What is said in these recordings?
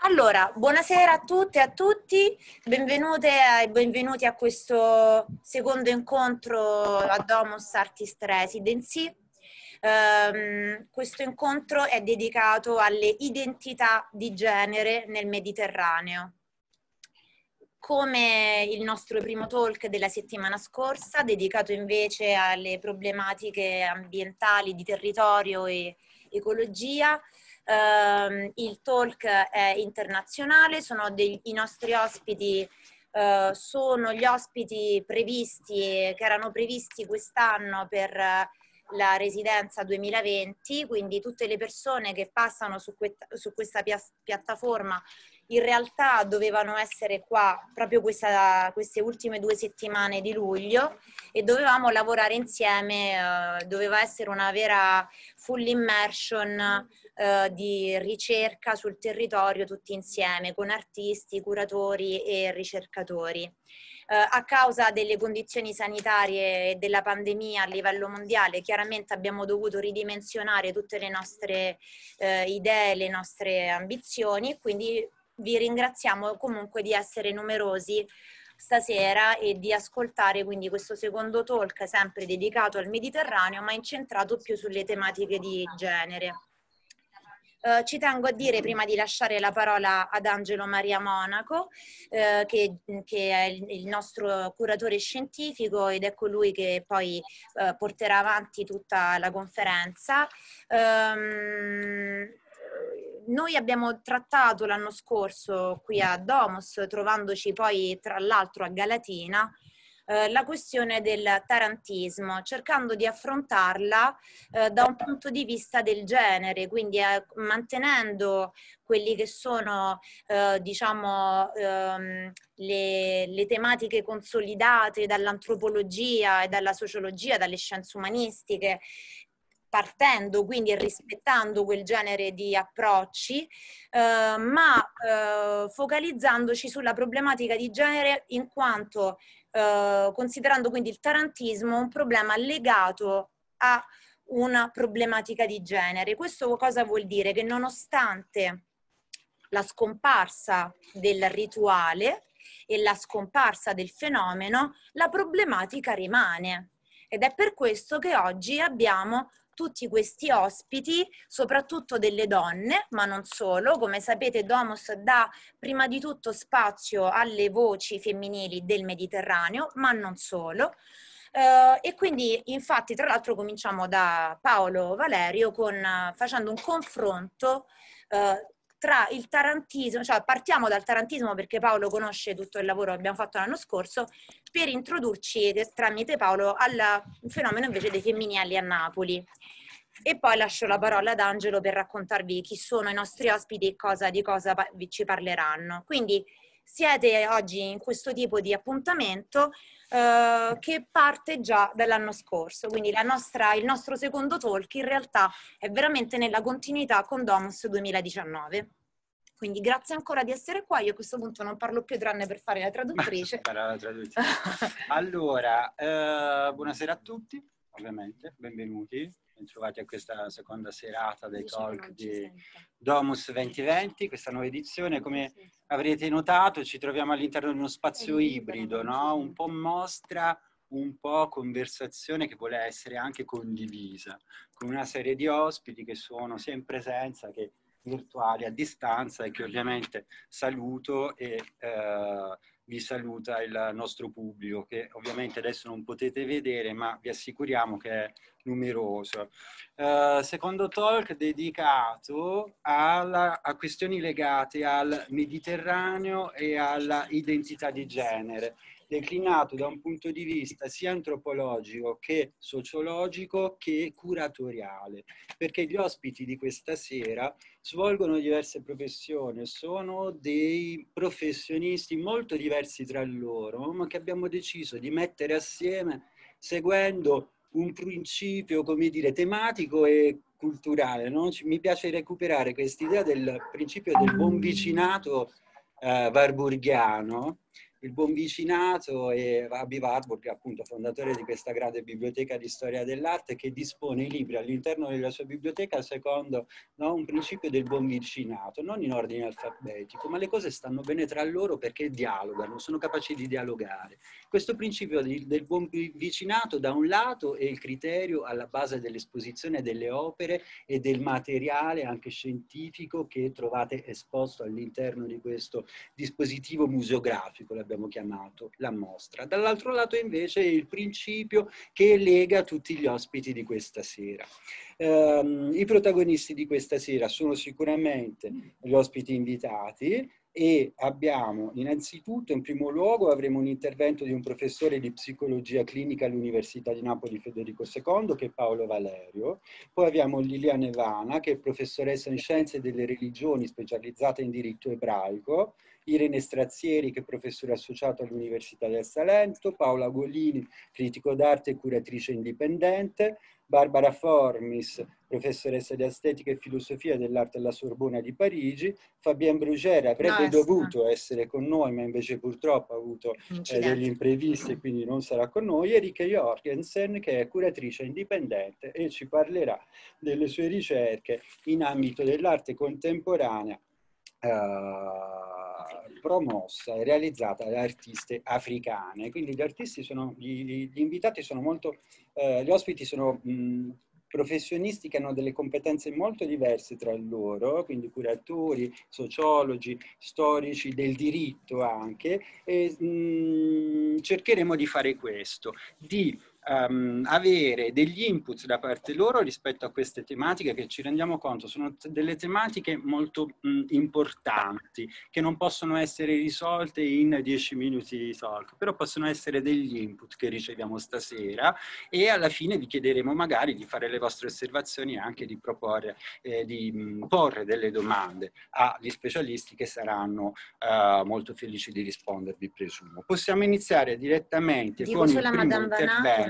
Allora, buonasera a tutte e a tutti, benvenute e benvenuti a questo secondo incontro a Domus Artist Residency. Questo incontro è dedicato alle identità di genere nel Mediterraneo. Come il nostro primo talk della settimana scorsa, dedicato invece alle problematiche ambientali di territorio e ecologia. Il talk è internazionale, i nostri ospiti sono gli ospiti previsti, che erano previsti quest'anno per la residenza 2020, quindi tutte le persone che passano su questa piattaforma in realtà dovevano essere qua proprio queste ultime 2 settimane di luglio e dovevamo lavorare insieme, doveva essere una vera full immersion di ricerca sul territorio tutti insieme con artisti, curatori e ricercatori. A causa delle condizioni sanitarie e della pandemia a livello mondiale, chiaramente abbiamo dovuto ridimensionare tutte le nostre idee, le nostre ambizioni, quindi vi ringraziamo comunque di essere numerosi stasera e di ascoltare quindi questo secondo talk sempre dedicato al Mediterraneo, ma incentrato più sulle tematiche di genere. Ci tengo a dire, prima di lasciare la parola ad Angelo Maria Monaco, che è il nostro curatore scientifico ed è colui che poi porterà avanti tutta la conferenza. Noi abbiamo trattato l'anno scorso qui a Domus, trovandoci poi tra l'altro a Galatina, la questione del tarantismo, cercando di affrontarla da un punto di vista del genere, quindi mantenendo quelli che sono diciamo le tematiche consolidate dall'antropologia e dalla sociologia, dalle scienze umanistiche, partendo quindi e rispettando quel genere di approcci, ma focalizzandoci sulla problematica di genere in quanto considerando quindi il tarantismo un problema legato a una problematica di genere. Questo cosa vuol dire? Che nonostante la scomparsa del rituale e la scomparsa del fenomeno, la problematica rimane. Ed è per questo che oggi abbiamo tutti questi ospiti, soprattutto delle donne, ma non solo. Come sapete, Domus dà prima di tutto spazio alle voci femminili del Mediterraneo, ma non solo. E quindi, infatti, tra l'altro cominciamo da Paolo Valerio facendo un confronto tra il tarantismo, cioè partiamo dal tarantismo perché Paolo conosce tutto il lavoro che abbiamo fatto l'anno scorso, per introdurci tramite Paolo al fenomeno invece dei femminili a Napoli. E poi lascio la parola ad Angelo per raccontarvi chi sono i nostri ospiti e di cosa ci parleranno. Quindi siete oggi in questo tipo di appuntamento che parte già dall'anno scorso, quindi il nostro secondo talk in realtà è veramente nella continuità con Domus 2019. Quindi grazie ancora di essere qua, io a questo punto non parlo più tranne per fare la traduttrice. Allora, buonasera a tutti, ovviamente, benvenuti, bentrovati a questa seconda serata dei talk di Domus 2020, questa nuova edizione. Come avrete notato ci troviamo all'interno di uno spazio ibrido, no? Un po' mostra, un po' conversazione che vuole essere anche condivisa, con una serie di ospiti che sono sia in presenza che virtuali a distanza e che ovviamente saluto e vi saluta il nostro pubblico che ovviamente adesso non potete vedere ma vi assicuriamo che è numeroso. Secondo talk dedicato a questioni legate al Mediterraneo e alla identità di genere, declinato da un punto di vista sia antropologico che sociologico che curatoriale, perché gli ospiti di questa sera svolgono diverse professioni, sono dei professionisti molto diversi tra loro, ma che abbiamo deciso di mettere assieme seguendo un principio, come dire, tematico e culturale, no? Mi piace recuperare quest'idea del principio del buon vicinato warburgiano, il buon vicinato, e Aby Warburg, appunto fondatore di questa grande biblioteca di storia dell'arte, che dispone i libri all'interno della sua biblioteca secondo, no, un principio del buon vicinato, non in ordine alfabetico, ma le cose stanno bene tra loro perché dialogano, sono capaci di dialogare. Questo principio del buon vicinato da un lato è il criterio alla base dell'esposizione delle opere e del materiale anche scientifico che trovate esposto all'interno di questo dispositivo museografico, l'abbiamo chiamato la mostra. Dall'altro lato invece è il principio che lega tutti gli ospiti di questa sera. I protagonisti di questa sera sono sicuramente gli ospiti invitati, e abbiamo innanzitutto, in primo luogo, avremo un intervento di un professore di psicologia clinica all'Università di Napoli Federico II, che è Paolo Valerio. Poi abbiamo Liliana Evana, che è professoressa in scienze delle religioni specializzata in diritto ebraico, Irene Strazieri, che è professore associato all'Università del Salento, Paola Golini, critico d'arte e curatrice indipendente, Barbara Formis, professoressa di estetica e filosofia dell'arte alla Sorbona di Parigi, Fabien Brugère avrebbe dovuto essere con noi, ma invece purtroppo ha avuto degli imprevisti e quindi non sarà con noi, e Rike Jorgensen, che è curatrice indipendente e ci parlerà delle sue ricerche in ambito dell'arte contemporanea promossa e realizzata da artiste africane. Quindi gli invitati sono molto, gli ospiti sono professionisti che hanno delle competenze molto diverse tra loro, quindi curatori, sociologi, storici del diritto anche, e cercheremo di fare questo, di avere degli input da parte loro rispetto a queste tematiche, che ci rendiamo conto sono delle tematiche molto importanti, che non possono essere risolte in 10 minuti di talk, però possono essere degli input che riceviamo stasera, e alla fine vi chiederemo magari di fare le vostre osservazioni e anche di proporre, di porre delle domande agli specialisti, che saranno molto felici di rispondervi, presumo. Possiamo iniziare direttamente con il primo intervento.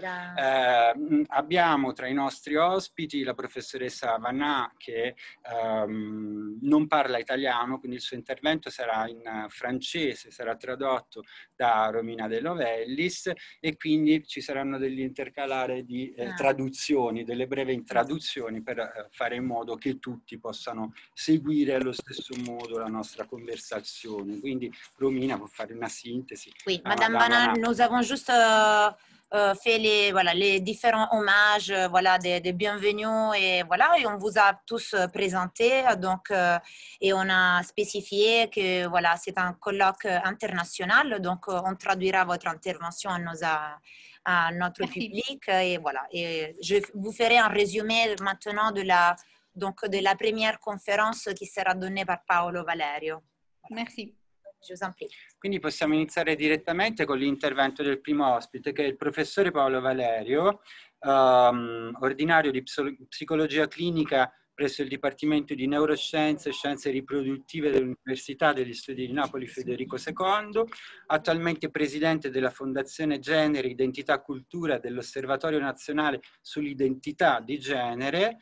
Abbiamo tra i nostri ospiti la professoressa Vanà, che non parla italiano, quindi il suo intervento sarà in francese, sarà tradotto da Romina De Novellis, e quindi ci saranno degli intercalari di traduzioni, delle brevi traduzioni, per fare in modo che tutti possano seguire allo stesso modo la nostra conversazione. Quindi Romina può fare una sintesi. Oui, Madame Vanà, nous avons juste fait les différents hommages, des bienvenus, et voilà, et on vous a tous présenté, donc et on a spécifié que voilà, c'est un colloque international, donc on traduira votre intervention à notre public, et voilà, et je vous ferai un résumé maintenant de la première conférence qui sera donnée par Paolo Valerio. Voilà. Merci. Je vous en prie. Quindi possiamo iniziare direttamente con l'intervento del primo ospite, che è il professore Paolo Valerio, ordinario di psicologia clinica presso il Dipartimento di Neuroscienze e Scienze Riproduttive dell'Università degli Studi di Napoli Federico II, attualmente presidente della Fondazione Genere, Identità e Cultura dell'Osservatorio Nazionale sull'Identità di Genere,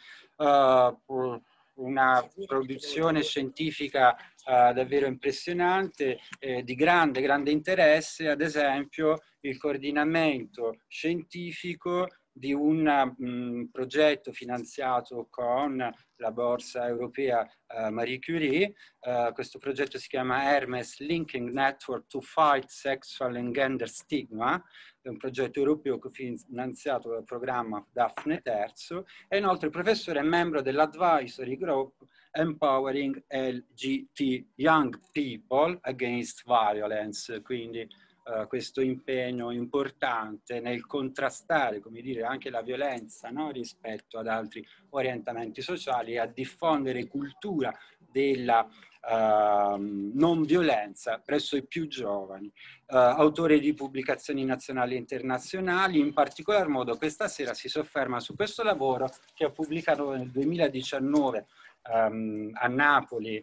una produzione scientifica davvero impressionante, di grande interesse, ad esempio il coordinamento scientifico di un progetto finanziato con la borsa europea Marie Curie. Questo progetto si chiama Hermes Linking Network to Fight Sexual and Gender Stigma, è un progetto europeo finanziato dal programma Daphne III, e inoltre professore e membro dell'Advisory Group Empowering LGBT Young People Against Violence, quindi questo impegno importante nel contrastare, come dire, anche la violenza, no? Rispetto ad altri orientamenti sociali, e a diffondere cultura della non violenza presso i più giovani. Autore di pubblicazioni nazionali e internazionali, in particolar modo questa sera si sofferma su questo lavoro che ha pubblicato nel 2019 a Napoli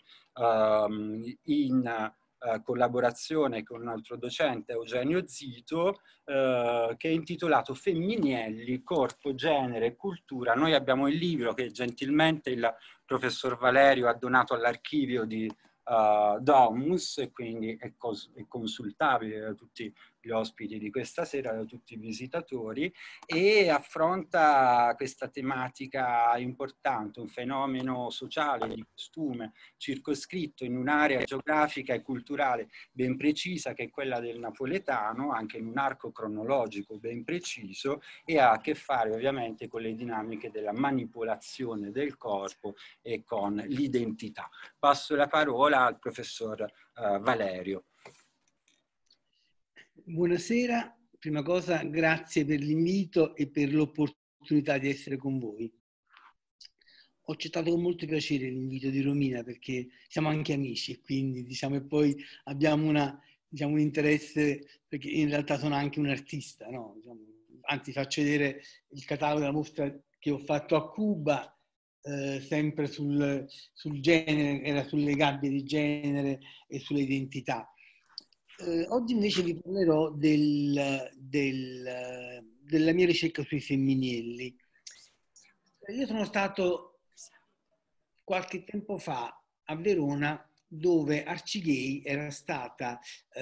in collaborazione con un altro docente, Eugenio Zito, che è intitolato Femminielli, corpo, genere e cultura. Noi abbiamo il libro che gentilmente il professor Valerio ha donato all'archivio di Domus, e quindi è consultabile da tutti gli ospiti di questa sera, da tutti i visitatori, e affronta questa tematica importante, un fenomeno sociale di costume circoscritto in un'area geografica e culturale ben precisa, che è quella del napoletano, anche in un arco cronologico ben preciso, e ha a che fare ovviamente con le dinamiche della manipolazione del corpo e con l'identità. Passo la parola al professor Valerio. Buonasera, prima cosa grazie per l'invito e per l'opportunità di essere con voi. Ho accettato con molto piacere l'invito di Romina perché siamo anche amici e quindi e poi abbiamo un interesse, perché in realtà sono anche un artista, no? Anzi, faccio vedere il catalogo della mostra che ho fatto a Cuba, sempre sul genere, era sulle gabbie di genere e sulle identità. Oggi invece vi parlerò della mia ricerca sui femminili. Io sono stato qualche tempo fa a Verona, dove Arcigay era stata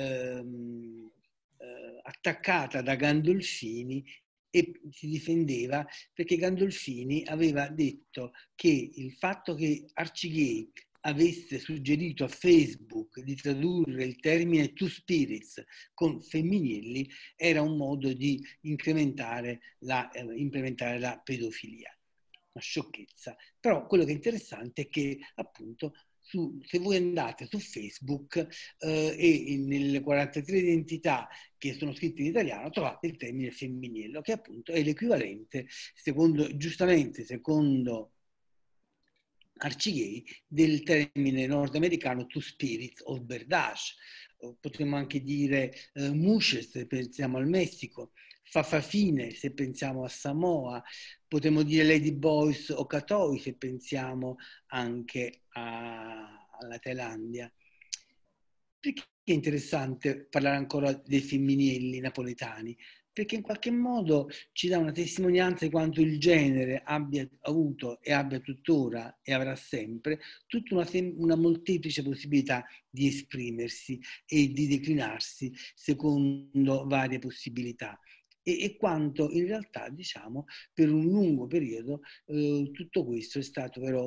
attaccata da Gandolfini e si difendeva perché Gandolfini aveva detto che il fatto che Arcigay avesse suggerito a Facebook di tradurre il termine two spirits con femminili era un modo di implementare la pedofilia. Una sciocchezza. Però quello che è interessante è che appunto se voi andate su Facebook e nelle 43 identità che sono scritte in italiano trovate il termine femminile, che appunto è l'equivalente, giustamente secondo Arcigay, del termine nordamericano two spirits o berdage. Potremmo anche dire mushes se pensiamo al Messico, fafafine se pensiamo a Samoa, potremmo dire lady boys o katoi se pensiamo anche alla Thailandia. Perché è interessante parlare ancora dei femminili napoletani? Perché in qualche modo ci dà una testimonianza di quanto il genere abbia avuto e abbia tuttora e avrà sempre tutta una molteplice possibilità di esprimersi e di declinarsi secondo varie possibilità. E quanto in realtà, diciamo, per un lungo periodo tutto questo è stato però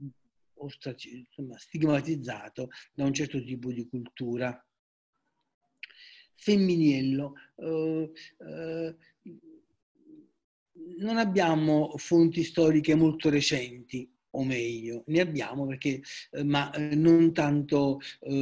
stigmatizzato da un certo tipo di cultura. Femminillo. Non abbiamo fonti storiche molto recenti, o meglio, ne abbiamo perché, ma non tanto,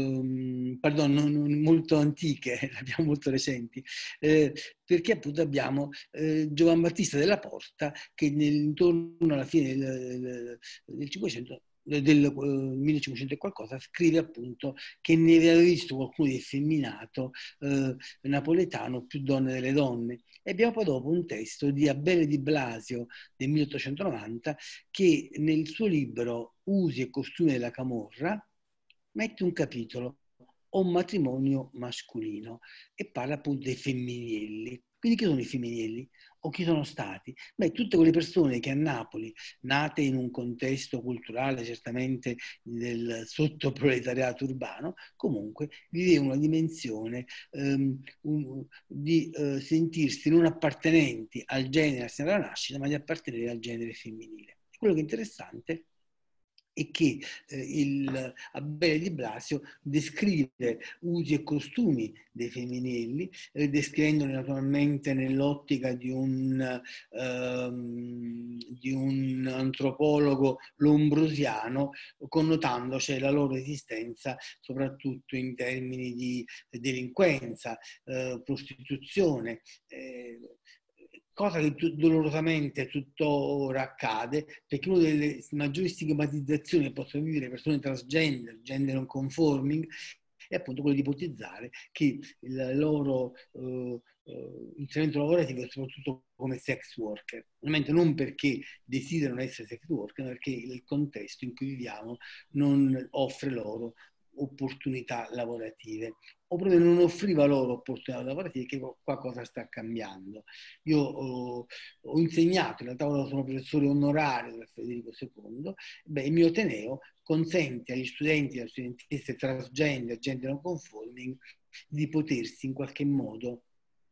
non molto antiche, ne abbiamo molto recenti, perché appunto abbiamo Giovan Battista della Porta che intorno alla fine del 500 del 1500 e qualcosa, scrive appunto che ne aveva visto qualcuno di effeminato napoletano più donne delle donne. E abbiamo poi dopo un testo di Abele di Blasio del 1890 che nel suo libro Usi e costumi della Camorra mette un capitolo o un matrimonio masculino e parla appunto dei femminili. Quindi chi sono i femminili? O chi sono stati? Beh, tutte quelle persone che a Napoli, nate in un contesto culturale certamente del sottoproletariato urbano, comunque vivevano una dimensione di sentirsi non appartenenti al genere assieme alla nascita, ma di appartenere al genere femminile. Quello che è interessante e che Abele di Blasio descrive usi e costumi dei femminili, descrivendoli naturalmente nell'ottica di un antropologo lombrosiano, connotandoci la loro esistenza soprattutto in termini di delinquenza, prostituzione, cosa che dolorosamente tuttora accade, perché una delle maggiori stigmatizzazioni che possono vivere persone transgender, gender non conforming, è appunto quello di ipotizzare che il loro inserimento lavorativo è soprattutto come sex worker, ovviamente non perché desiderano essere sex worker, ma perché il contesto in cui viviamo non offre loro opportunità lavorative, o proprio non offriva loro opportunità lavorative, che qualcosa sta cambiando. Io ho insegnato, in realtà ora sono professore onorario del Federico II, il mio Ateneo consente agli studenti e alle studentesse transgender, gender non conforming, di potersi in qualche modo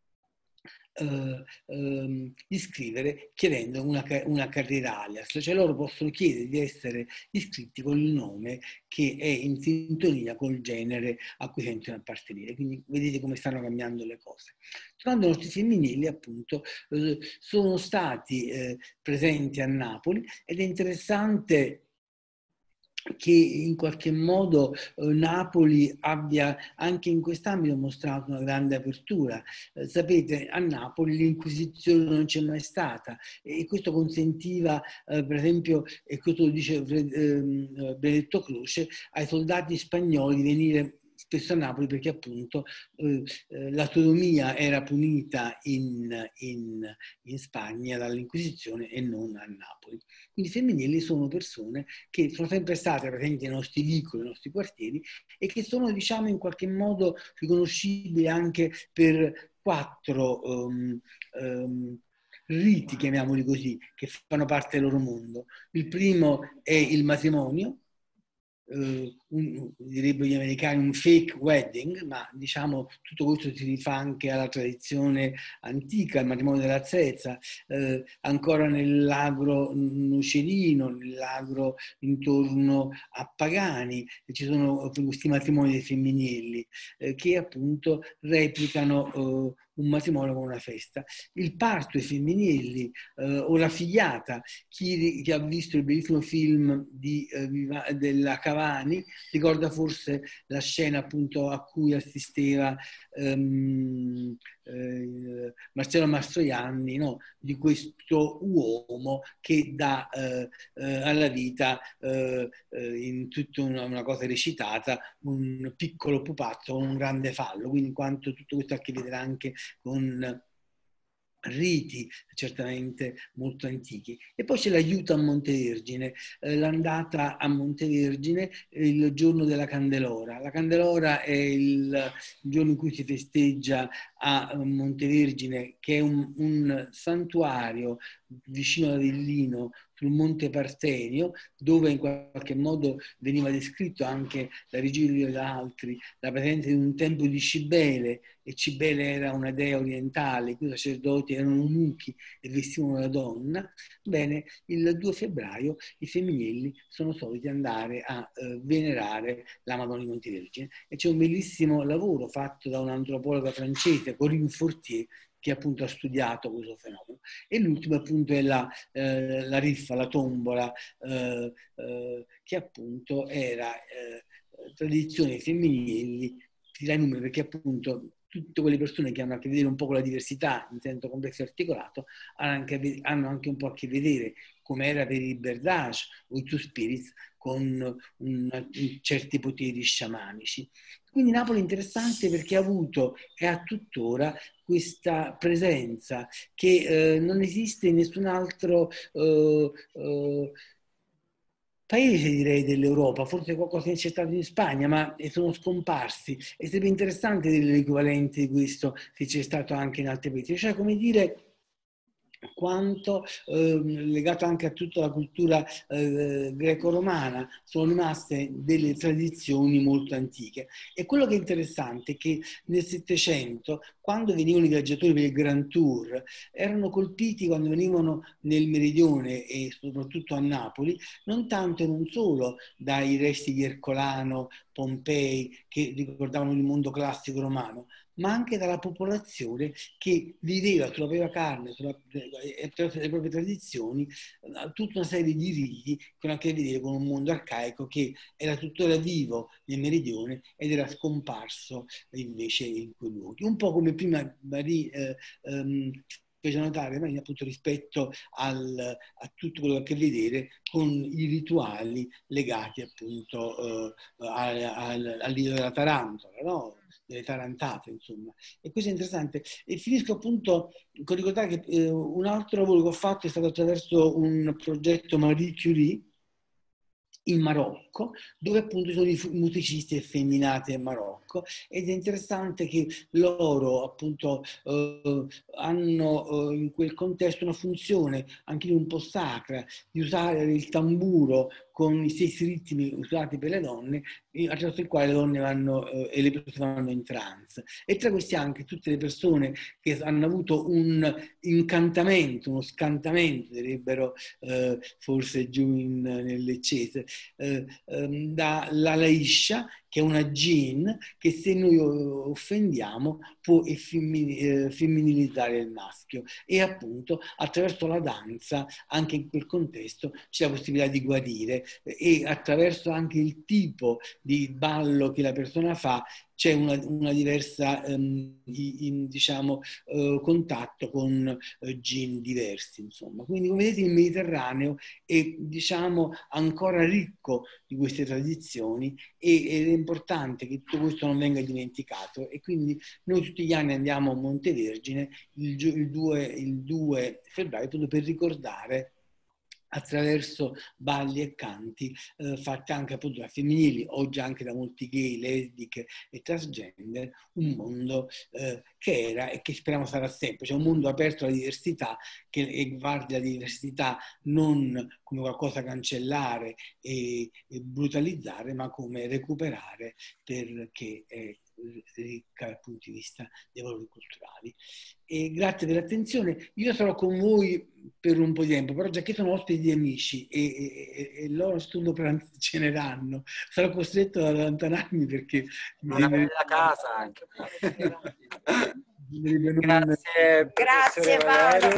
iscrivere chiedendo una carriera alias, cioè loro possono chiedere di essere iscritti con il nome che è in sintonia col genere a cui sentono appartenere. Quindi vedete come stanno cambiando le cose. Tornando ai nostri femminili, appunto, sono stati presenti a Napoli, ed è interessante che in qualche modo Napoli abbia anche in quest'ambito mostrato una grande apertura. Sapete, a Napoli l'Inquisizione non c'è mai stata, e questo consentiva, per esempio, e questo lo dice Benedetto Croce, ai soldati spagnoli di venire spesso a Napoli, perché appunto la sodomia era punita in Spagna dall'Inquisizione e non a Napoli. Quindi i femminili sono persone che sono sempre state presenti nei nostri vicoli, nei nostri quartieri, e che sono, diciamo, in qualche modo riconoscibili anche per 4 riti, chiamiamoli così, che fanno parte del loro mondo. Il primo è il matrimonio, direbbero gli americani un fake wedding, ma diciamo tutto questo si rifà anche alla tradizione antica, il matrimonio dell'Azzezza, ancora nell'agro nocerino, nell'agro intorno a Pagani, ci sono questi matrimoni dei femminili che appunto replicano un matrimonio con una festa. Il parto ai femminili o la figliata, chi ha visto il bellissimo film della Cavani ricorda forse la scena appunto a cui assisteva Marcello Mastroianni, no? Di questo uomo che dà alla vita in tutta una cosa recitata un piccolo pupazzo con un grande fallo, quindi in quanto tutto questo ha a che vedere anche con riti certamente molto antichi. E poi c'è l'aiuto a Montevergine, l'andata a Montevergine il giorno della Candelora. La Candelora è il giorno in cui si festeggia a Montevergine, che è un santuario vicino ad Avellino, sul Monte Partenio, dove in qualche modo veniva descritto anche da Virgilio e da altri la presenza di un tempio di Cibele, e Cibele era una dea orientale, i cui sacerdoti erano eunuchi e vestivano la donna. Bene, il 2 febbraio i femminili sono soliti andare a venerare la Madonna di Montevergine, e c'è un bellissimo lavoro fatto da un'antropologa francese, Corinne Fortier, che appunto ha studiato questo fenomeno. E l'ultimo appunto è la riffa, la tombola, che appunto era tradizione femminili, tirai numeri, perché appunto tutte quelle persone che hanno a che vedere un po' con la diversità in senso complesso e articolato hanno anche un po' a che vedere, come era per i Berdage o i Two Spirits, con certi poteri sciamanici. Quindi Napoli è interessante perché ha avuto e ha tuttora questa presenza che non esiste in nessun altro paese, direi, dell'Europa. Forse qualcosa c'è stato in Spagna, ma sono scomparsi. E sarebbe interessante vedere l'equivalente di questo se c'è stato anche in altri paesi. Cioè, come dire, quanto legato anche a tutta la cultura greco-romana sono rimaste delle tradizioni molto antiche. E quello che è interessante è che nel Settecento, quando venivano i viaggiatori per il Grand Tour, erano colpiti quando venivano nel Meridione e soprattutto a Napoli, non tanto e non solo dai resti di Ercolano, Pompei, che ricordavano il mondo classico romano, ma anche dalla popolazione che viveva sulla propria carne, attraverso le proprie tradizioni, tutta una serie di riti che hanno a che vedere con un mondo arcaico che era tuttora vivo nel Meridione ed era scomparso invece in quei luoghi. Un po' come prima Marie fece notare, ma appunto rispetto a tutto quello che ha a che vedere con i rituali legati appunto all'isola della Tarantola, no? Delle tarantate, insomma. E questo è interessante. E finisco appunto con ricordare che un altro lavoro che ho fatto è stato attraverso un progetto Marie Curie, in Marocco, dove appunto sono i musicisti effeminati in Marocco, ed è interessante che loro appunto hanno in quel contesto una funzione anche un po' sacra, di usare il tamburo con i stessi ritmi usati per le donne, attraverso il quale le donne vanno e le persone vanno in trance. E tra questi anche tutte le persone che hanno avuto un incantamento, uno scantamento, direbbero forse giù nelle Cese, dalla Laisha, che è una jinn che se noi offendiamo può femminilizzare il maschio, e appunto attraverso la danza anche in quel contesto c'è la possibilità di guarire, e attraverso anche il tipo di ballo che la persona fa c'è una diversa diciamo, contatto con jinn diversi, insomma. Quindi come vedete il Mediterraneo è, diciamo, ancora ricco di queste tradizioni, ed è importante che tutto questo non venga dimenticato, e quindi noi tutti gli anni andiamo a Montevergine il 2 febbraio proprio per ricordare, attraverso balli e canti fatti anche appunto da femminili, oggi anche da molti gay, lesbiche e transgender, un mondo che era e che speriamo sarà sempre, cioè un mondo aperto alla diversità, che guardi la diversità non come qualcosa da cancellare e brutalizzare, ma come recuperare, perché è ricca dal punto di vista dei valori culturali. E grazie per l'attenzione. Io sarò con voi per un po' di tempo, però già che sono ospiti di amici e loro studio pranzo ceneranno, sarò costretto ad allontanarmi perché non avere la casa anche. Grazie, grazie Paolo.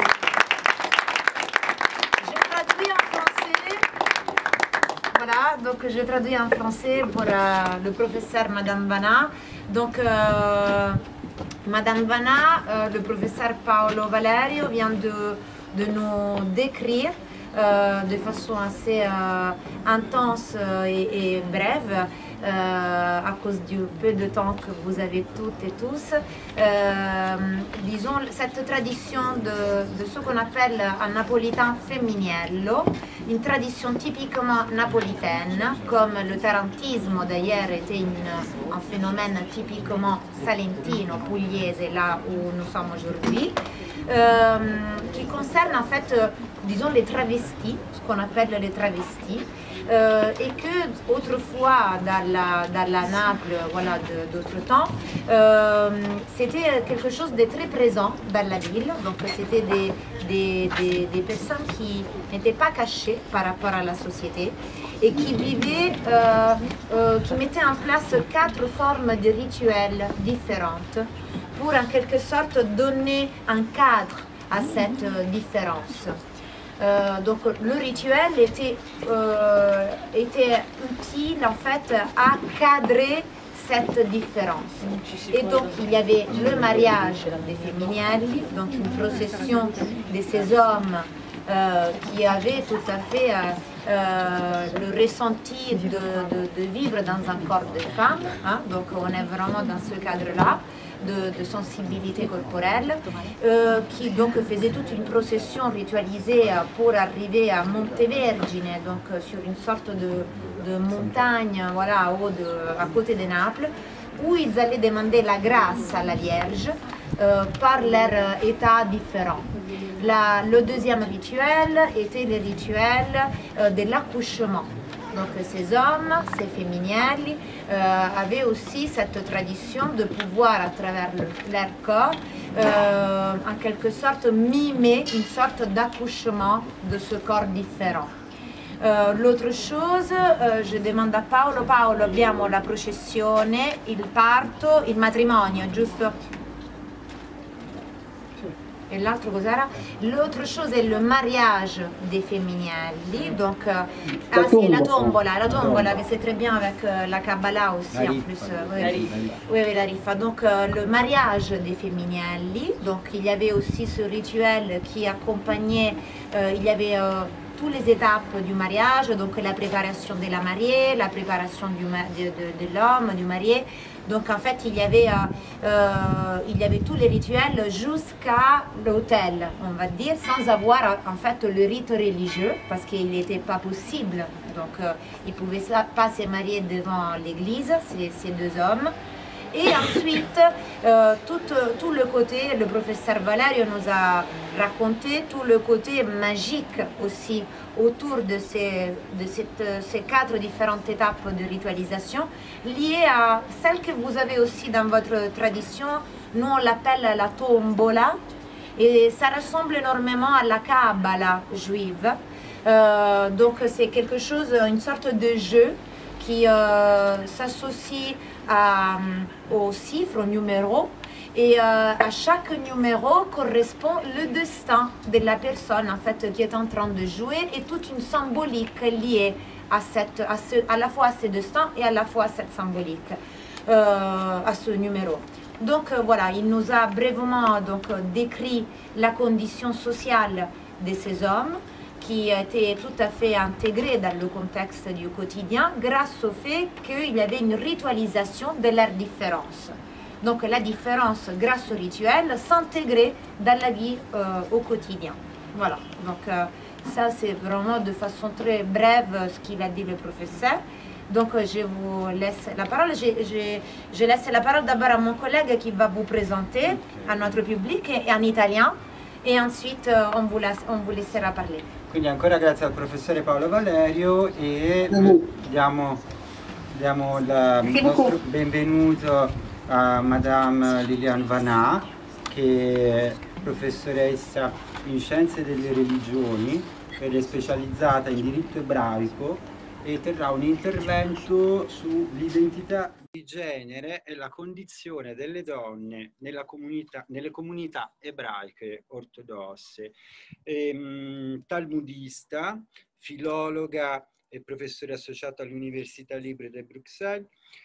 Je traduis en français. Voilà, donc je traduis en français pour le professeur Madame Vanna. Donc Madame Vanna, le professeur Paolo Valerio vient de nous décrire de façon assez intense et brève, à cause du peu de temps que vous avez toutes et tous, disons cette tradition de ce qu'on appelle en napolitain femminello, une tradition typiquement napolitaine, comme le tarantismo d'ailleurs était un phénomène typiquement salentino, pugliese, là où nous sommes aujourd'hui, qui concerne en fait, disons, les travestis, ce qu'on appelle les travestis, et que autrefois dans la Naples, voilà, d'autres temps, c'était quelque chose de très présent dans la ville. Donc c'était des personnes qui n'étaient pas cachées par rapport à la société et qui vivaient, qui mettaient en place 4 formes de rituels différentes pour en quelque sorte donner un cadre à cette différence. Donc le rituel était utile en fait à cadrer cette différence. Et donc il y avait le mariage des femminelli, donc une procession de ces hommes qui avaient tout à fait le ressenti de vivre dans un corps de femme, hein, donc on est vraiment dans ce cadre-là. De sensibilité corporelle, qui donc faisait toute une procession ritualisée pour arriver à Montevergine, donc sur une sorte de montagne, voilà, à côté de Naples, où ils allaient demander la grâce à la Vierge par leur état différent. Le deuxième rituel était le rituel de l'accouchement. Donc ces hommes, ces femminelli, avaient aussi cette tradition de pouvoir, à travers leur corps, en quelque sorte mimer une sorte d'accouchement de ce corps différent. L'autre chose, je demande a Paolo. Paolo, abbiamo la processione, il parto, il matrimonio, giusto? Et l'autre cos'era? L'autre chose est le mariage des femminelli, donc c'est la tombola, c'est très bien avec la Kabbalah aussi en plus. Oui, la rifa. Donc le mariage des femminelli, donc il y avait aussi ce rituel qui accompagnait, il y avait toutes les étapes du mariage, donc la préparation de la mariée, la préparation de l'homme, du marié. Donc en fait, il y avait tous les rituels jusqu'à l'hôtel, on va dire, sans avoir en fait le rite religieux, parce qu'il n'était pas possible. Donc ils ne pouvaient pas se marier devant l'église, ces deux hommes. Et ensuite, tout le côté, le professeur Valerio nous a raconté tout le côté magique aussi autour de ces 4 différentes étapes de ritualisation liées à celle que vous avez aussi dans votre tradition. Nous, on l'appelle la tombola et ça ressemble énormément à la Kabbalah juive. Donc, c'est quelque chose, une sorte de jeu qui s'associe aux chiffres, aux numéros, et à chaque numéro correspond le destin de la personne en fait qui est en train de jouer et toute une symbolique liée à la fois à ce destin et à la fois à cette symbolique, à ce numéro. Donc voilà, il nous a brièvement donc décrit la condition sociale de ces hommes qui étaient tout à fait intégrés dans le contexte du quotidien grâce au fait qu'il y avait une ritualisation de leurs différences. Donc la différence, grâce au rituel, s'intégrait dans la vie au quotidien. Voilà, donc ça c'est vraiment de façon très brève ce qu'il a dit le professeur. Donc je vous laisse la parole. Je laisse la parole d'abord à mon collègue qui va vous présenter à notre public et en italien. E ensuite on vous laissera parler. Quindi ancora grazie al professore Paolo Valerio e diamo il nostro benvenuto a Madame Liliane Vanà, che è professoressa in Scienze delle Religioni ed è specializzata in diritto ebraico e terrà un intervento sull'identità di genere e la condizione delle donne nelle comunità ebraiche ortodosse. Talmudista, filologa e professore associato all'Università Libre di Bruxelles,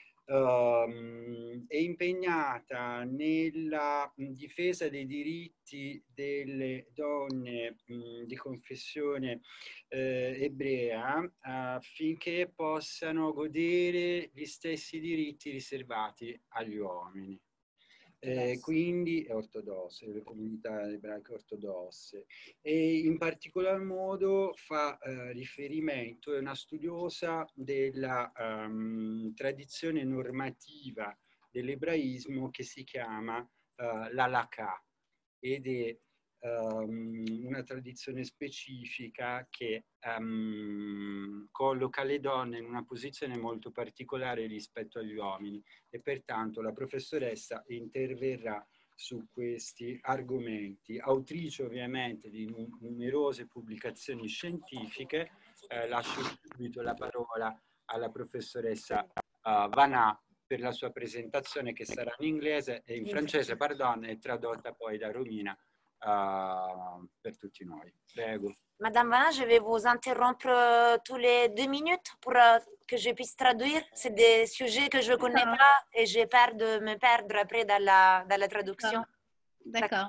è impegnata nella difesa dei diritti delle donne di confessione ebrea affinché possano godere gli stessi diritti riservati agli uomini. Quindi è ortodosse, le comunità ebraiche ortodosse, e in particolar modo fa riferimento, è una studiosa della tradizione normativa dell'ebraismo che si chiama l'Halakha, ed è una tradizione specifica che colloca le donne in una posizione molto particolare rispetto agli uomini, e pertanto la professoressa interverrà su questi argomenti. Autrice ovviamente di numerose pubblicazioni scientifiche. Lascio subito la parola alla professoressa Vanà per la sua presentazione, che sarà in inglese e in francese, pardon, e tradotta poi da Romina per tutti noi. Prego. Madame Vanna, je vais vous interrompre tous les 2 minutes pour que je puisse traduire. C'est des sujets que je ne connais pas et j'ai peur de me perdre après dans la traduction. D'accord.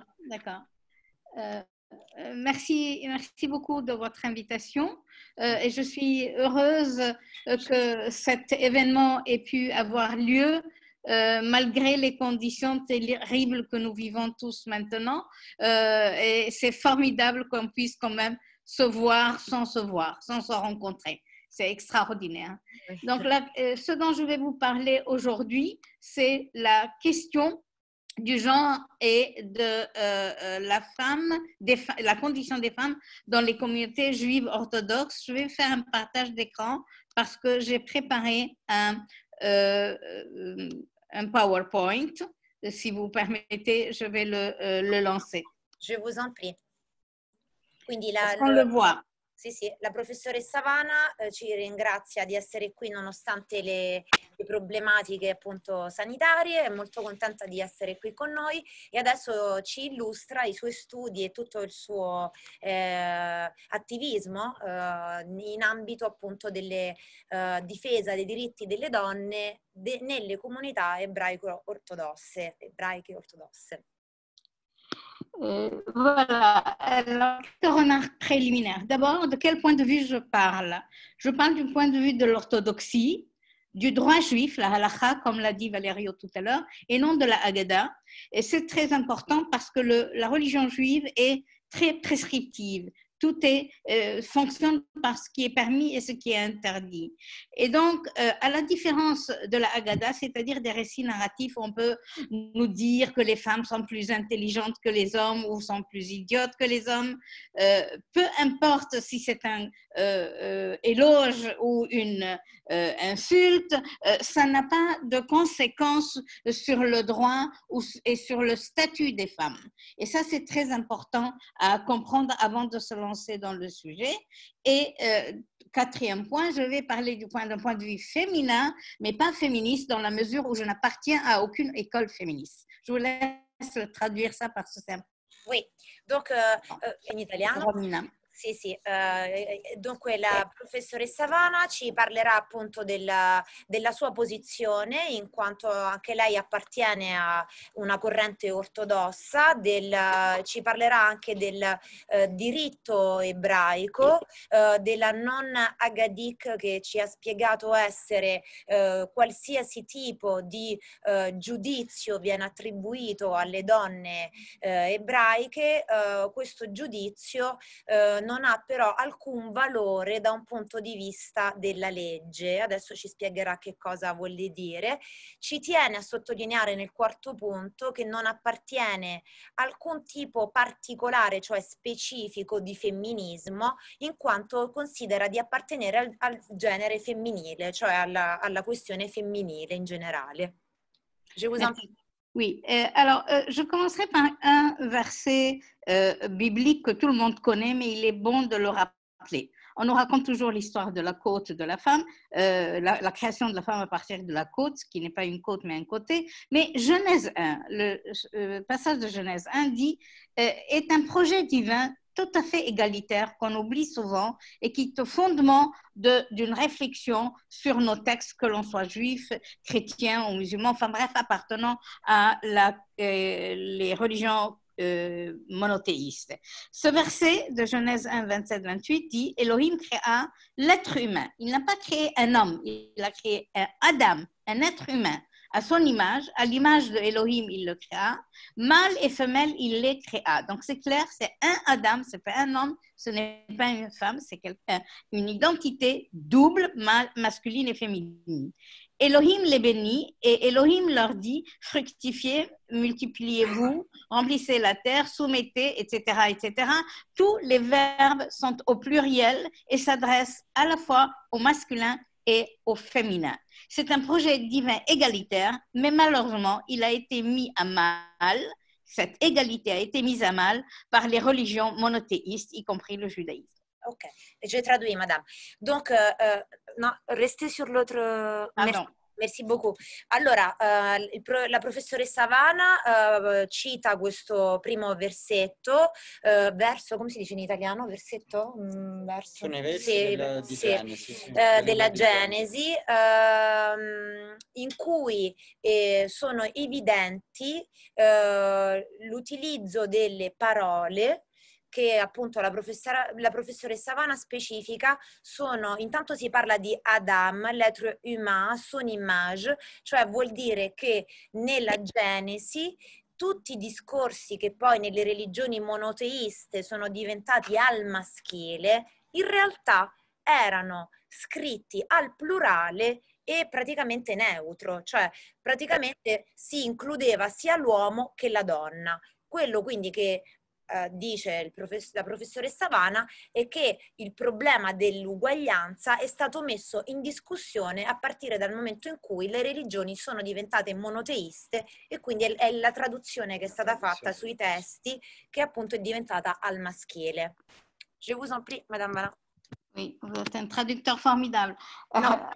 Merci beaucoup de votre invitation et je suis heureuse que cet événement ait pu avoir lieu malgré les conditions terribles que nous vivons tous maintenant, et c'est formidable qu'on puisse quand même se voir, sans se rencontrer. C'est extraordinaire. Donc, ce dont je vais vous parler aujourd'hui, c'est la question du genre et de la condition des femmes dans les communautés juives orthodoxes. Je vais faire un partage d'écran parce que j'ai préparé un PowerPoint. Si vous permettez, je vais le lancer. Je vous en prie. Quindi on le voit. Sì, la professoressa Vanna ci ringrazia di essere qui nonostante le problematiche appunto sanitarie, è molto contenta di essere qui con noi e adesso ci illustra i suoi studi e tutto il suo attivismo in ambito appunto delle difesa dei diritti delle donne nelle comunità ebraiche ortodosse. Voilà. Alors, quelques remarques préliminaires. D'abord, de quel point de vue je parle? Je parle du point de vue de l'orthodoxie, du droit juif, la halakha, comme l'a dit Valerio tout à l'heure, et non de la Haggadah. Et c'est très important parce que la religion juive est très prescriptive. Tout fonctionne par ce qui est permis et ce qui est interdit. Et donc, à la différence de la Haggadah, c'est-à-dire des récits narratifs, on peut nous dire que les femmes sont plus intelligentes que les hommes ou sont plus idiotes que les hommes. Peu importe si c'est un éloge ou une insulte, ça n'a pas de conséquences sur le droit et sur le statut des femmes. Et ça, c'est très important à comprendre avant de se lancer dans le sujet. Et quatrième point, je vais parler d'un point de vue féminin, mais pas féministe dans la mesure où je n'appartiens à aucune école féministe. Je vous laisse traduire ça parce que c'est un... Oui, donc in italiano. Romina. Sì, sì. Dunque la professoressa Savana ci parlerà appunto della sua posizione, in quanto anche lei appartiene a una corrente ortodossa, ci parlerà anche del diritto ebraico, della non Agadic, che ci ha spiegato essere qualsiasi tipo di giudizio viene attribuito alle donne ebraiche. Questo giudizio non ha però alcun valore da un punto di vista della legge. Adesso ci spiegherà che cosa vuole dire. Ci tiene a sottolineare nel quarto punto che non appartiene a alcun tipo particolare, cioè specifico di femminismo, in quanto considera di appartenere al genere femminile, cioè alla questione femminile in generale. Je vous en prie. Oui, alors je commencerai par un verset biblique que tout le monde connaît, mais il est bon de le rappeler. On nous raconte toujours l'histoire de la côte de la femme, la création de la femme à partir de la côte, qui n'est pas une côte mais un côté. Mais Genèse 1, le passage de Genèse 1 dit est un projet divin tout à fait égalitaire qu'on oublie souvent et qui est au fondement d'une réflexion sur nos textes, que l'on soit juif, chrétien ou musulman, enfin bref, appartenant à les religions monothéistes. Ce verset de Genèse 1, 27-28 dit « Elohim créa l'être humain ». Il n'a pas créé un homme, il a créé un Adam, un être humain. À son image, à l'image de Elohim, il le créa. Mâle et femelle, il les créa. Donc c'est clair, c'est un Adam, c'est pas un homme, ce n'est pas une femme, c'est une identité double, masculine et féminine. Elohim les bénit et Elohim leur dit « Fructifiez, multipliez-vous, remplissez la terre, soumettez, etc. etc. » Tous les verbes sont au pluriel et s'adressent à la fois au masculin et au féminin. C'est un projet divin égalitaire, mais malheureusement, il a été mis à mal, cette égalité a été mise à mal par les religions monothéistes, y compris le judaïsme. Ok, je traduis, madame. Donc, no, restez sur l'autre... Merci beaucoup. Allora, la professoressa Savana cita questo primo versetto, verso, come si dice in italiano? Versetto? Verso? Sono i versi Genesi, della Genesi, in cui sono evidenti l'utilizzo delle parole che appunto la professoressa Savana specifica. Intanto si parla di Adam, l'être humain, son image, cioè vuol dire che nella Genesi tutti i discorsi che poi nelle religioni monoteiste sono diventati al maschile, in realtà erano scritti al plurale e praticamente neutro, cioè praticamente si includeva sia l'uomo che la donna. Quello quindi che dice la professoressa Savana è che il problema dell'uguaglianza è stato messo in discussione a partire dal momento in cui le religioni sono diventate monoteiste e quindi è la traduzione che è stata fatta sui testi che appunto è diventata al maschile. Je vous en prie, Madame Valin. Oui, vous êtes un traducteur formidable. No,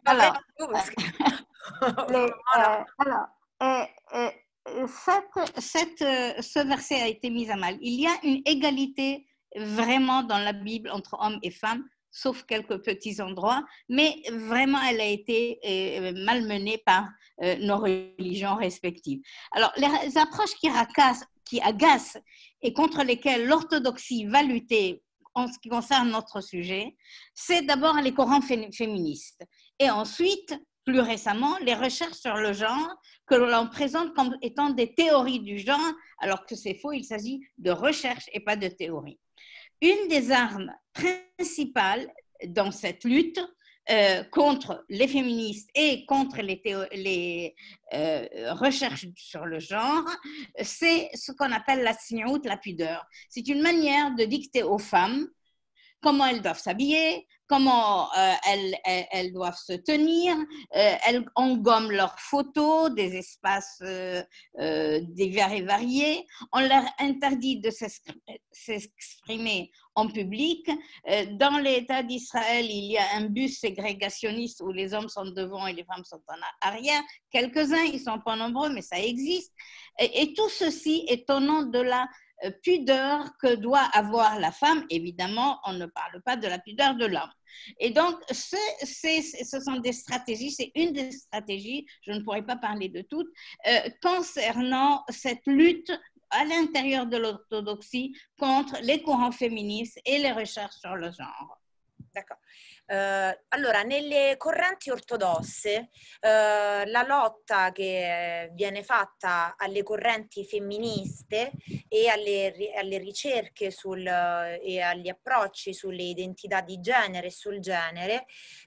ce verset a été mis à mal. Il y a une égalité vraiment dans la Bible entre hommes et femmes, sauf quelques petits endroits, mais vraiment elle a été malmenée par nos religions respectives. Alors, les approches qui agacent et contre lesquels l'orthodoxie va lutter en ce qui concerne notre sujet, c'est d'abord les courants féministes et ensuite, plus récemment, les recherches sur le genre que l'on présente comme étant des théories du genre, alors que c'est faux, il s'agit de recherche et pas de théorie. Une des armes principales dans cette lutte contre les féministes et contre les recherches sur le genre, c'est ce qu'on appelle la tsniout, la pudeur. C'est une manière de dicter aux femmes comment elles doivent s'habiller, comment elles doivent se tenir, elles engomment leurs photos, des espaces divers et variés, on leur interdit de s'exprimer en public. Dans l'État d'Israël, il y a un bus ségrégationniste où les hommes sont devant et les femmes sont en arrière. Quelques-uns, ils ne sont pas nombreux, mais ça existe. Et tout ceci est au nom de la pudeur que doit avoir la femme. Évidemment, on ne parle pas de la pudeur de l'homme. Et donc, ce sont des stratégies, c'est une des stratégies, je ne pourrais pas parler de toutes, concernant cette lutte à l'intérieur de l'orthodoxie contre les courants féministes et les recherches sur le genre. D'accord. Allora, nelle correnti ortodosse la lotta che viene fatta alle correnti femministe e alle ricerche e agli approcci sulle identità di genere e sul genere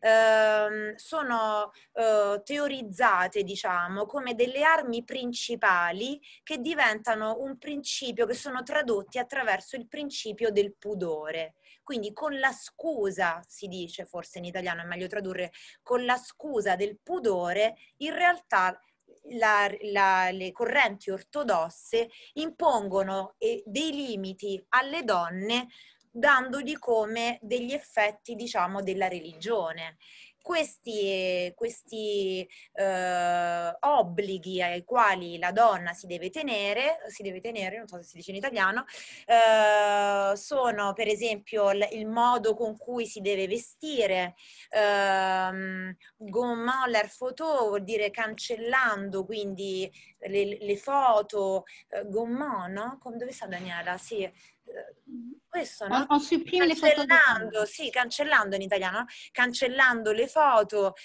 sono teorizzate, diciamo, come delle armi principali che diventano un principio, che sono tradotti attraverso il principio del pudore. Quindi con la scusa, si dice, forse in italiano è meglio tradurre, con la scusa del pudore, in realtà le correnti ortodosse impongono dei limiti alle donne dandogli come degli effetti, diciamo, della religione. Questi obblighi ai quali la donna si deve tenere, non so se si dice in italiano, sono per esempio il modo con cui si deve vestire, gommant l'air photo vuol dire cancellando, quindi le foto, gommant, no? Dove sta Daniela? Sì. Questo, no? On supprime le foto, sì, cancellando in italiano, cancellando le foto,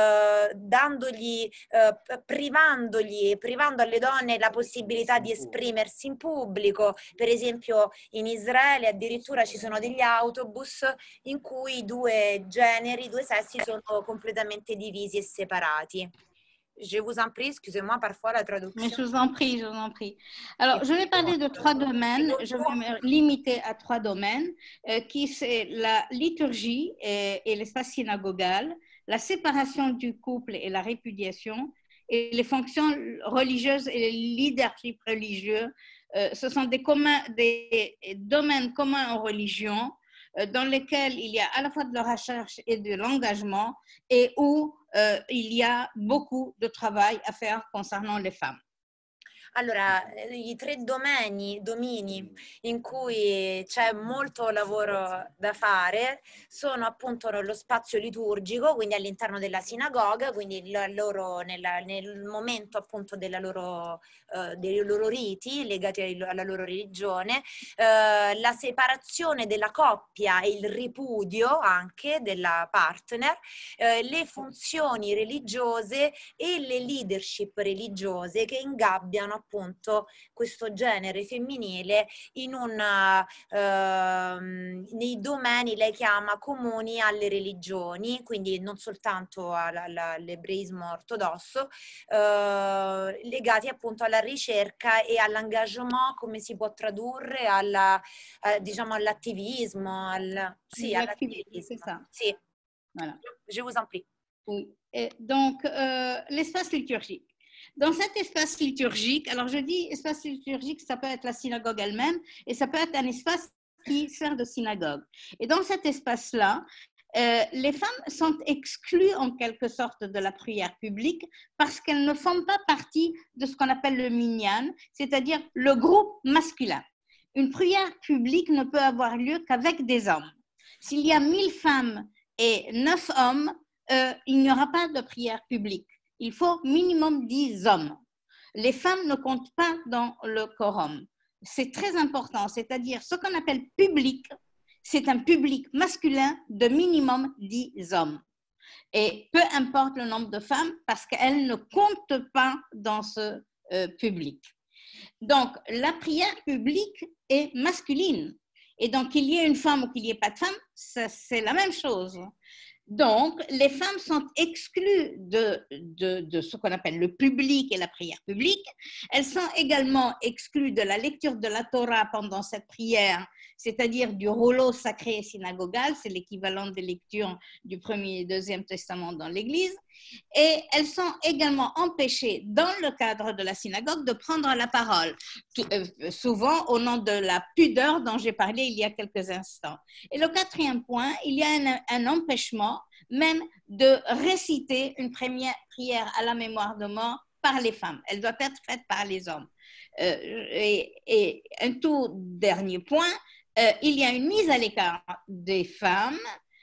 privando alle donne la possibilità di esprimersi in pubblico. Per esempio in Israele addirittura ci sono degli autobus in cui due sessi sono completamente divisi e separati. Je vous en prie, excusez-moi, parfois la traduction. Mais je vous en prie, je vous en prie. Alors, je vais parler de 3 domaines. Je vais me limiter à 3 domaines, qui c'est la liturgie et l'espace synagogal, la séparation du couple et la répudiation, et les fonctions religieuses et le leadership religieux. Ce sont des domaines communs aux religions, dans lesquels il y a à la fois de la recherche et de l'engagement, et où il y a beaucoup de travail à faire concernant les femmes. Allora, i 3 domini in cui c'è molto lavoro da fare sono appunto lo spazio liturgico, quindi all'interno della sinagoga, quindi nel momento appunto dei loro riti legati alla loro religione, la separazione della coppia e il ripudio anche della partner, le funzioni religiose e le leadership religiose che ingabbiano appunto questo genere femminile in nei domeni, lei chiama, comuni alle religioni, quindi non soltanto all'ebraismo ortodosso, legati appunto alla ricerca e all'engagement, come si può tradurre, diciamo all'attivismo, sì, all'attivismo. Sì. Voilà. Je vous en prie. Oui. Et donc, l'espace liturgique. Dans cet espace liturgique, alors je dis espace liturgique, ça peut être la synagogue elle-même et ça peut être un espace qui sert de synagogue. Et dans cet espace-là, les femmes sont exclues en quelque sorte de la prière publique parce qu'elles ne font pas partie de ce qu'on appelle le minyan, c'est-à-dire le groupe masculin. Une prière publique ne peut avoir lieu qu'avec des hommes. S'il y a 1000 femmes et 9 hommes, il n'y aura pas de prière publique. Il faut minimum 10 hommes. Les femmes ne comptent pas dans le quorum. c'est très important, c'est-à-dire ce qu'on appelle public, c'est un public masculin de minimum 10 hommes. Et peu importe le nombre de femmes, parce qu'elles ne comptent pas dans ce public. Donc, la prière publique est masculine. Et donc, qu'il y ait une femme ou qu'il n'y ait pas de femme, c'est la même chose. Donc, les femmes sont exclues de ce qu'on appelle le public et la prière publique. Elles sont également exclues de la lecture de la Torah pendant cette prière, c'est-à-dire du rouleau sacré synagogal, c'est l'équivalent des lectures du Premier et Deuxième Testament dans l'Église. Et elles sont également empêchées, dans le cadre de la synagogue, de prendre la parole, souvent au nom de la pudeur dont j'ai parlé il y a quelques instants. Et le quatrième point, il y a un empêchement même de réciter une première prière à la mémoire de mort par les femmes. Elle doit être faite par les hommes. Et un tout dernier point, il y a une mise à l'écart des femmes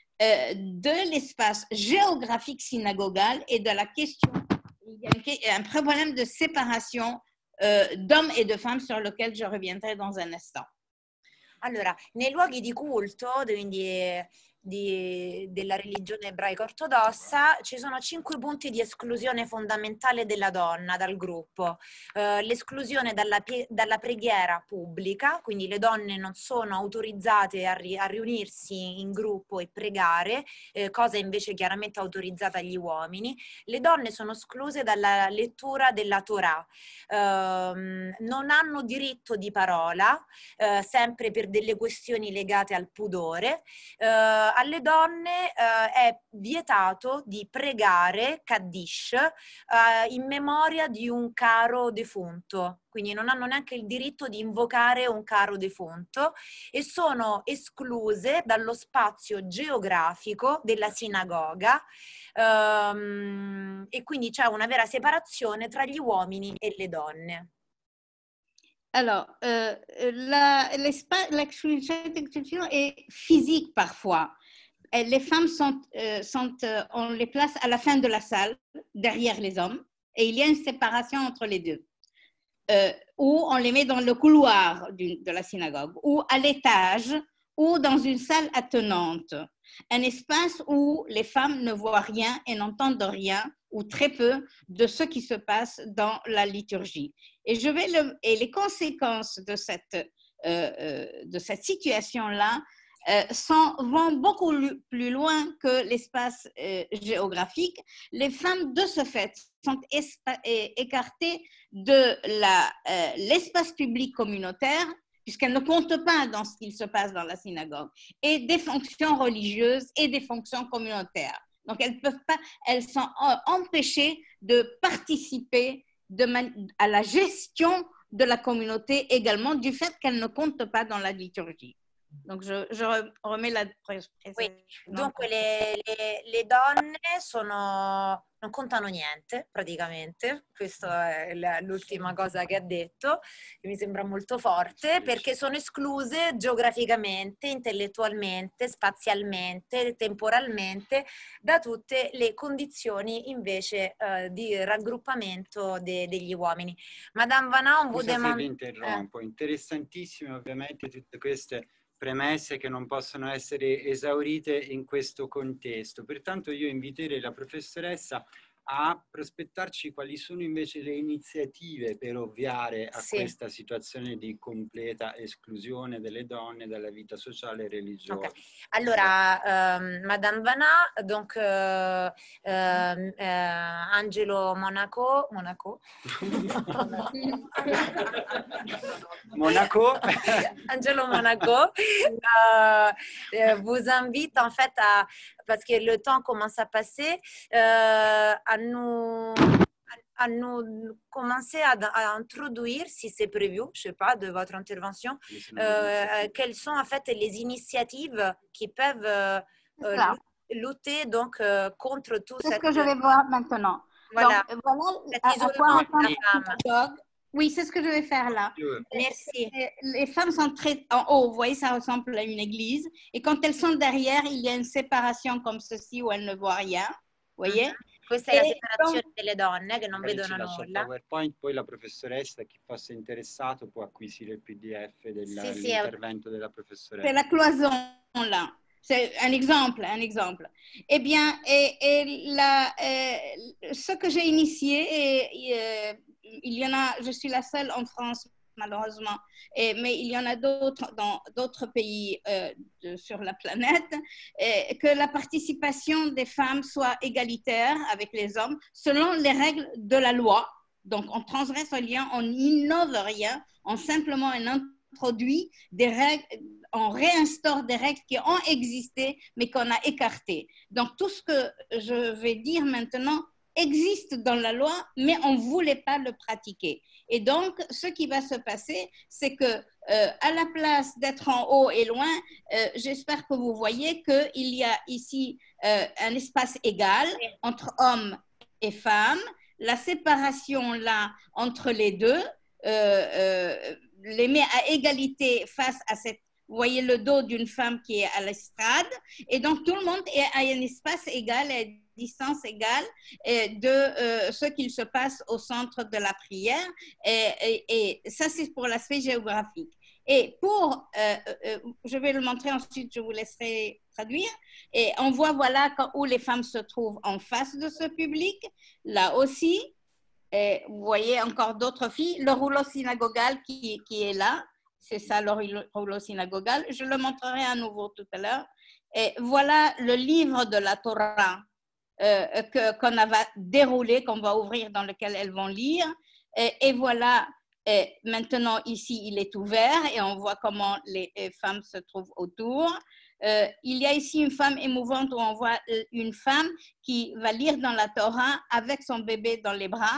de l'espace géographique synagogal et de la question, il y a un problème de séparation d'hommes e di femmes sur lequel je reviendrai dans un instant. Allora, nei luoghi di culto, quindi della religione ebraica ortodossa, ci sono 5 punti di esclusione fondamentale della donna dal gruppo. L'esclusione dalla preghiera pubblica, quindi le donne non sono autorizzate a riunirsi in gruppo e pregare, cosa invece chiaramente autorizzata agli uomini. Le donne sono escluse dalla lettura della Torah, non hanno diritto di parola, sempre per delle questioni legate al pudore. Alle donne è vietato di pregare Kaddish in memoria di un caro defunto, quindi non hanno neanche il diritto di invocare un caro defunto e sono escluse dallo spazio geografico della sinagoga e quindi c'è una vera separazione tra gli uomini e le donne. Alors, l'exclusion est physique parfois. Les femmes on les place à la fin de la salle, derrière les hommes, et il y a une séparation entre les deux. Ou on les met dans le couloir de la synagogue, ou à l'étage, ou dans une salle attenante. Un espace où les femmes ne voient rien et n'entendent rien, ou très peu, de ce qui se passe dans la liturgie. Et les conséquences de cette situation-là vont beaucoup plus loin que l'espace géographique. Les femmes, de ce fait, sont écartées de l'espace public communautaire, puisqu'elles ne comptent pas dans ce qui se passe dans la synagogue, et des fonctions religieuses et des fonctions communautaires. Donc, elles sont empêchées de participer à la gestion de la communauté également, du fait qu'elles ne comptent pas dans la liturgie. Donc, je remets la précision. Oui. Dunque le donne non contano niente praticamente, questa è l'ultima cosa che ha detto, che mi sembra molto forte, perché sono escluse geograficamente, intellettualmente, spazialmente, temporalmente da tutte le condizioni invece di raggruppamento degli uomini. Madame Vanan, scusa se vi interrompo, interessantissime ovviamente tutte queste premesse che non possono essere esaurite in questo contesto. Pertanto io inviterei la professoressa a prospettarci quali sono invece le iniziative per ovviare a questa situazione di completa esclusione delle donne dalla vita sociale e religiosa. Okay. Allora, Madame Vanà, donc Angelo Monaco Angelo Monaco vous invite en fait parce que le temps commence à passer, à nous commencer à introduire, si c'est prévu, je sais pas, de votre intervention, quelles sont en fait les initiatives qui peuvent lutter donc contre tout ça. C'est ce que je vais voir maintenant. Voilà. Donc, voilà à quoi ressemble la synagogue. Oui, c'est ce que je vais faire là. Merci. Les femmes sont très en haut, vous voyez, ça ressemble à une église. Et quand elles sont derrière, il y a une séparation comme ceci où elles ne voient rien. Vous voyez? Questa è la separazione delle donne che non vedono lascia il nulla. PowerPoint, poi la professoressa, chi fosse interessato, può acquisire il PDF dell'intervento della professoressa. C'est la cloison là. C'est un exemple, un exemple. Eh bien, ce que j'ai initié, il y en a, je suis la seule en France malheureusement, mais il y en a d'autres dans d'autres pays sur la planète, que la participation des femmes soit égalitaire avec les hommes selon les règles de la loi. Donc, on transgresse rien, on n'innove rien, on simplement introduit des règles, on réinstaure des règles qui ont existé mais qu'on a écartées. Donc, tout ce que je vais dire maintenant existe dans la loi, mais on ne voulait pas le pratiquer. Et donc, ce qui va se passer, c'est que à la place d'être en haut et loin, j'espère que vous voyez qu'il y a ici un espace égal entre hommes et femmes, la séparation là entre les deux, les met à égalité face à cette, vous voyez le dos d'une femme qui est à l'estrade, et donc tout le monde est à un espace égal, à une distance égale de ce qu'il se passe au centre de la prière, et ça c'est pour l'aspect géographique. Et pour, je vais le montrer ensuite, je vous laisserai traduire, et on voit voilà où les femmes se trouvent en face de ce public, là aussi, et vous voyez encore d'autres filles, le rouleau synagogal qui est là, c'est ça le rouleau synagogal, je le montrerai à nouveau tout à l'heure, et voilà le livre de la Torah qu'on va dérouler, qu'on va ouvrir, dans lequel elles vont lire, et voilà. Et maintenant, ici, il est ouvert et on voit comment les femmes se trouvent autour. Il y a ici une femme émouvante où on voit une femme qui va lire dans la Torah avec son bébé dans les bras.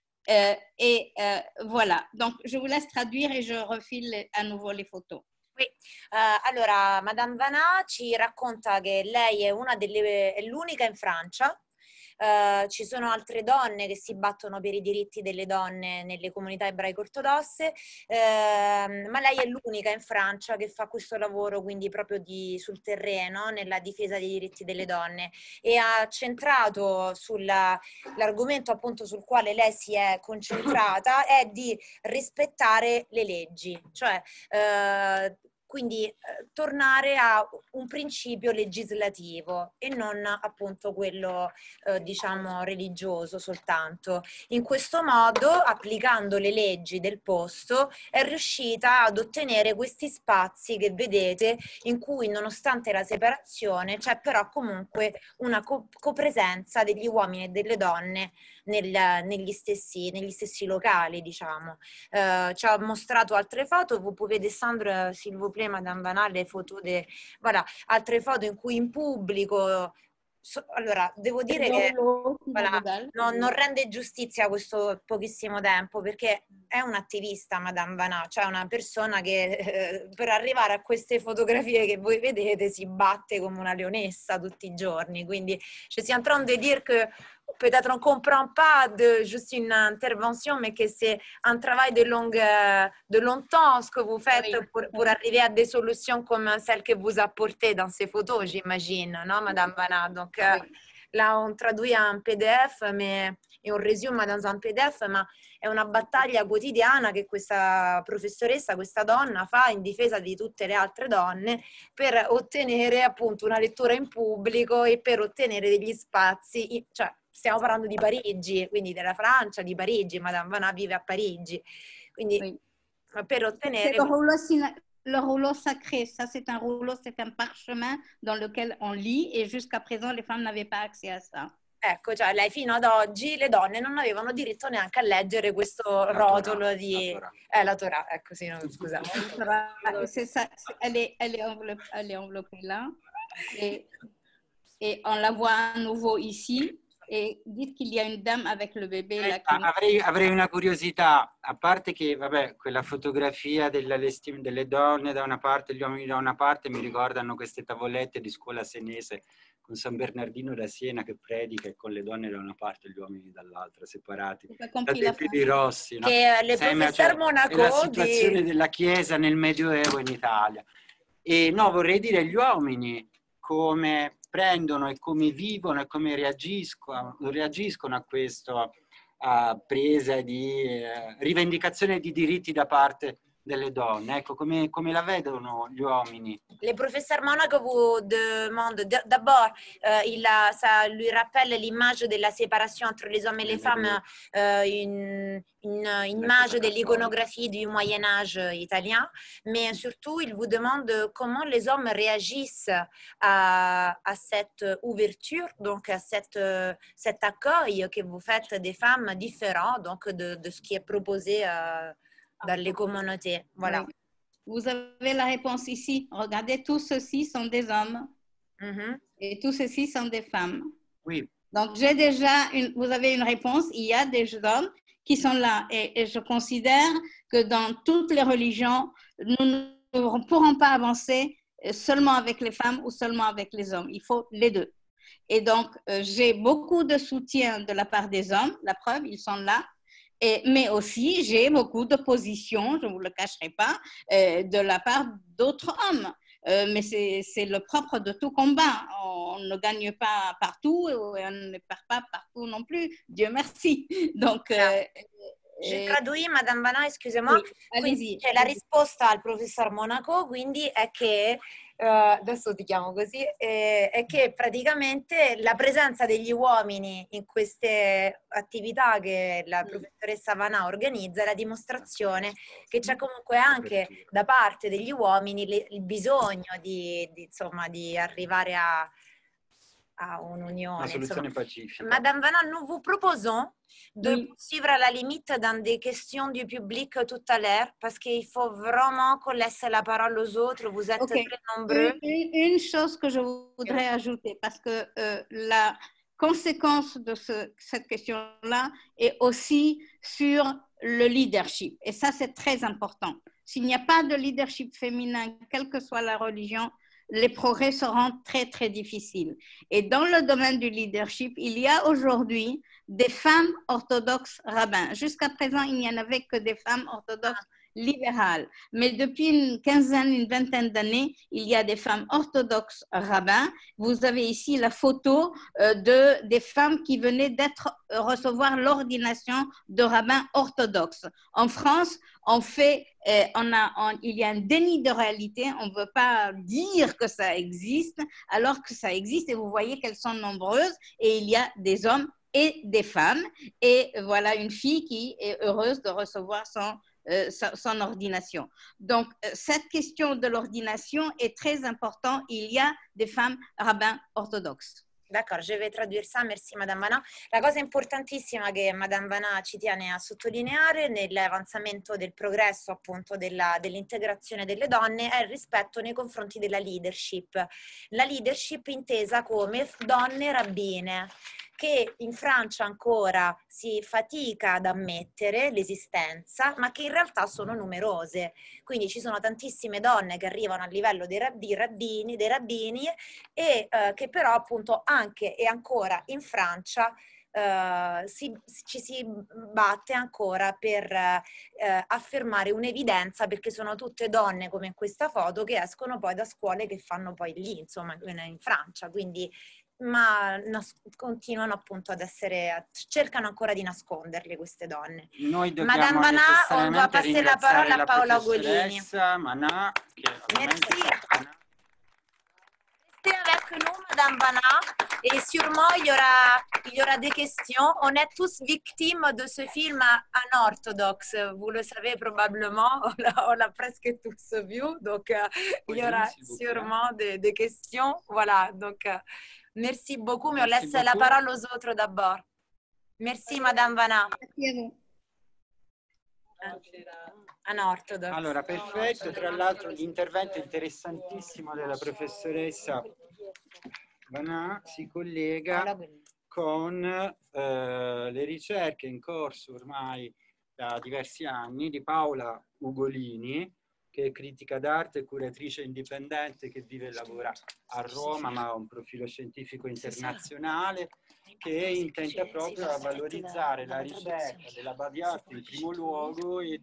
Voilà, donc je vous laisse traduire et je refile à nouveau les photos. Oui. Allora, Madame Vanà ci racconta che lei è è l'unica in Francia. Ci sono altre donne che si battono per i diritti delle donne nelle comunità ebraiche ortodosse, ma lei è l'unica in Francia che fa questo lavoro, quindi proprio sul terreno, nella difesa dei diritti delle donne, e ha centrato l'argomento appunto sul quale lei si è concentrata, è di rispettare le leggi, cioè quindi tornare a un principio legislativo e non appunto quello diciamo religioso soltanto. In questo modo, applicando le leggi del posto, è riuscita ad ottenere questi spazi che vedete, in cui nonostante la separazione c'è però comunque una copresenza degli uomini e delle donne negli stessi locali, diciamo. Ci ha mostrato altre foto, vous pouvez descendre s'il vous plaît Madame Vanà, le foto voilà, altre foto in cui in pubblico allora devo dire che voilà, non rende giustizia questo pochissimo tempo, perché è un'attivista Madame Vanà, cioè una persona che per arrivare a queste fotografie che voi vedete si batte come una leonessa tutti i giorni, quindi je suis en train de dire que peut-être on ne comprend pas juste une intervention, mais que c'est un travail de long temps ce que vous faites pour arriver à des solutions comme celles que vous apportez dans ces photos, j'imagine, non, Madame Vanà? Donc là, on traduit un PDF et on résume dans un PDF, ma è una battaglia quotidiana che questa professoressa, questa donna fa in difesa di tutte le altre donne per ottenere appunto una lettura in pubblico e per ottenere degli spazi, cioè stiamo parlando di Parigi, quindi della Francia, di Parigi, Madame Vanà vive a Parigi, quindi per ottenere... Le rouleau sacré, ça c'est un rouleau, c'est un parchemin dans lequel on lit, et jusqu'à présent les femmes n'avaient pas accès à ça. Ecco, cioè lei fino ad oggi le donne non avevano diritto neanche a leggere questo rotolo di... la Torah, ecco sì, no, scusate. C'est ça, elle est enveloppée là, et on la voit à nouveau ici. E dites qu'il y a une dame avec le bébé là. Avrei una curiosità, a parte che vabbè, quella fotografia delle donne da una parte e gli uomini da una parte mi ricordano queste tavolette di scuola senese con San Bernardino da Siena che predica e con le donne da una parte e gli uomini dall'altra, separati. Da fili rossi, no? Che le professor Monaco, è la situazione della Chiesa nel Medioevo in Italia. E no, vorrei dire gli uomini come prendono e come vivono e come reagiscono a questo presa di rivendicazione di diritti da parte delle donne. Ecco, come la vedono gli uomini? Le professeur Monaco vous demande d'abord, ça lui rappelle l'image de la séparation entre les hommes et les femmes, une image de l'iconographie du Moyen-Âge italien, mais surtout il vous demande comment les hommes réagissent à cette ouverture, donc à cet accueil que vous faites des femmes différentes, donc de ce qui est proposé dans les communautés. Voilà. Oui. Vous avez la réponse ici. Regardez, tous ceux-ci sont des hommes et tous ceux-ci sont des femmes. Oui. Donc, j'ai déjà vous avez une réponse. Il y a des hommes qui sont là et je considère que dans toutes les religions, nous ne pourrons pas avancer seulement avec les femmes ou seulement avec les hommes. Il faut les deux. Et donc, j'ai beaucoup de soutien de la part des hommes. La preuve, ils sont là. Mais aussi, j'ai beaucoup d'opposition, je ne vous le cacherai pas, de la part d'autres hommes. Mais c'est le propre de tout combat. On ne gagne pas partout et on ne perd pas partout non plus. Dieu merci. Donc, je traduis, Madame Vanna, excusez-moi. Oui, allez-y. C'è la risposta al professor Monaco, quindi è che adesso ti chiamo così, è che praticamente la presenza degli uomini in queste attività che la professoressa Vanna organizza è la dimostrazione che c'è comunque anche da parte degli uomini il bisogno insomma, di arrivare a un'unione. Una soluzione pacifica. Madame Vanna, nous vous proposons de poursuivre à la limite dans des questions du public tout à l'heure, parce qu'il faut vraiment qu'on laisse la parole aux autres. Vous êtes très nombreux. Une chose que je voudrais ajouter, parce que la conséquence de cette question-là est aussi sur le leadership. Et ça, c'est très important. S'il n'y a pas de leadership féminin, quelle que soit la religion, les progrès seront très, très difficiles. Et dans le domaine du leadership, il y a aujourd'hui des femmes orthodoxes rabbins. Jusqu'à présent, il n'y en avait que des femmes orthodoxes libérales. Mais depuis une quinzaine, une vingtaine d'années, il y a des femmes orthodoxes rabbins. Vous avez ici la photo des femmes qui venaient recevoir l'ordination de rabbins orthodoxes. En France, il y a un déni de réalité. On ne veut pas dire que ça existe, alors que ça existe. Et vous voyez qu'elles sont nombreuses. Et il y a des hommes et des femmes. Et voilà une fille qui est heureuse de recevoir son ordination. Donc, cette question de l'ordination est très importante. Il y a des femmes rabbins orthodoxes. D'accordo, je vais traduire ça, merci Madame Vanna. La cosa importantissima che Madame Vanna ci tiene a sottolineare nell'avanzamento del progresso appunto dell'integrazione delle donne è il rispetto nei confronti della leadership. La leadership intesa come donne rabbine, che in Francia ancora si fatica ad ammettere l'esistenza, ma che in realtà sono numerose. Quindi ci sono tantissime donne che arrivano a livello dei rabbini e che però appunto anche e ancora in Francia ci si batte ancora per affermare un'evidenza, perché sono tutte donne come in questa foto che escono poi da scuole che fanno poi lì, insomma, in Francia, quindi ma continuano appunto ad essere, cercano ancora di nasconderle queste donne. Noi dobbiamo Madame Vanna, on va passer la parole à Paola Ugolini. Vanna, merci. Restez avec nous, Madame Vanna, et sûrement il y aura des questions. On est tous victimes de ce film anorthodoxe, vous le savez probablement, on l'a presque tous vu, donc il y aura sûrement des questions. Voilà, donc merci beaucoup, mais on laisse la parole aux autres d'abord. Merci, Madame Vanna. Anorthodox. Allora, perfetto. Tra l'altro l'intervento interessantissimo della professoressa Vanna si collega con le ricerche in corso ormai da diversi anni di Paola Ugolini, che è critica d'arte e curatrice indipendente che vive e lavora a Roma, ma ha un profilo scientifico internazionale, che intenta proprio a valorizzare la ricerca della body art in primo luogo e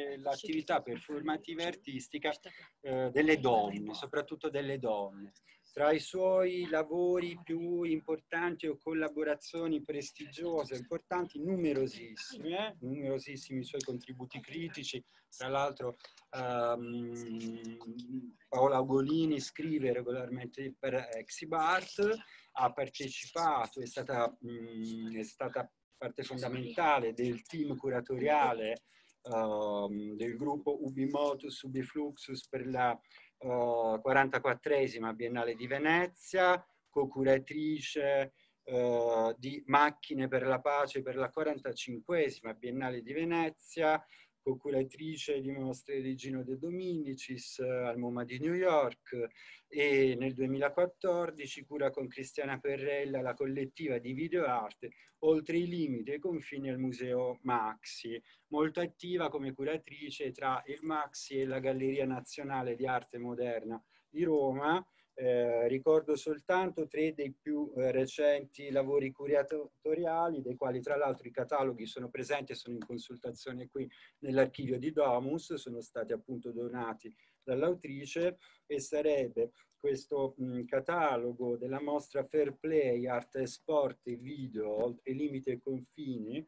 dell'attività performativa e artistica delle donne, soprattutto delle donne. Tra i suoi lavori più importanti o collaborazioni prestigiose, importanti, numerosissimi i suoi contributi critici. Tra l'altro Paola Ugolini scrive regolarmente per Exibart, ha partecipato, è stata parte fondamentale del team curatoriale del gruppo Ubi Motus, Ubi Fluxus per la 44esima Biennale di Venezia, co-curatrice di Macchine per la Pace per la 45esima Biennale di Venezia, co-curatrice di mostre di Gino De Dominicis al MoMA di New York, e nel 2014 cura con Cristiana Perrella la collettiva di videoarte Oltre i limiti e i confini al Museo Maxi, molto attiva come curatrice tra il Maxi e la Galleria Nazionale di Arte Moderna di Roma. Ricordo soltanto 3 dei più recenti lavori curatoriali, dei quali tra l'altro i cataloghi sono presenti e sono in consultazione qui nell'archivio di Domus, sono stati appunto donati dall'autrice, e sarebbe questo catalogo della mostra Fair Play, Arte e Sport e Video, Oltre i limiti e i confini,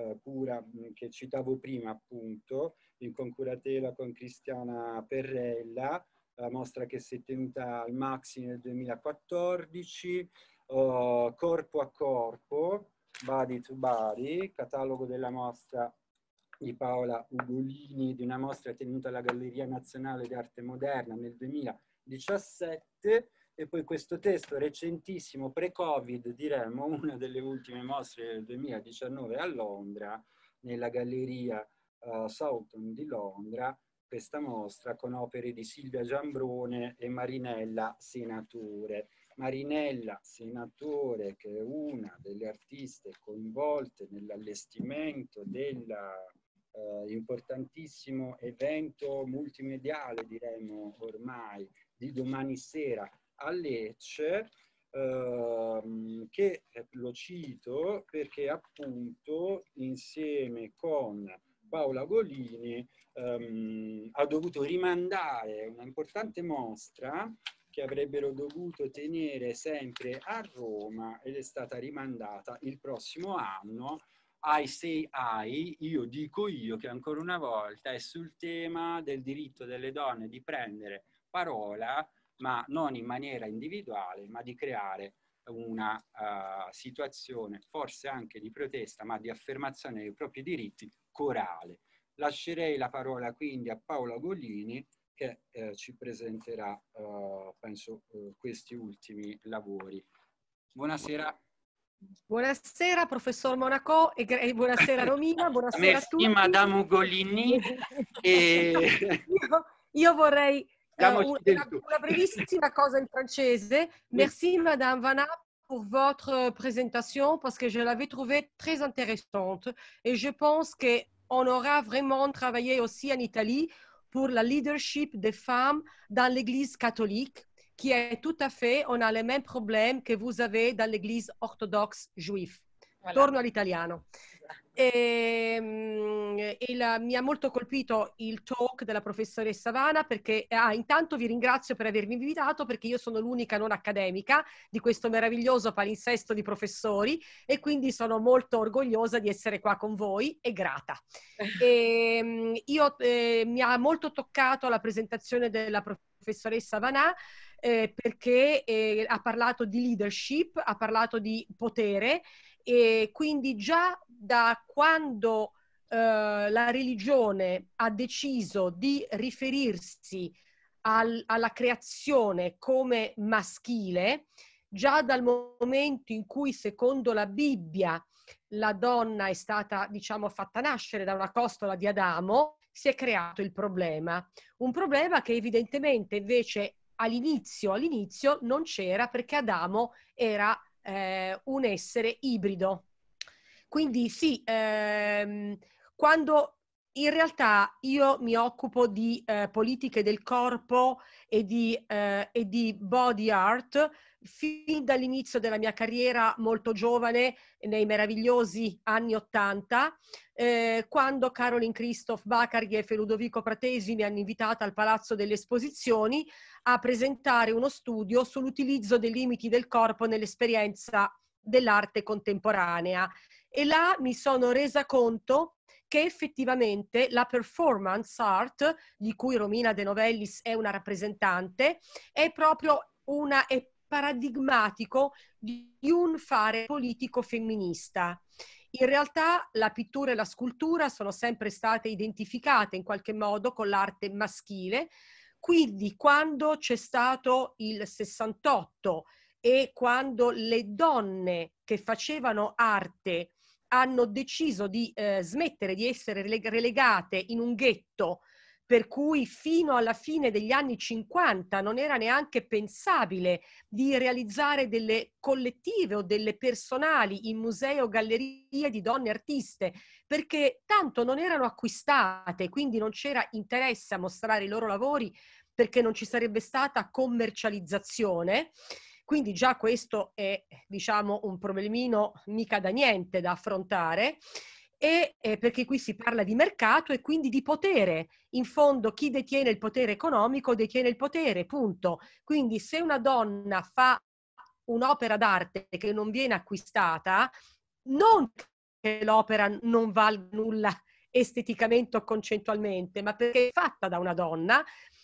che citavo prima appunto, in concuratela con Cristiana Perrella, la mostra che si è tenuta al Maxi nel 2014, Corpo a Corpo, Body to Body, catalogo della mostra di Paola Ugolini, di una mostra tenuta alla Galleria Nazionale di Arte Moderna nel 2017, e poi questo testo recentissimo, pre-Covid diremmo, una delle ultime mostre del 2019 a Londra, nella Galleria Southon di Londra, questa mostra con opere di Silvia Giambrone e Marinella Senatore. Marinella Senatore, che è una delle artiste coinvolte nell'allestimento del importantissimo evento multimediale, diremmo ormai, di domani sera a Lecce, che lo cito perché appunto insieme con Paola Ugolini ha dovuto rimandare una importante mostra che avrebbero dovuto tenere sempre a Roma, ed è stata rimandata il prossimo anno. I say I, io dico io, che ancora una volta è sul tema del diritto delle donne di prendere parola, ma non in maniera individuale, ma di creare una situazione forse anche di protesta, ma di affermazione dei propri diritti, corale. Lascerei la parola quindi a Paola Ugolini, che ci presenterà, penso, questi ultimi lavori. Buonasera. Buonasera professor Monaco e buonasera Romina, buonasera a tutti. Merci Madame Ugolini. Io vorrei una brevissima cosa in francese. Merci Madame Vanna pour votre présentation parce que je l'avais trouvée très intéressante et je pense qu'on aura vraiment travaillé aussi en Italie pour la leadership des femmes dans l'Église catholique, qui est tout à fait, on a les mêmes problèmes que vous avez dans l'Église orthodoxe juive. Voilà. Torno all'italiano. Mi ha molto colpito il talk della professoressa Vanna, perché intanto vi ringrazio per avermi invitato, perché io sono l'unica non accademica di questo meraviglioso palinsesto di professori e quindi sono molto orgogliosa di essere qua con voi e grata. Mi ha molto toccato la presentazione della professoressa Vanna, perché ha parlato di leadership, ha parlato di potere, e quindi già da quando la religione ha deciso di riferirsi alla creazione come maschile, già dal momento in cui secondo la Bibbia la donna è stata, diciamo, fatta nascere da una costola di Adamo, si è creato il problema. Un problema che evidentemente invece all'inizio non c'era, perché Adamo era un essere ibrido. Quindi sì, quando in realtà io mi occupo di politiche del corpo e di body art, fin dall'inizio della mia carriera molto giovane, nei meravigliosi anni '80, quando Caroline Christoph Bakargiev e Ludovico Pratesi mi hanno invitata al Palazzo delle Esposizioni a presentare uno studio sull'utilizzo dei limiti del corpo nell'esperienza dell'arte contemporanea. E là mi sono resa conto che effettivamente la performance art, di cui Romina De Novellis è una rappresentante, è proprio è paradigmatico di un fare politico femminista. In realtà la pittura e la scultura sono sempre state identificate in qualche modo con l'arte maschile, quindi quando c'è stato il 68 e quando le donne che facevano arte hanno deciso di smettere di essere relegate in un ghetto, per cui fino alla fine degli anni 50 non era neanche pensabile di realizzare delle collettive o delle personali in musei o gallerie di donne artiste, perché tanto non erano acquistate, quindi non c'era interesse a mostrare i loro lavori perché non ci sarebbe stata commercializzazione. Quindi già questo è, diciamo, un problemino mica da niente da affrontare, e perché qui si parla di mercato e quindi di potere. In fondo chi detiene il potere economico detiene il potere, punto. Quindi se una donna fa un'opera d'arte che non viene acquistata, non che l'opera non valga nulla esteticamente o concettualmente, ma perché è fatta da una donna,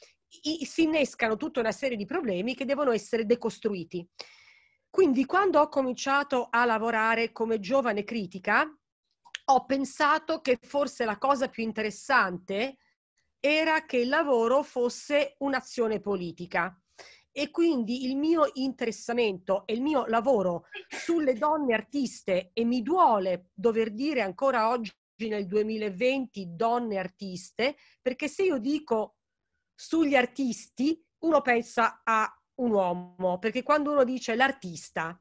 si innescano tutta una serie di problemi che devono essere decostruiti. Quindi quando ho cominciato a lavorare come giovane critica, ho pensato che forse la cosa più interessante era che il lavoro fosse un'azione politica. E quindi il mio interessamento e il mio lavoro sulle donne artiste, e mi duole dover dire ancora oggi nel 2020 donne artiste, perché se io dico sugli artisti, uno pensa a un uomo, perché quando uno dice l'artista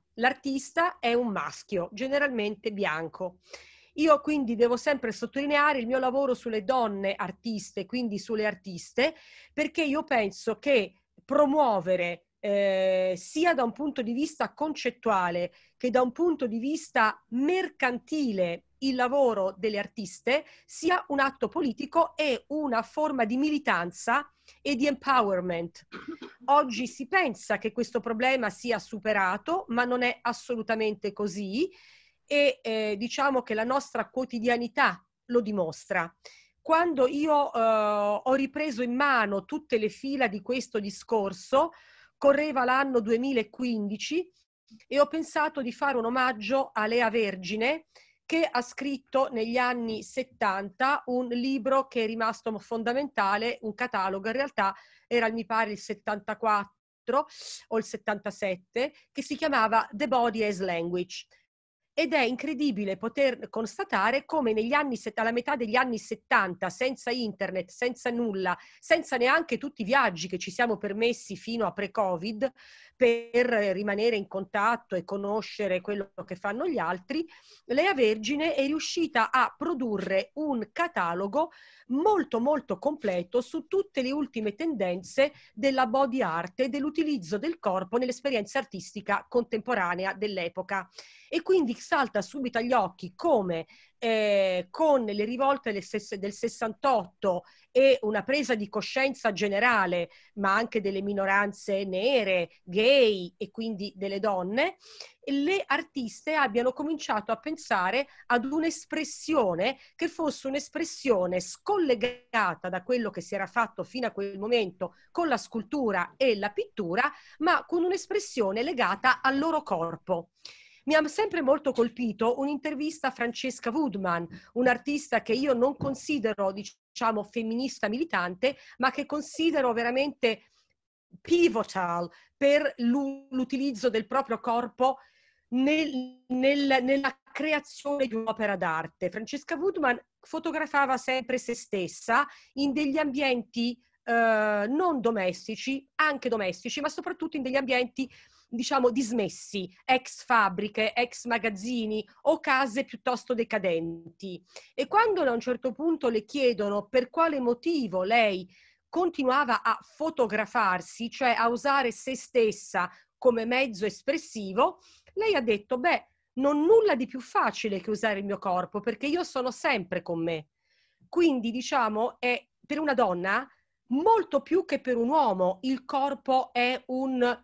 è un maschio, generalmente bianco. Io quindi devo sempre sottolineare il mio lavoro sulle donne artiste, quindi sulle artiste, perché io penso che promuovere sia da un punto di vista concettuale che da un punto di vista mercantile il lavoro delle artiste sia un atto politico e una forma di militanza e di empowerment. Oggi si pensa che questo problema sia superato, ma non è assolutamente così, e diciamo che la nostra quotidianità lo dimostra. Quando io ho ripreso in mano tutte le fila di questo discorso, correva l'anno 2015 e ho pensato di fare un omaggio a Lea Vergine, che ha scritto negli anni 70 un libro che è rimasto fondamentale, un catalogo, in realtà era mi pare il 74 o il 77, che si chiamava The Body as Language. Ed è incredibile poter constatare come negli anni, alla metà degli anni 70, senza internet, senza nulla, senza neanche tutti i viaggi che ci siamo permessi fino a pre-Covid per rimanere in contatto e conoscere quello che fanno gli altri, Lea Vergine è riuscita a produrre un catalogo molto molto completo su tutte le ultime tendenze della body art e dell'utilizzo del corpo nell'esperienza artistica contemporanea dell'epoca. E quindi salta subito agli occhi come con le rivolte del 68 e una presa di coscienza generale, ma anche delle minoranze nere, gay e quindi delle donne, le artiste abbiano cominciato a pensare ad un'espressione che fosse un'espressione scollegata da quello che si era fatto fino a quel momento con la scultura e la pittura, ma con un'espressione legata al loro corpo. Mi ha sempre molto colpito un'intervista a Francesca Woodman, un'artista che io non considero, diciamo, femminista militante, ma che considero veramente pivotal per l'utilizzo del proprio corpo nella creazione di un'opera d'arte. Francesca Woodman fotografava sempre se stessa in degli ambienti non domestici, anche domestici, ma soprattutto in degli ambienti, diciamo, dismessi, ex fabbriche, ex magazzini o case piuttosto decadenti. E quando a un certo punto le chiedono per quale motivo lei continuava a fotografarsi, cioè a usare se stessa come mezzo espressivo, lei ha detto, beh, non nulla di più facile che usare il mio corpo, perché io sono sempre con me. Quindi, diciamo, è per una donna molto più che per un uomo. Il corpo è un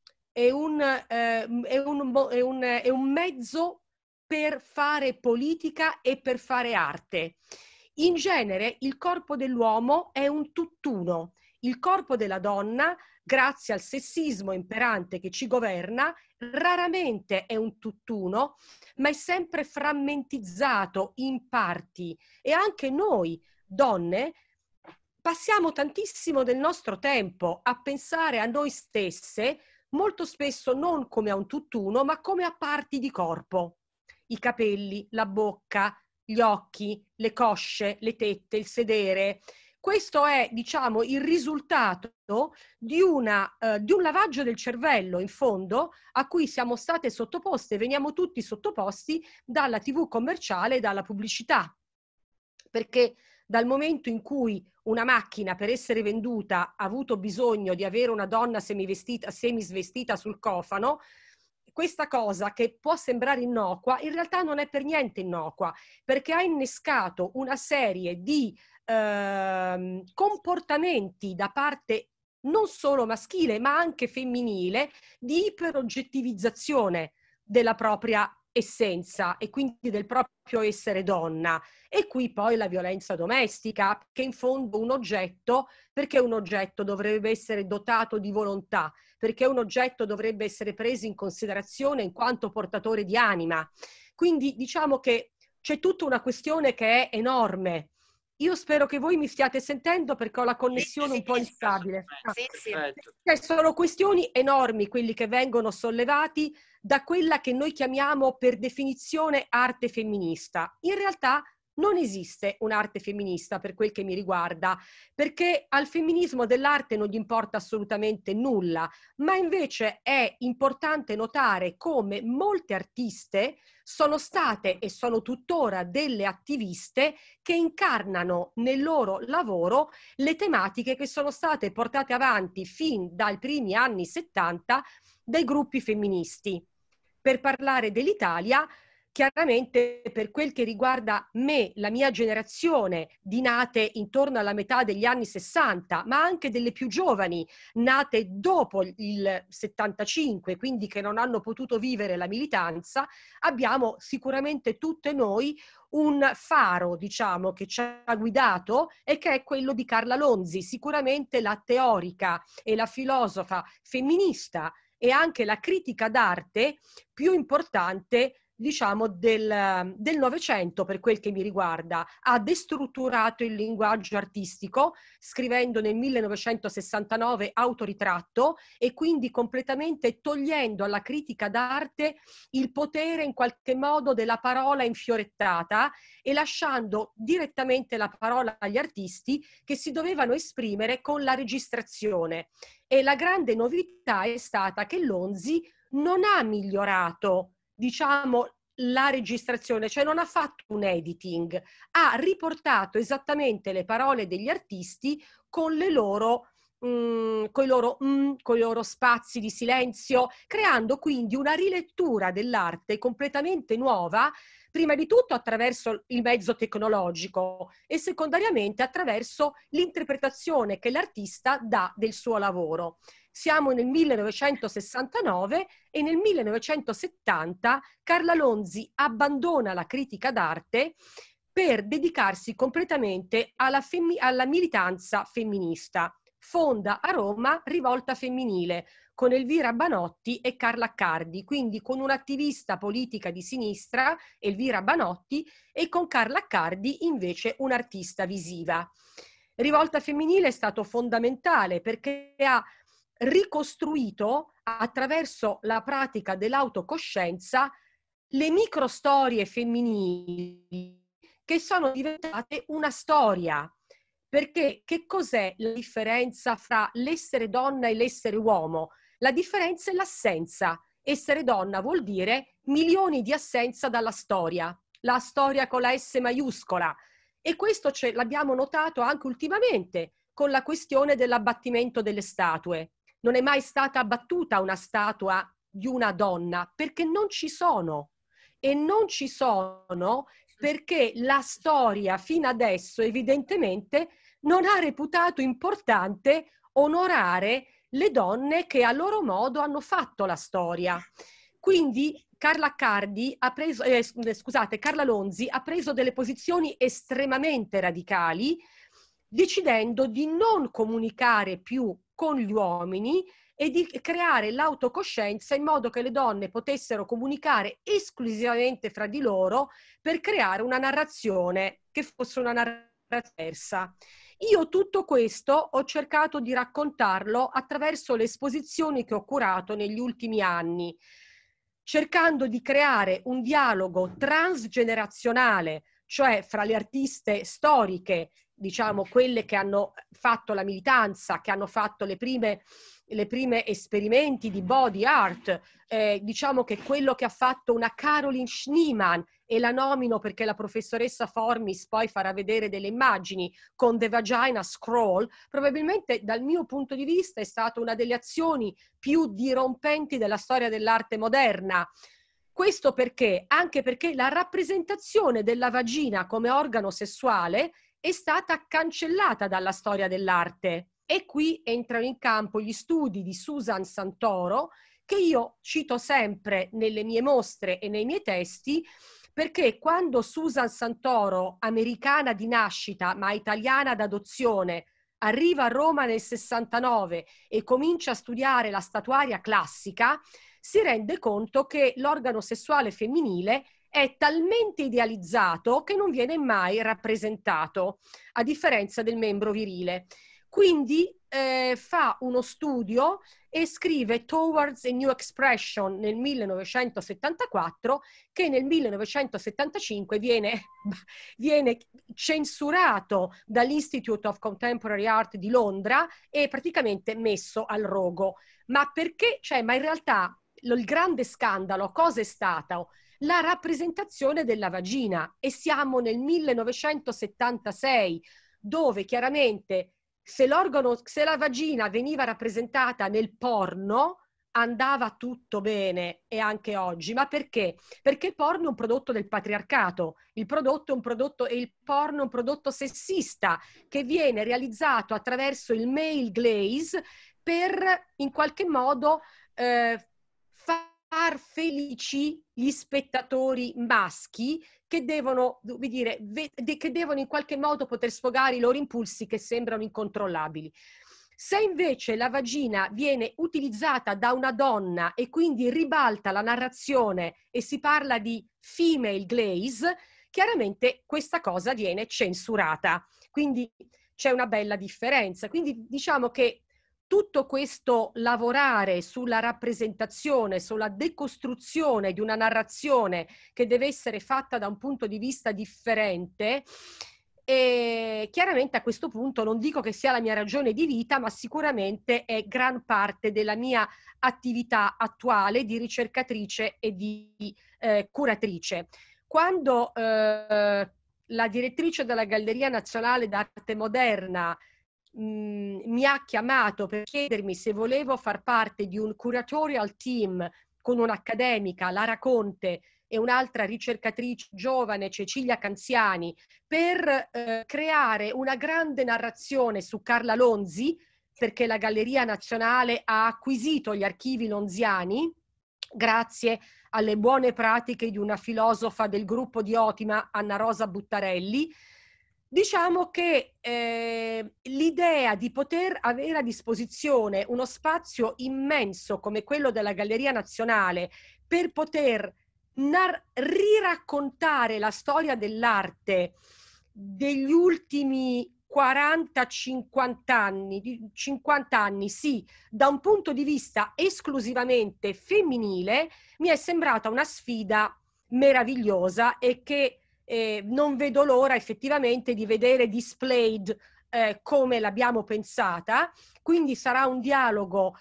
mezzo per fare politica e per fare arte. In genere il corpo dell'uomo è un tutt'uno. Il corpo della donna, grazie al sessismo imperante che ci governa, raramente è un tutt'uno, ma è sempre frammentizzato in parti. E anche noi, donne, passiamo tantissimo del nostro tempo a pensare a noi stesse, molto spesso non come a un tutt'uno, ma come a parti di corpo. I capelli, la bocca, gli occhi, le cosce, le tette, il sedere. Questo è, diciamo, il risultato di un lavaggio del cervello, in fondo, a cui siamo state sottoposte, veniamo tutti sottoposti dalla TV commerciale e dalla pubblicità. Perché dal momento in cui una macchina, per essere venduta, ha avuto bisogno di avere una donna semisvestita sul cofano, questa cosa, che può sembrare innocua, in realtà non è per niente innocua, perché ha innescato una serie di comportamenti da parte non solo maschile, ma anche femminile, di iperoggettivizzazione della propria essenza e quindi del proprio essere donna. E qui poi la violenza domestica, che in fondo un oggetto, perché un oggetto dovrebbe essere dotato di volontà, perché un oggetto dovrebbe essere preso in considerazione in quanto portatore di anima. Quindi diciamo che c'è tutta una questione che è enorme. Io spero che voi mi stiate sentendo, perché ho la connessione un po' instabile. Sono questioni enormi quelli che vengono sollevati da quella che noi chiamiamo per definizione arte femminista. In realtà non esiste un'arte femminista per quel che mi riguarda, perché al femminismo dell'arte non gli importa assolutamente nulla, ma invece è importante notare come molte artiste sono state e sono tuttora delle attiviste che incarnano nel loro lavoro le tematiche che sono state portate avanti fin dai primi anni 70 dai gruppi femministi. Per parlare dell'Italia, chiaramente per quel che riguarda me, la mia generazione di nate intorno alla metà degli anni 60, ma anche delle più giovani, nate dopo il 75, quindi che non hanno potuto vivere la militanza, abbiamo sicuramente tutte noi un faro, diciamo, che ci ha guidato, e che è quello di Carla Lonzi, sicuramente la teorica e la filosofa femminista e anche la critica d'arte più importante, diciamo, del Novecento, per quel che mi riguarda. Ha destrutturato il linguaggio artistico, scrivendo nel 1969 Autoritratto, e quindi completamente togliendo alla critica d'arte il potere in qualche modo della parola infiorettata e lasciando direttamente la parola agli artisti, che si dovevano esprimere con la registrazione. E la grande novità è stata che Lonzi non ha migliorato, diciamo, la registrazione, cioè non ha fatto un editing, ha riportato esattamente le parole degli artisti con le loro con i loro spazi di silenzio, creando quindi una rilettura dell'arte completamente nuova, prima di tutto attraverso il mezzo tecnologico e secondariamente attraverso l'interpretazione che l'artista dà del suo lavoro. Siamo nel 1969 e nel 1970 Carla Lonzi abbandona la critica d'arte per dedicarsi completamente alla militanza femminista. Fonda a Roma Rivolta Femminile con Elvira Banotti e Carla Accardi, quindi con un'attivista politica di sinistra, Elvira Banotti, e con Carla Accardi invece un'artista visiva. Rivolta Femminile è stato fondamentale perché ha ricostruito attraverso la pratica dell'autocoscienza le microstorie femminili che sono diventate una storia. Perché che cos'è la differenza fra l'essere donna e l'essere uomo? La differenza è l'assenza. Essere donna vuol dire milioni di assenza dalla storia, la storia con la S maiuscola. E questo l'abbiamo notato anche ultimamente con la questione dell'abbattimento delle statue. non è mai stata abbattuta una statua di una donna, perché non ci sono. E non ci sono perché la storia fino adesso evidentemente non ha reputato importante onorare le donne che a loro modo hanno fatto la storia. Quindi Carla Lonzi ha preso delle posizioni estremamente radicali, decidendo di non comunicare più con gli uomini e di creare l'autocoscienza in modo che le donne potessero comunicare esclusivamente fra di loro per creare una narrazione che fosse una narrazione diversa. Io tutto questo ho cercato di raccontarlo attraverso le esposizioni che ho curato negli ultimi anni, cercando di creare un dialogo transgenerazionale, cioè fra le artiste storiche, diciamo quelle che hanno fatto la militanza, che hanno fatto le prime esperimenti di body art, diciamo che quello che ha fatto una Caroline Schneemann, e la nomino perché la professoressa Formis poi farà vedere delle immagini con The Vagina Scroll, probabilmente dal mio punto di vista è stata una delle azioni più dirompenti della storia dell'arte moderna. Questo perché? Anche perché la rappresentazione della vagina come organo sessuale è stata cancellata dalla storia dell'arte. E qui entrano in campo gli studi di Susan Santoro, che io cito sempre nelle mie mostre e nei miei testi, perché quando Susan Santoro, americana di nascita ma italiana d'adozione, arriva a Roma nel 69 e comincia a studiare la statuaria classica, si rende conto che l'organo sessuale femminile è talmente idealizzato che non viene mai rappresentato, a differenza del membro virile. Quindi fa uno studio e scrive Towards a New Expression nel 1974, che nel 1975 viene censurato dall'Institute of Contemporary Art di Londra e praticamente messo al rogo. Ma perché? Cioè, ma in realtà il grande scandalo cosa è stato? La rappresentazione della vagina, e siamo nel 1976, dove chiaramente se la vagina veniva rappresentata nel porno andava tutto bene, e anche oggi. Ma perché? Perché il porno è un prodotto del patriarcato, il porno è un prodotto sessista che viene realizzato attraverso il male gaze per in qualche modo far felici gli spettatori maschi che devono in qualche modo poter sfogare i loro impulsi che sembrano incontrollabili. Se invece la vagina viene utilizzata da una donna e quindi ribalta la narrazione e si parla di female gaze, chiaramente questa cosa viene censurata. Quindi c'è una bella differenza. Quindi diciamo che tutto questo lavorare sulla rappresentazione, sulla decostruzione di una narrazione che deve essere fatta da un punto di vista differente, e chiaramente a questo punto non dico che sia la mia ragione di vita, ma sicuramente è gran parte della mia attività attuale di ricercatrice e di curatrice. Quando la direttrice della Galleria Nazionale d'Arte Moderna mi ha chiamato per chiedermi se volevo far parte di un curatorial team con un'accademica, Lara Conte, e un'altra ricercatrice giovane, Cecilia Canziani, per creare una grande narrazione su Carla Lonzi, perché la Galleria Nazionale ha acquisito gli archivi lonziani grazie alle buone pratiche di una filosofa del gruppo di Otima, Anna Rosa Buttarelli. Diciamo che l'idea di poter avere a disposizione uno spazio immenso come quello della Galleria Nazionale per poter riraccontare la storia dell'arte degli ultimi 40-50 anni, 50 anni, sì, da un punto di vista esclusivamente femminile, mi è sembrata una sfida meravigliosa e che non vedo l'ora effettivamente di vedere displayed come l'abbiamo pensata. Quindi sarà un dialogo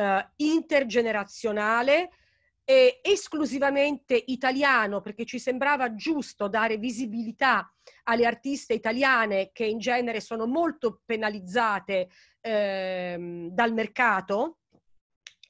intergenerazionale, esclusivamente italiano, perché ci sembrava giusto dare visibilità alle artiste italiane che in genere sono molto penalizzate dal mercato,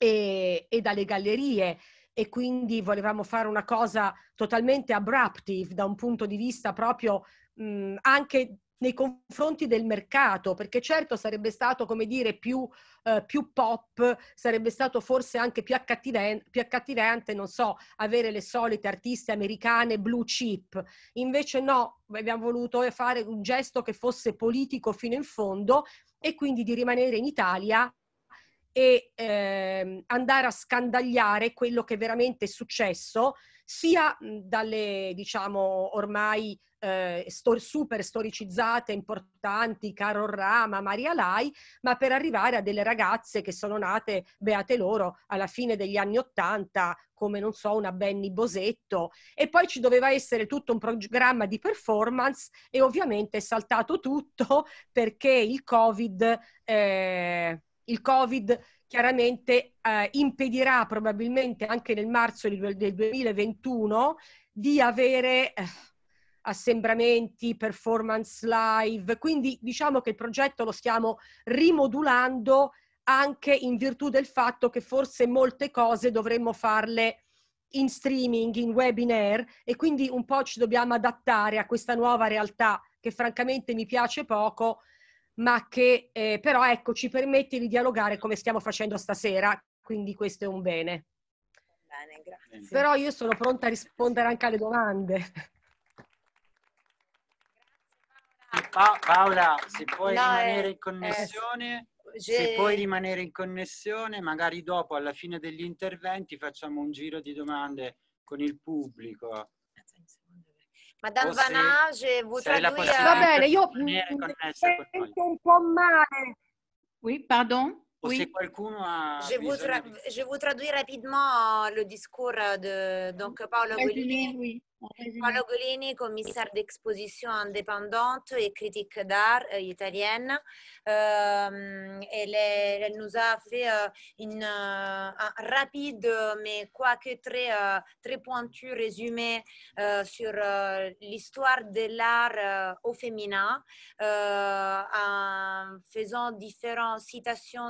e dalle gallerie, e quindi volevamo fare una cosa totalmente abruptive da un punto di vista proprio anche nei confronti del mercato, perché certo sarebbe stato, come dire, più pop, sarebbe stato forse anche più accattivante, non so, avere le solite artiste americane blue chip. Invece no, abbiamo voluto fare un gesto che fosse politico fino in fondo, e quindi di rimanere in Italia e andare a scandagliare quello che veramente è successo, sia dalle, diciamo, ormai super storicizzate, importanti, Carol Rama, Maria Lai, ma per arrivare a delle ragazze che sono nate, beate loro, alla fine degli anni '80, come, non so, una Benny Bosetto, e poi ci doveva essere tutto un programma di performance, e ovviamente è saltato tutto perché il Covid chiaramente impedirà probabilmente anche nel marzo del 2021 di avere assembramenti, performance live, quindi diciamo che il progetto lo stiamo rimodulando anche in virtù del fatto che forse molte cose dovremmo farle in streaming, in webinar, e quindi un po' ci dobbiamo adattare a questa nuova realtà che francamente mi piace poco, ma che però ecco ci permette di dialogare come stiamo facendo stasera, quindi questo è un bene. Bene, grazie. Però io sono pronta a rispondere anche alle domande. Paola, se puoi rimanere in connessione, se puoi rimanere in connessione, magari dopo, alla fine degli interventi, facciamo un giro di domande con il pubblico. Madame Vanna, je vous traduis. Va bene, io un po' male. Oui, pardon. O oui. se qualcuno ha je vous traduis rapidement le discours de donc Paolo Golini. Oui. Paolo Golini, commissaire d'exposition indépendante et critique d'art italienne. Elle nous a fait un rapide, mais quoique très pointu résumé sur l'histoire de l'art au féminin, en faisant différentes citations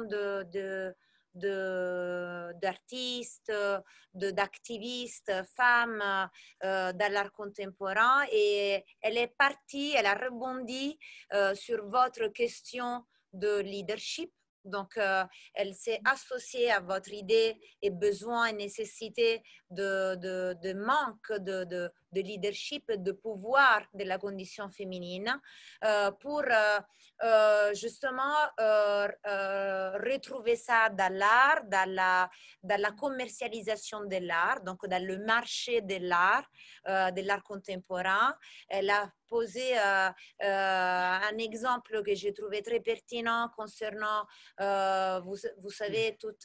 d'artistes, d'activistes, femmes dans l'art contemporain, et elle est partie, elle a rebondi sur votre question de leadership. Donc, elle s'est associée à votre idée et besoin et nécessité de manque de leadership, de pouvoir de la condition féminine pour justement retrouver ça dans l'art, dans la commercialisation de l'art, donc dans le marché de l'art contemporain. Elle a posé un exemple que j'ai trouvé très pertinent concernant, vous savez, toutes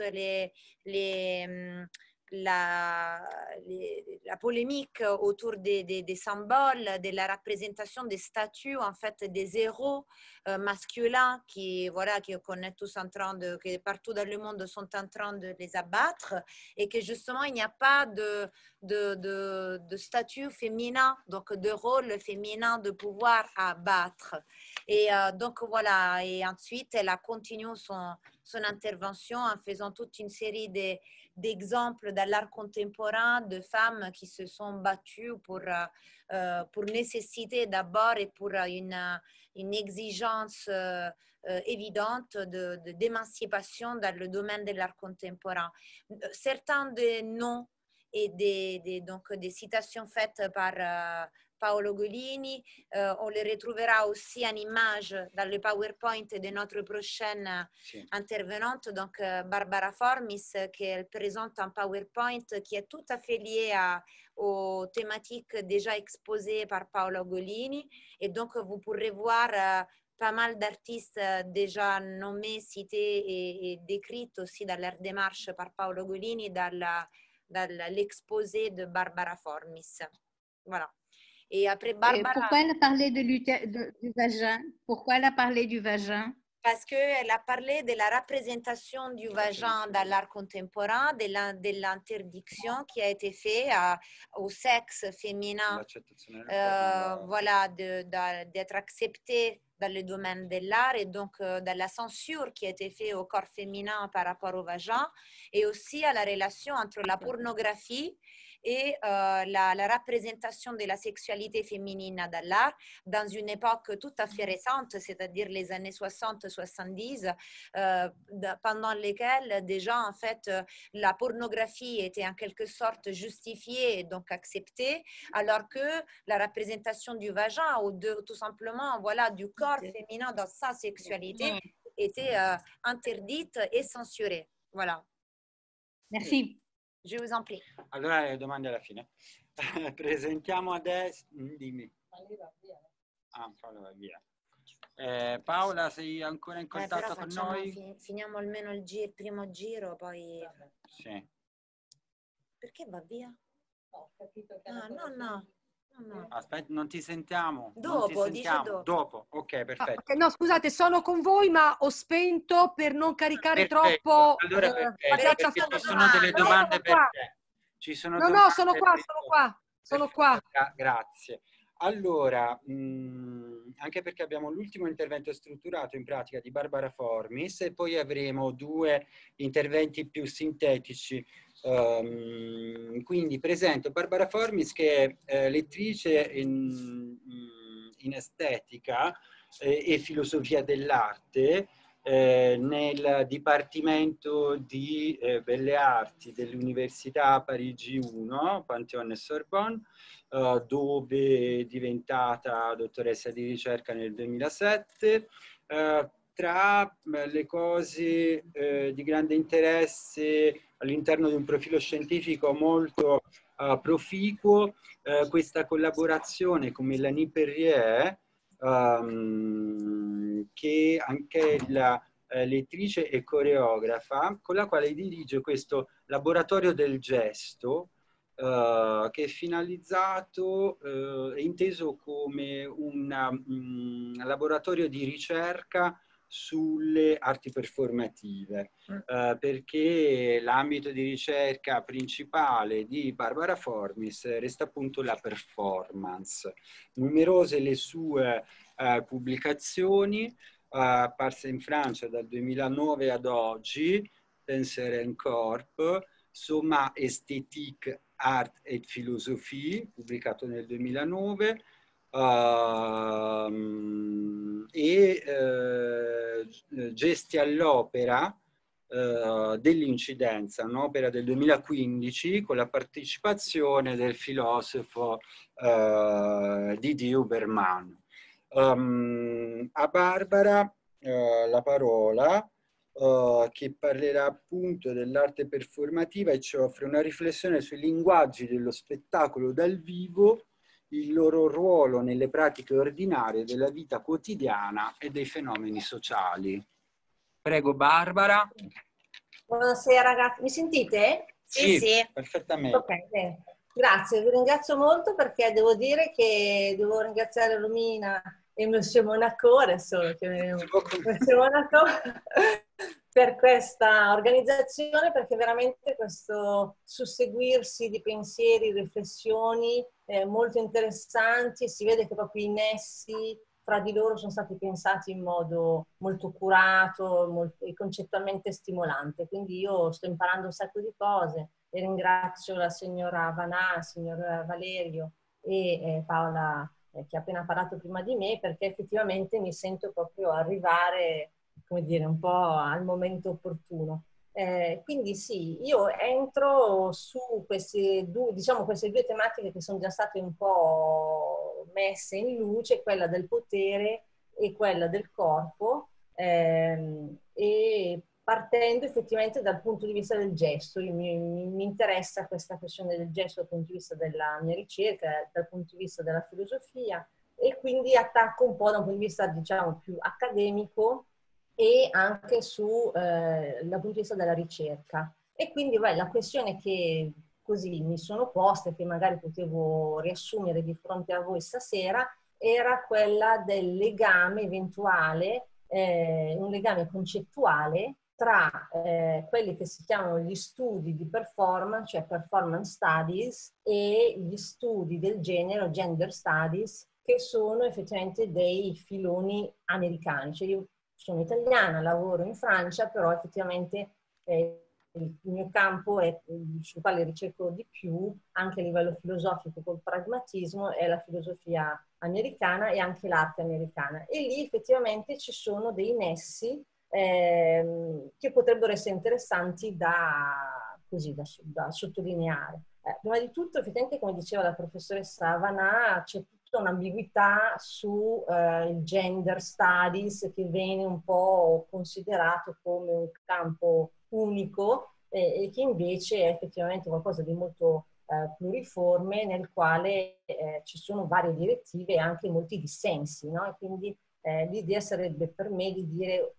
la polémique autour des symboles, de la représentation des statues, en fait, des héros masculins qu'on est tous en train que partout dans le monde sont en train de les abattre, et que justement il n'y a pas de statut féminin, donc de rôle féminin de pouvoir à abattre. Et donc voilà, et ensuite elle a continué son intervention en faisant toute une série d'exemples dans l'art contemporain de femmes qui se sont battues pour nécessité d'abord et pour une exigence évidente d'émancipation dans le domaine de l'art contemporain. Certains des noms et donc des citations faites par Paolo Golini, on les retrouvera aussi en image dans le PowerPoint de notre prochaine intervenante, donc Barbara Formis, qu'elle présente un PowerPoint qui est tout à fait lié aux thématiques déjà exposées par Paolo Golini, et donc vous pourrez voir pas mal d'artistes déjà nommés, cités et décrits aussi dans leur démarche par Paolo Golini dans l'exposé de Barbara Formis. Voilà. Et après Barbara... Pourquoi elle a parlé du vagin? Pourquoi elle a parlé du vagin? Parce qu'elle a parlé de la représentation du vagin dans l'art contemporain, de l'interdiction qui a été faite au sexe féminin, voilà, d'être accepté dans le domaine de l'art et donc dans la censure qui a été faite au corps féminin par rapport au vagin et aussi à la relation entre la pornographie et la représentation de la sexualité féminine dans l'art dans une époque tout à fait récente, c'est-à-dire les années 60-70, pendant lesquelles déjà en fait la pornographie était en quelque sorte justifiée et donc acceptée, alors que la représentation du vagin ou tout simplement voilà, du corps féminin dans sa sexualité était interdite e censurée. Voilà. Merci. Je vous en prie. Allora le domande alla fine. Presentiamo adesso... Dimmi. Ah, Paola va via. Paola, sei ancora in contatto con noi? Finiamo almeno il primo giro, poi... Sì. Perché va via? Ho capito che no. Aspetta, non ti sentiamo. Dopo, dice dopo. Dopo, ok, perfetto. Okay, no, scusate, sono con voi, ma ho spento per non caricare troppo. Allora perfetto, perché ci sono delle No, domande per qua. te. Ci sono No, domande sono qua, sono qua. Grazie. Allora, anche perché abbiamo l'ultimo intervento strutturato in pratica di Barbara Formis e poi avremo 2 interventi più sintetici. Quindi presento Barbara Formis, che è lettrice in estetica e filosofia dell'arte nel Dipartimento di Belle Arti dell'Università Parigi 1, Panthéon-Sorbonne, dove è diventata dottoressa di ricerca nel 2007. Tra le cose di grande interesse all'interno di un profilo scientifico molto proficuo, questa collaborazione con Mélanie Perrier, che anche la lettrice e coreografa, con la quale dirige questo laboratorio del gesto, che è finalizzato e inteso come un laboratorio di ricerca sulle arti performative, perché l'ambito di ricerca principale di Barbara Formis resta appunto la performance. Numerose le sue pubblicazioni, apparse in Francia dal 2009 ad oggi, Penseur en Corps, Soma Esthétique, Art et Philosophie, pubblicato nel 2009, Gesti all'opera dell'incidenza, un'opera del 2015 con la partecipazione del filosofo Didier Huberman. A Barbara la parola, che parlerà appunto dell'arte performativa e ci offre una riflessione sui linguaggi dello spettacolo dal vivo, il loro ruolo nelle pratiche ordinarie della vita quotidiana e dei fenomeni sociali. Prego Barbara. Buonasera ragazzi, mi sentite? Sì, perfettamente. Ok, bene. Grazie, vi ringrazio molto perché devo dire che devo ringraziare Romina e Monsieur Monaco, adesso Monsieur Monaco, per questa organizzazione, perché veramente questo susseguirsi di pensieri, riflessioni molto interessanti, si vede che proprio i nessi fra di loro sono stati pensati in modo molto curato e concettualmente stimolante. Quindi io sto imparando un sacco di cose e ringrazio la signora Vanà, il signor Valerio e Paola che ha appena parlato prima di me, perché effettivamente mi sento proprio arrivare, come dire, un po' al momento opportuno. Quindi sì, io entro su queste queste 2 tematiche che sono già state un po' messe in luce, quella del potere e quella del corpo, e partendo effettivamente dal punto di vista del gesto. Mi interessa questa questione del gesto dal punto di vista della mia ricerca, dal punto di vista della filosofia, e quindi attacco un po' da un punto di vista, diciamo, più accademico e anche dal punto di vista della ricerca. E quindi la questione che così mi sono posta, che magari potevo riassumere di fronte a voi stasera, era quella del legame eventuale, un legame concettuale tra quelli che si chiamano gli studi di performance, cioè performance studies, e gli studi del genere, gender studies, che sono effettivamente dei filoni americani. Cioè io sono italiana, lavoro in Francia, però effettivamente il mio campo è, sul quale ricerco di più, anche a livello filosofico col pragmatismo, è la filosofia americana e anche l'arte americana. E lì effettivamente ci sono dei nessi che potrebbero essere interessanti da sottolineare. Prima di tutto, effettivamente, come diceva la professoressa Vanà, c'è tutta un'ambiguità su il gender studies, che viene un po' considerato come un campo unico e che invece è effettivamente qualcosa di molto pluriforme, nel quale ci sono varie direttive e anche molti dissensi, no? E quindi l'idea sarebbe per me di dire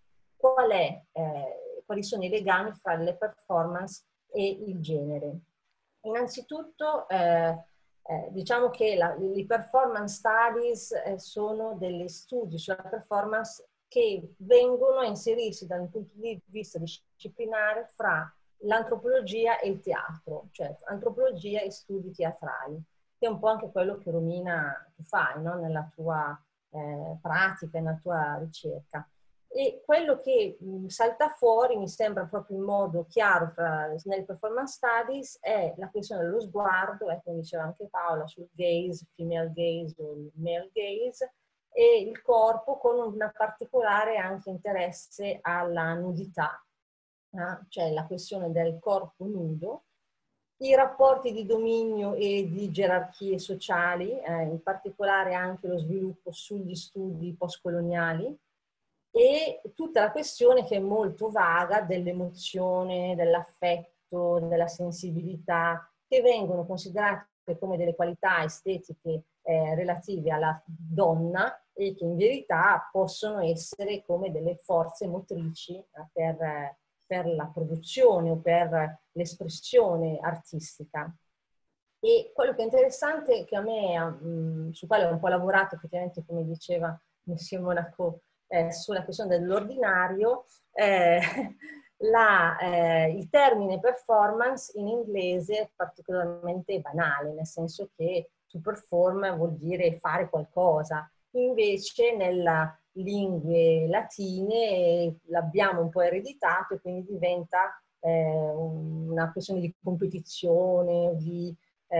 quali sono i legami fra le performance e il genere. Innanzitutto diciamo che i performance studies sono degli studi sulla performance che vengono a inserirsi dal punto di vista disciplinare fra l'antropologia e il teatro, cioè antropologia e studi teatrali, che è un po' anche quello che Romina tu fai, no? Nella tua pratica, nella tua ricerca. E quello che salta fuori, mi sembra proprio in modo chiaro nelle performance studies, è la questione dello sguardo, come diceva anche Paola, sul gaze, female gaze o male gaze, e il corpo con un particolare anche interesse alla nudità, cioè la questione del corpo nudo, i rapporti di dominio e di gerarchie sociali, in particolare anche lo sviluppo sugli studi postcoloniali, e tutta la questione che è molto vaga dell'emozione, dell'affetto, della sensibilità, che vengono considerate come delle qualità estetiche relative alla donna e che in verità possono essere come delle forze motrici per la produzione o per l'espressione artistica. E quello che è interessante, che a me, su quale ho un po' lavorato effettivamente, come diceva Monsieur Monaco, sulla questione dell'ordinario, il termine performance in inglese è particolarmente banale, nel senso che to perform vuol dire fare qualcosa. Invece nelle lingue latine l'abbiamo un po' ereditato e quindi diventa una questione di competizione, di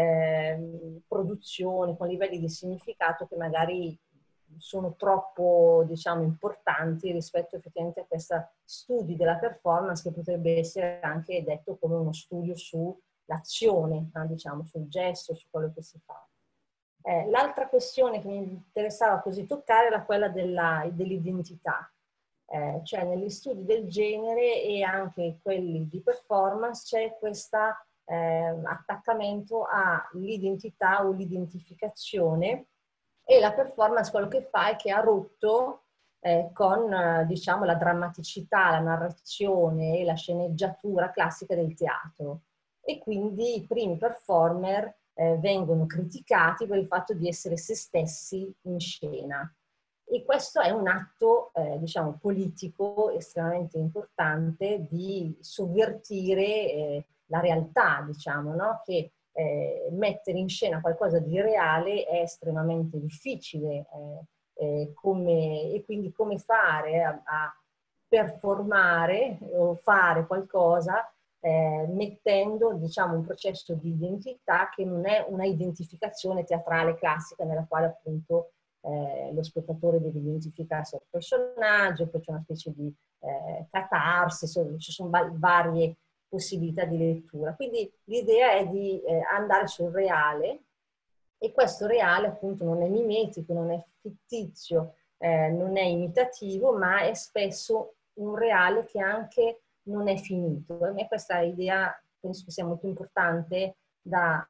produzione con livelli di significato che magari sono troppo, diciamo, importanti rispetto effettivamente a questi studi della performance, che potrebbe essere anche detto come uno studio sull'azione, diciamo, sul gesto, su quello che si fa. L'altra questione che mi interessava così toccare era quella dell'identità. Cioè negli studi del genere e anche quelli di performance c'è questo attaccamento all'identità o l'identificazione, e la performance quello che fa è che ha rotto con diciamo la drammaticità, la narrazione e la sceneggiatura classica del teatro, e quindi i primi performer vengono criticati per il fatto di essere se stessi in scena. E questo è un atto, diciamo, politico estremamente importante di sovvertire la realtà, diciamo, no? Che mettere in scena qualcosa di reale è estremamente difficile, e quindi come fare a performare o fare qualcosa mettendo, diciamo, un processo di identità che non è una identificazione teatrale classica nella quale appunto lo spettatore deve identificarsi al personaggio, poi c'è una specie di catarsi, ci sono varie possibilità di lettura. Quindi l'idea è di andare sul reale, e questo reale appunto non è mimetico, non è fittizio, non è imitativo, ma è spesso un reale che anche non è finito. Per me questa idea penso che sia molto importante da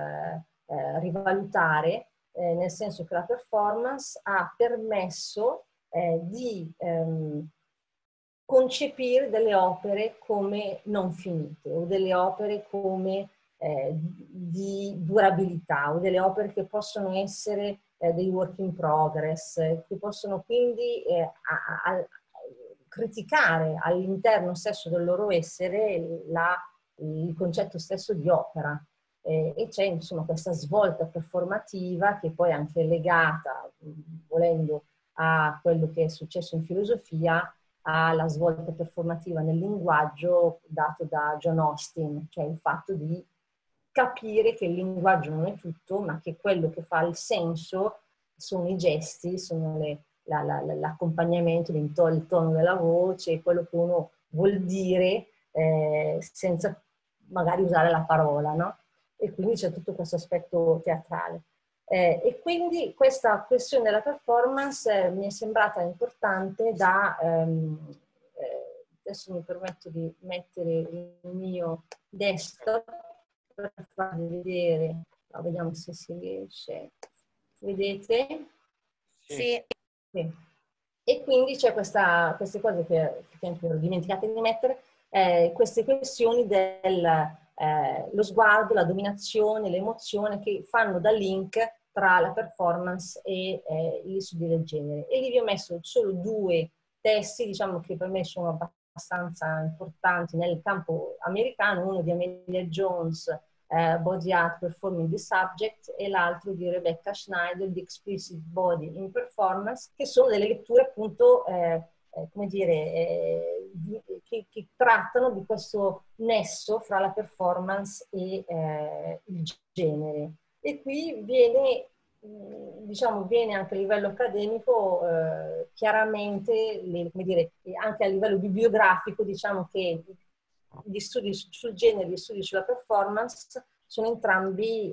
rivalutare, nel senso che la performance ha permesso di concepire delle opere come non finite, o delle opere come di durabilità, o delle opere che possono essere dei work in progress, che possono quindi criticare all'interno stesso del loro essere il concetto stesso di opera. e c'è insomma questa svolta performativa che poi è anche legata, volendo, a quello che è successo in filosofia, alla svolta performativa nel linguaggio dato da John Austin, cioè il fatto di capire che il linguaggio non è tutto, ma che quello che fa il senso sono i gesti, sono l'accompagnamento, il tono della voce, quello che uno vuol dire senza magari usare la parola, no? E quindi c'è tutto questo aspetto teatrale. E quindi questa questione della performance mi è sembrata importante da... adesso mi permetto di mettere il mio desktop per farvi vedere, no, vediamo se si riesce. Vedete? Sì. Sì. E quindi c'è queste cose che effettivamente ero dimenticata di mettere, queste questioni lo sguardo, la dominazione, l'emozione che fanno da link tra la performance e gli studi del genere. E lì vi ho messo solo 2 testi, diciamo, che per me sono abbastanza importanti nel campo americano, uno di Amelia Jones, Body Art Performing the Subject, e l'altro di Rebecca Schneider, The Explicit Body in Performance, che sono delle letture appunto, come dire, che trattano di questo nesso fra la performance e il genere. E qui viene, diciamo, viene anche a livello accademico chiaramente, come dire, anche a livello bibliografico, diciamo che gli studi sul genere, gli studi sulla performance sono entrambi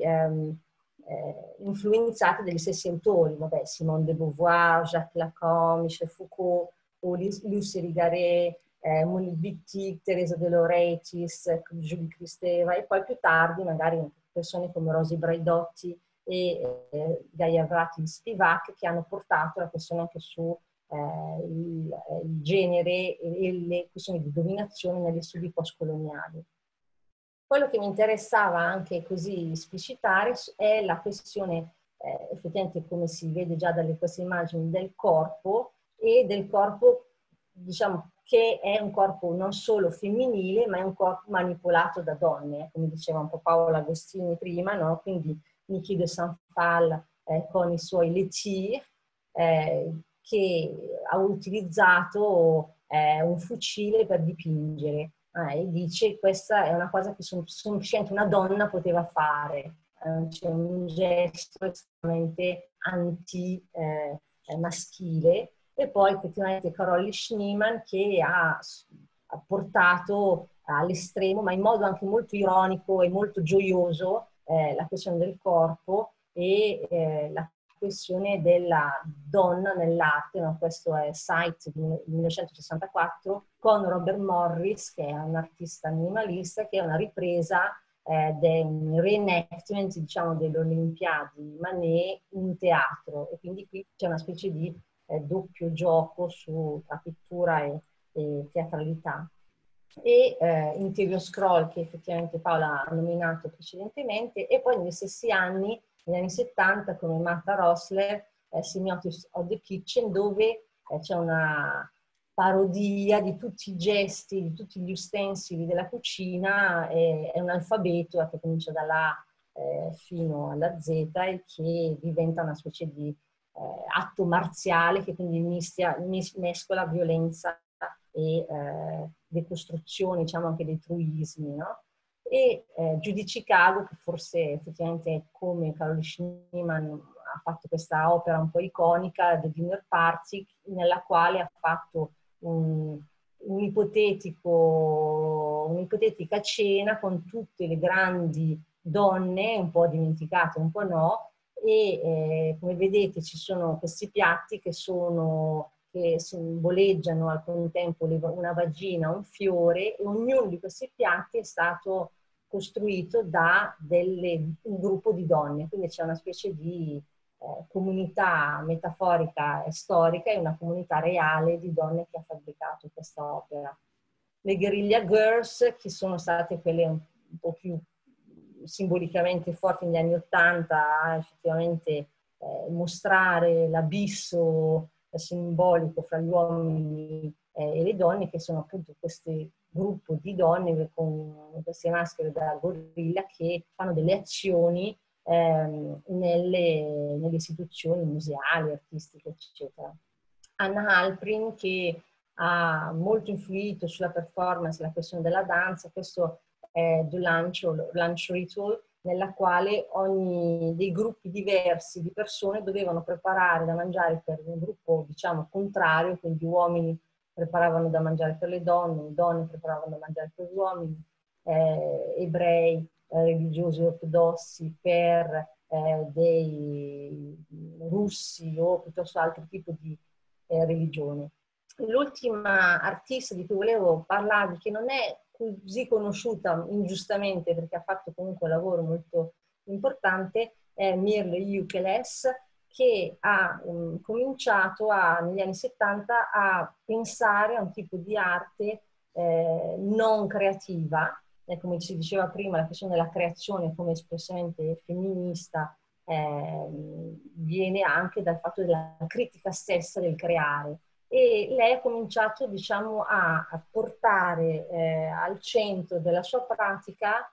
influenzati dagli stessi autori, vabbè, Simone de Beauvoir, Jacques Lacan, Michel Foucault, o Luce Irigaray, Monique Wittig, Teresa De Laurentiis, Julie Kristeva, e poi più tardi magari persone come Rosy Braidotti e Gaia Vratil-Spivak, che hanno portato la questione anche su il genere e le questioni di dominazione negli studi postcoloniali. Quello che mi interessava anche così esplicitare è la questione, effettivamente come si vede già dalle queste immagini, del corpo, e del corpo, diciamo, che è un corpo non solo femminile, ma è un corpo manipolato da donne, come diceva un po' Paola Agostini prima, no? Quindi Niki de Saint-Phal con i suoi Létir, che ha utilizzato un fucile per dipingere. E dice questa è una cosa che semplicemente una donna poteva fare. C'è un gesto estremamente anti-maschile. E poi effettivamente Carolly Schneemann, che ha portato all'estremo, ma in modo anche molto ironico e molto gioioso, la questione del corpo e la questione della donna nell'arte, no? Questo è Sight del 1964, con Robert Morris, che è un artista minimalista, che è una ripresa un reenactment, diciamo, delle Olimpiadi Manet in teatro, e quindi qui c'è una specie di doppio gioco tra pittura e teatralità. E Interior Scroll, che effettivamente Paola ha nominato precedentemente, e poi negli stessi anni, negli anni 70, come Martha Rosler, Semiotics of the Kitchen, dove c'è una parodia di tutti i gesti, di tutti gli ustensili della cucina, è un alfabeto che comincia dalla A fino alla Z e che diventa una specie di atto marziale che quindi mescola violenza e decostruzione, diciamo, anche dei truismi, no? E Judy Chicago, che forse effettivamente, come Carol Schneemann, ha fatto questa opera un po' iconica, The Dinner Party, nella quale ha fatto un'ipotetica cena con tutte le grandi donne, un po' dimenticate, un po' no, e come vedete ci sono questi piatti che simboleggiano al contempo una vagina, un fiore, e ognuno di questi piatti è stato costruito da un gruppo di donne, quindi c'è una specie di comunità metaforica e storica e una comunità reale di donne che ha fabbricato questa opera. Le Guerrilla Girls, che sono state quelle un po' più simbolicamente forti negli anni '80, effettivamente mostrare l'abisso simbolico fra gli uomini e le donne, che sono appunto queste gruppo di donne con queste maschere da gorilla che fanno delle azioni nelle istituzioni museali, artistiche, eccetera. Anna Halprin, che ha molto influito sulla performance, la questione della danza, questo è The Lunch Ritual, nella quale dei gruppi diversi di persone dovevano preparare da mangiare per un gruppo, diciamo, contrario, quindi uomini preparavano da mangiare per le donne preparavano da mangiare per gli uomini, ebrei, religiosi ortodossi per dei russi o piuttosto altri tipi di religioni. L'ultima artista di cui volevo parlarvi, che non è così conosciuta ingiustamente perché ha fatto comunque un lavoro molto importante, è Mirle Ukeles, che ha cominciato negli anni 70 a pensare a un tipo di arte non creativa, come si diceva prima, la questione della creazione come espressamente femminista viene anche dal fatto della critica stessa del creare. E lei ha cominciato, diciamo, a portare al centro della sua pratica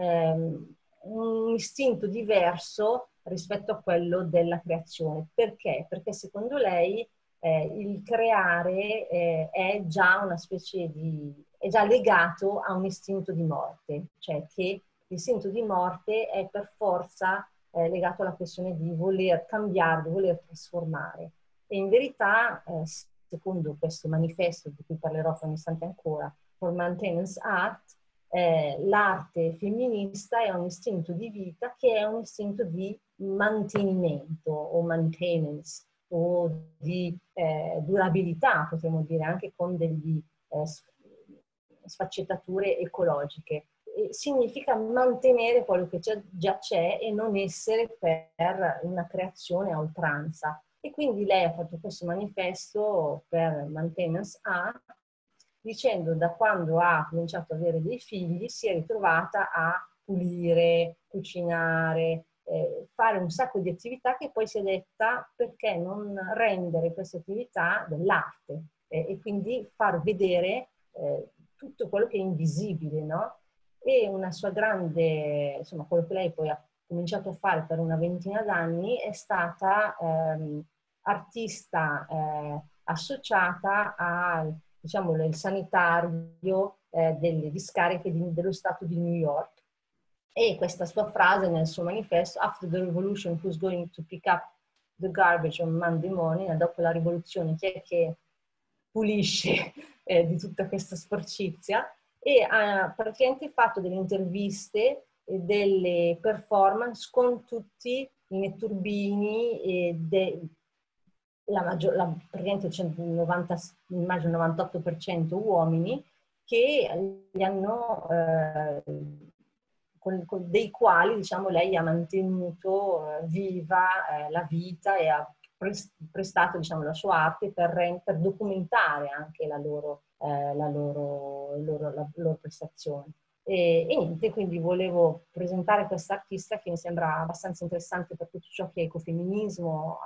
un istinto diverso rispetto a quello della creazione. Perché? Perché secondo lei il creare è già una specie è già legato a un istinto di morte, cioè che l'istinto di morte è per forza legato alla questione di voler cambiare, di voler trasformare. E in verità, secondo questo manifesto di cui parlerò fra un istante ancora, For Maintenance Art, l'arte femminista è un istinto di vita che è un istinto di mantenimento o maintenance o di durabilità, potremmo dire, anche con delle sfaccettature ecologiche. Significa mantenere quello che già c'è e non essere per una creazione a oltranza. E quindi lei ha fatto questo manifesto per Maintenance Art, dicendo da quando ha cominciato ad avere dei figli si è ritrovata a pulire, cucinare, fare un sacco di attività che poi si è detta perché non rendere queste attività dell'arte e quindi far vedere tutto quello che è invisibile, no? E una sua grande, insomma, quello che lei poi ha cominciato a fare per una ventina d'anni è stata artista associata al, diciamo, il sanitario delle discariche dello Stato di New York. E questa sua frase nel suo manifesto, After the revolution, who's going to pick up the garbage on Monday morning? Dopo la rivoluzione, chi è che pulisce di tutta questa sporcizia? E ha praticamente fatto delle interviste e delle performance con tutti i netturbini e praticamente 90, immagino 98% uomini che gli hanno dei quali, diciamo, lei ha mantenuto viva la vita e ha prestato, diciamo, la sua arte per documentare anche la loro prestazione. E niente, quindi volevo presentare questa artista che mi sembra abbastanza interessante per tutto ciò che è ecofemminismo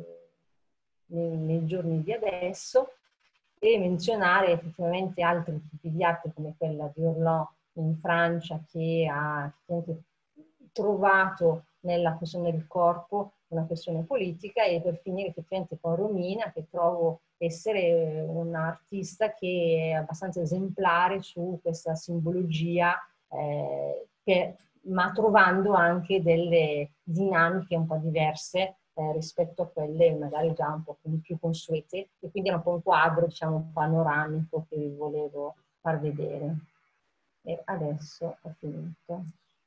nei giorni di adesso, e menzionare effettivamente altri tipi di arte come quella di Orlan in Francia, che ha trovato nella questione del corpo una questione politica, e per finire effettivamente con Romina, che trovo essere un'artista che è abbastanza esemplare su questa simbologia, ma trovando anche delle dinamiche un po' diverse rispetto a quelle magari già un po' più consuete, e quindi era un po' un quadro, diciamo, panoramico che vi volevo far vedere. E adesso ho finito.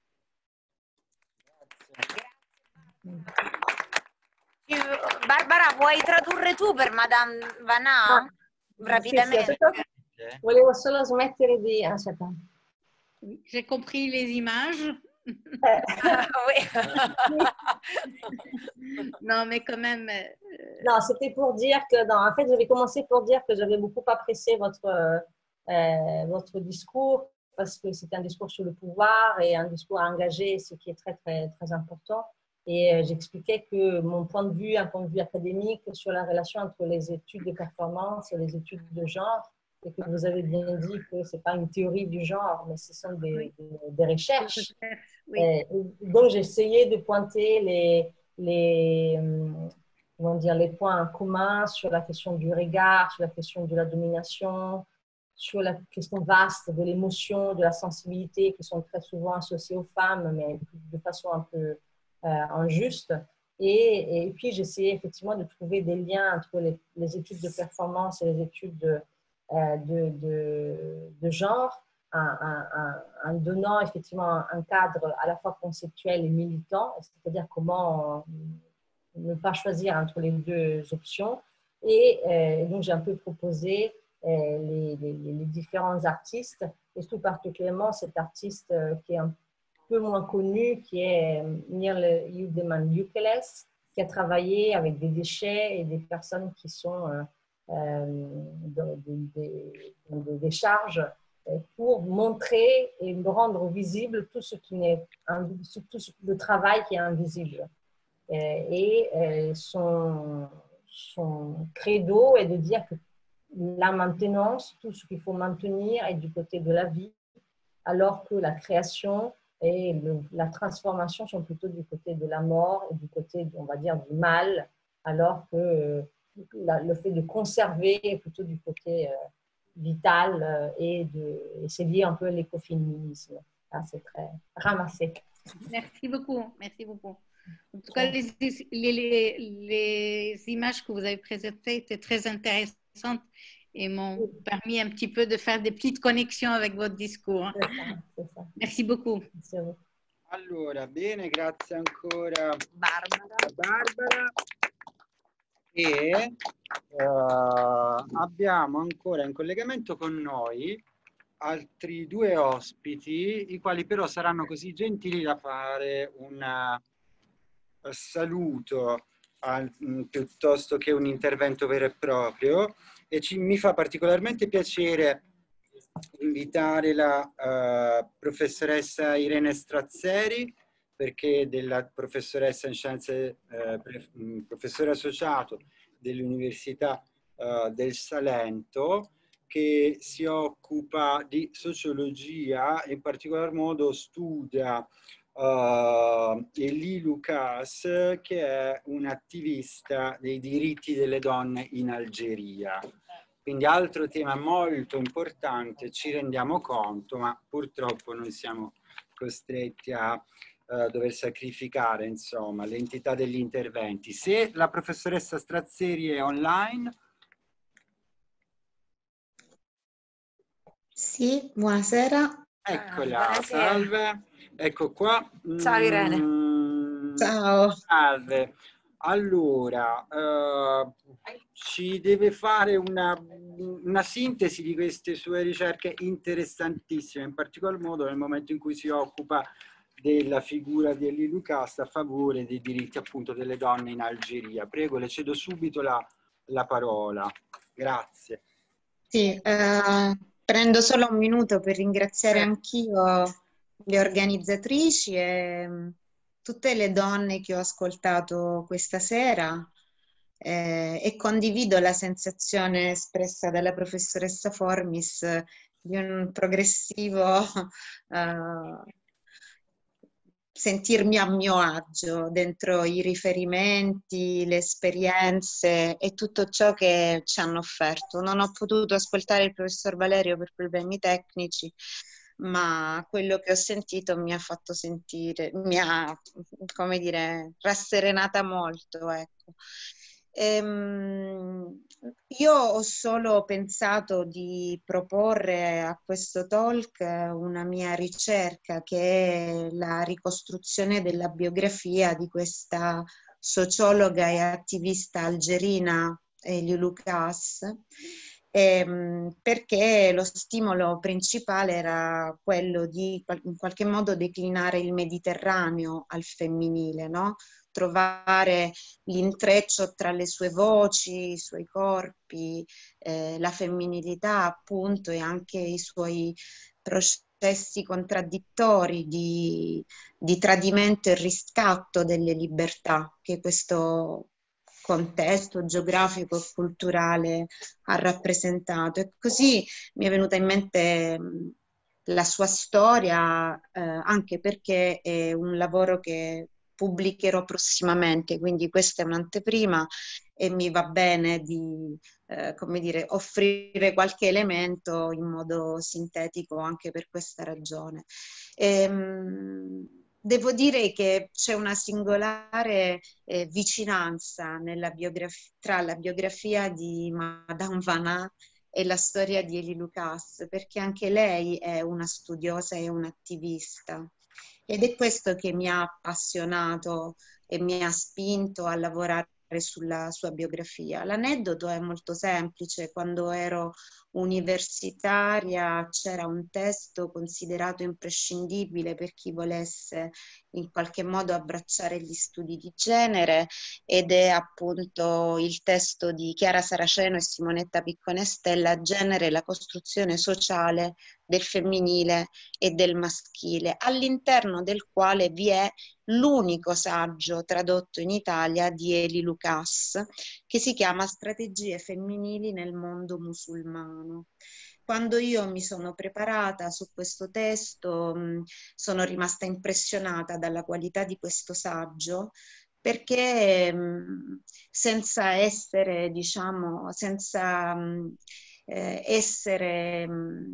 Barbara, vuoi tradurre tu per Madame Vanna? Rapidamente. Sì, volevo solo smettere di... Aspetta. J'ai compris les images. Non, mais quand même... Non, c'était pour dire que... Non, en fait, j'avais commencé pour dire que j'avais beaucoup apprécié votre discours, parce que c'était un discours sur le pouvoir et un discours engagé, ce qui est très, très, très important. Et j'expliquais que mon point de vue, un point de vue académique sur la relation entre les études de performance et les études de genre, et que vous avez bien dit que ce n'est pas une théorie du genre, mais ce sont des recherches. Oui. Et donc, j'ai essayé de pointer comment dire, les points communs sur la question du regard, sur la question de la domination, sur la question vaste de l'émotion, de la sensibilité, qui sont très souvent associées aux femmes, mais de façon un peu injuste. Et puis, j'ai essayé effectivement de trouver des liens entre les études de performance et les études de genre, en donnant effectivement un cadre à la fois conceptuel et militant, c'est-à-dire comment ne pas choisir entre les deux options. Et donc, j'ai un peu proposé les différents artistes, et tout particulièrement cet artiste qui est un peu moins connu, qui est Mirle Yudeman Yukeles, qui a travaillé avec des déchets et des personnes qui sont dans des charges pour montrer et rendre visible tout ce qui n'est, tout le travail qui est invisible. Et son credo est de dire que la maintenance, tout ce qu'il faut maintenir est du côté de la vie, alors que la création et la transformation sont plutôt du côté de la mort et du côté, on va dire, du mal, alors que le fait de conserver est plutôt du côté vital et c'est lié un peu à l'écoféminisme. C'est très ramassé. Merci beaucoup, merci beaucoup. En tout cas, les images que vous avez présentées étaient très intéressantes et m'ont permis un petit peu de faire des petites connexions avec votre discours. C'est ça. Merci beaucoup. Merci à vous. Allora, bene, grazie ancora Barbara. E abbiamo ancora in collegamento con noi altri due ospiti, i quali però saranno così gentili da fare un saluto piuttosto che un intervento vero e proprio, e mi fa particolarmente piacere invitare la professoressa Irene Strazzeri, perché della professoressa in scienze, professore associato dell'Università del Salento, che si occupa di sociologia e in particolar modo studia Elie Lucas, che è un attivista dei diritti delle donne in Algeria. Quindi altro tema molto importante, ci rendiamo conto, ma purtroppo noi siamo costretti a dover sacrificare, insomma, l'entità degli interventi. Se la professoressa Strazzeri è online. Sì, buonasera. Eccola, buonasera. salve. Ecco qua. Ciao Irene. Ciao. Salve. Allora, ci deve fare una sintesi di queste sue ricerche interessantissime, in particolar modo nel momento in cui si occupa della figura di Elie Lucas a favore dei diritti appunto delle donne in Algeria. Prego, le cedo subito la parola. Grazie. Sì, prendo solo un minuto per ringraziare anch'io le organizzatrici e tutte le donne che ho ascoltato questa sera e condivido la sensazione espressa dalla professoressa Formis di un progressivo sentirmi a mio agio dentro i riferimenti, le esperienze e tutto ciò che ci hanno offerto. Non ho potuto ascoltare il professor Valerio per problemi tecnici, ma quello che ho sentito mi ha fatto sentire, mi ha, come dire, rasserenata molto, ecco. Io ho solo pensato di proporre a questo talk una mia ricerca, che è la ricostruzione della biografia di questa sociologa e attivista algerina Elie Lucas, perché lo stimolo principale era quello di in qualche modo declinare il Mediterraneo al femminile, no? Trovare l'intreccio tra le sue voci, i suoi corpi, la femminilità appunto, e anche i suoi processi contraddittori di tradimento e riscatto delle libertà che questo contesto geografico e culturale ha rappresentato. E così mi è venuta in mente la sua storia, anche perché è un lavoro che pubblicherò prossimamente, quindi questa è un'anteprima e mi va bene di come dire, offrire qualche elemento in modo sintetico anche per questa ragione. Devo dire che c'è una singolare vicinanza tra la biografia di Madame Vanna e la storia di Elie Lucas, perché anche lei è una studiosa e un'attivista. Ed è questo che mi ha appassionato e mi ha spinto a lavorare sulla sua biografia. L'aneddoto è molto semplice. Quando ero universitaria c'era un testo considerato imprescindibile per chi volesse in qualche modo abbracciare gli studi di genere, ed è appunto il testo di Chiara Saraceno e Simonetta Picconestella, Genere, la costruzione sociale del femminile e del maschile, all'interno del quale vi è l'unico saggio tradotto in Italia di Elie Lucas, che si chiama Strategie femminili nel mondo musulmano. Quando io mi sono preparata su questo testo, sono rimasta impressionata dalla qualità di questo saggio, perché senza essere, diciamo, senza essere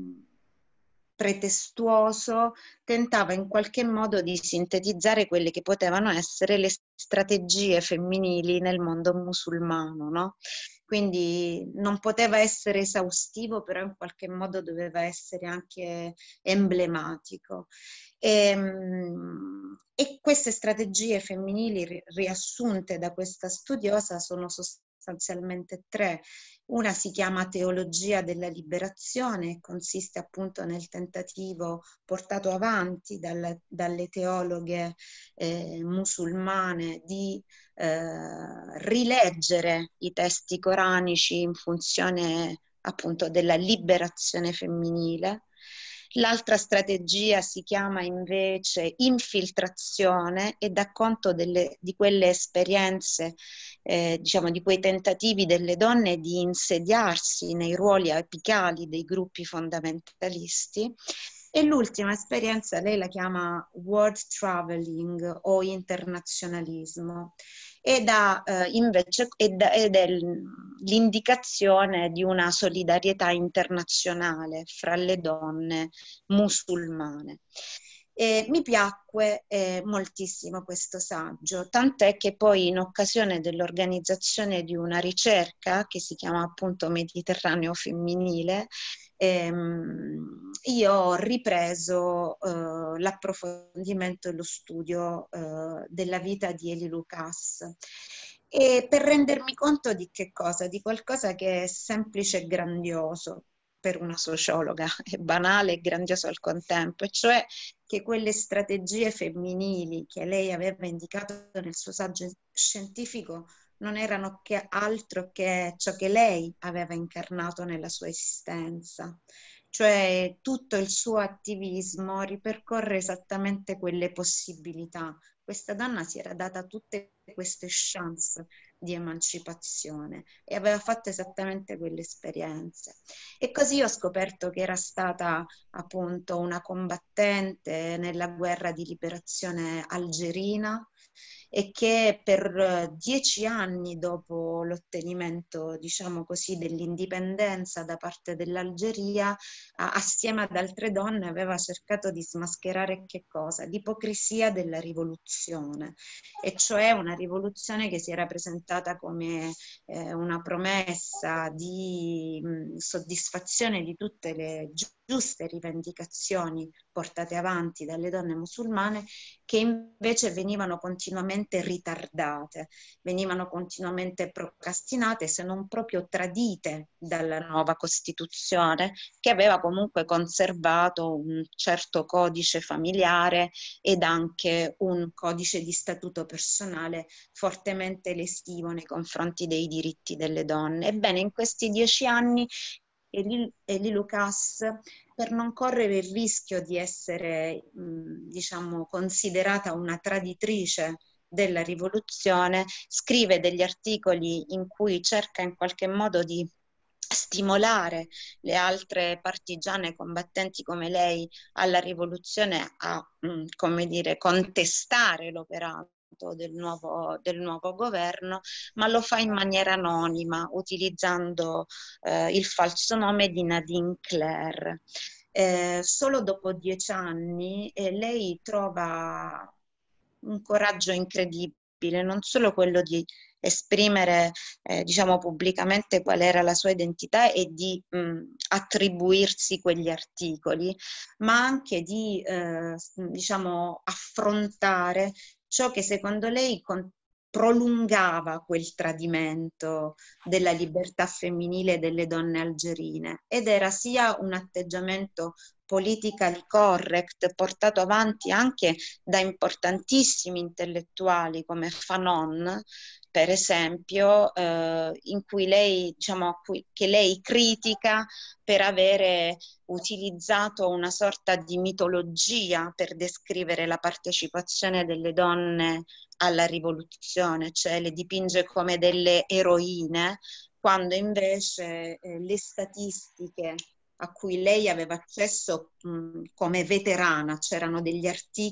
pretestuoso, tentava in qualche modo di sintetizzare quelle che potevano essere le strategie femminili nel mondo musulmano, no? Quindi non poteva essere esaustivo, però in qualche modo doveva essere anche emblematico. E queste strategie femminili riassunte da questa studiosa sono sostanzialmente tre. Una si chiama Teologia della liberazione e consiste appunto nel tentativo portato avanti dalle teologhe musulmane di rileggere i testi coranici in funzione appunto della liberazione femminile. L'altra strategia si chiama invece infiltrazione e dà conto di quelle esperienze, diciamo di quei tentativi delle donne di insediarsi nei ruoli apicali dei gruppi fondamentalisti. E l'ultima esperienza lei la chiama world traveling o internazionalismo, ed è l'indicazione di una solidarietà internazionale fra le donne musulmane. Mi piacque moltissimo questo saggio, tant'è che poi in occasione dell'organizzazione di una ricerca che si chiama appunto Mediterraneo femminile, io ho ripreso l'approfondimento e lo studio della vita di Elie Lucas, e per rendermi conto di che cosa? Di qualcosa che è semplice e grandioso per una sociologa, è banale e grandioso al contempo, e cioè che quelle strategie femminili che lei aveva indicato nel suo saggio scientifico non erano che altro che ciò che lei aveva incarnato nella sua esistenza. Cioè tutto il suo attivismo ripercorre esattamente quelle possibilità. Questa donna si era data tutte queste chance di emancipazione e aveva fatto esattamente quelle esperienze. E così ho scoperto che era stata appunto una combattente nella guerra di liberazione algerina, e che per 10 anni dopo l'ottenimento, diciamo così, dell'indipendenza da parte dell'Algeria, assieme ad altre donne aveva cercato di smascherare che cosa? L'ipocrisia della rivoluzione, e cioè una rivoluzione che si era presentata come una promessa di soddisfazione di tutte le giuste rivendicazioni portate avanti dalle donne musulmane, che invece venivano continuamente ritardate, venivano continuamente procrastinate, se non proprio tradite dalla nuova Costituzione, che aveva comunque conservato un certo codice familiare ed anche un codice di statuto personale fortemente lesivo nei confronti dei diritti delle donne. Ebbene, in questi 10 anni Elie Lucas, per non correre il rischio di essere diciamo considerata una traditrice della rivoluzione, scrive degli articoli in cui cerca in qualche modo di stimolare le altre partigiane combattenti come lei alla rivoluzione a, come dire, contestare l'operato del nuovo governo, ma lo fa in maniera anonima, utilizzando il falso nome di Nadine Claire. Solo dopo 10 anni lei trova un coraggio incredibile, non solo quello di esprimere diciamo pubblicamente qual era la sua identità e di attribuirsi quegli articoli, ma anche di diciamo affrontare ciò che secondo lei prolungava quel tradimento della libertà femminile delle donne algerine, ed era sia un atteggiamento politically correct portato avanti anche da importantissimi intellettuali come Fanon, per esempio, in cui lei, diciamo, che lei critica per avere utilizzato una sorta di mitologia per descrivere la partecipazione delle donne alla rivoluzione, cioè le dipinge come delle eroine, quando invece le statistiche a cui lei aveva accesso come veterana, c'erano degli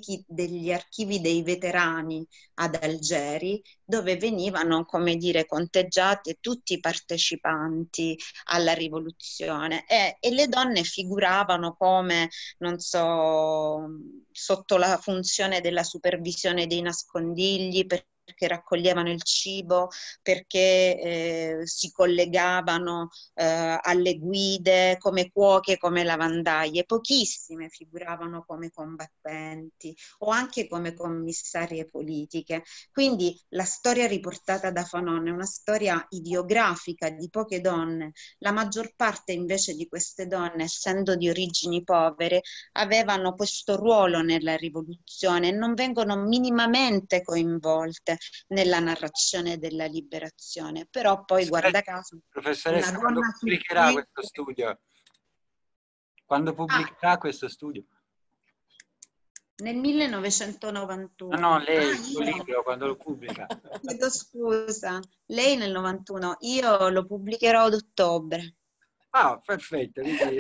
archivi dei veterani ad Algeri, dove venivano, come dire, conteggiati tutti i partecipanti alla rivoluzione, e le donne figuravano come, non so, sotto la funzione della supervisione dei nascondigli, perché raccoglievano il cibo, perché si collegavano alle guide come cuoche, come lavandaie. Pochissime figuravano come combattenti o anche come commissarie politiche. Quindi la storia riportata da Fanon è una storia idiografica di poche donne. La maggior parte invece di queste donne, essendo di origini povere, avevano questo ruolo nella rivoluzione e non vengono minimamente coinvolte nella narrazione della liberazione. Però poi, guarda caso, professoressa, quando pubblicherà questo studio? Quando pubblicherà questo studio? Nel 1991. No, lei, il suo libro, quando lo pubblica? Chiedo scusa, lei nel 91, io lo pubblicherò ad ottobre. Ah, perfetto, quindi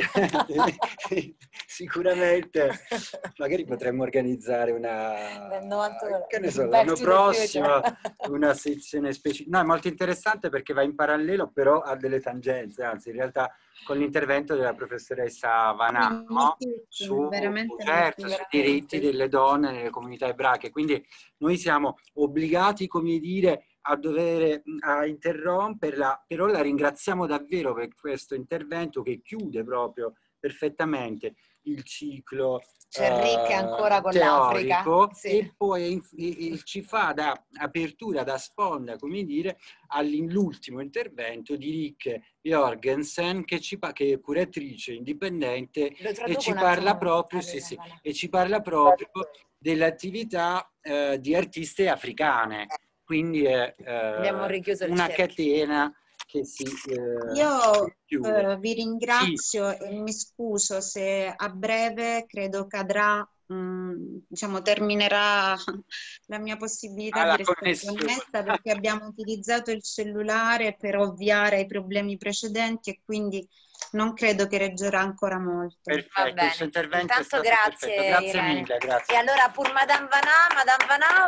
sicuramente magari potremmo organizzare che ne so, l'anno prossimo una sezione specifica. No, è molto interessante perché va in parallelo, però ha delle tangenze, anzi in realtà con l'intervento della professoressa Vanà, no? Sui diritti delle donne nelle comunità ebraiche. Quindi noi siamo obbligati, come dire, a interromperla, però la ringraziamo davvero per questo intervento che chiude proprio perfettamente il ciclo ancora con teorico, sì. E poi ci fa da apertura, da sponda, come dire, all'ultimo intervento di Rikke Jorgensen, che è curatrice indipendente e ci parla proprio, e ci parla proprio dell'attività di artiste africane. Quindi è una catena che si Io vi ringrazio e mi scuso se a breve credo cadrà, diciamo terminerà la mia possibilità di restare connessa, perché abbiamo utilizzato il cellulare per ovviare ai problemi precedenti e quindi non credo che reggerà ancora molto. Perfetto, il suo intervento Intanto è stato perfetto. Grazie mille. Grazie. Et alors pour Madame Vanà,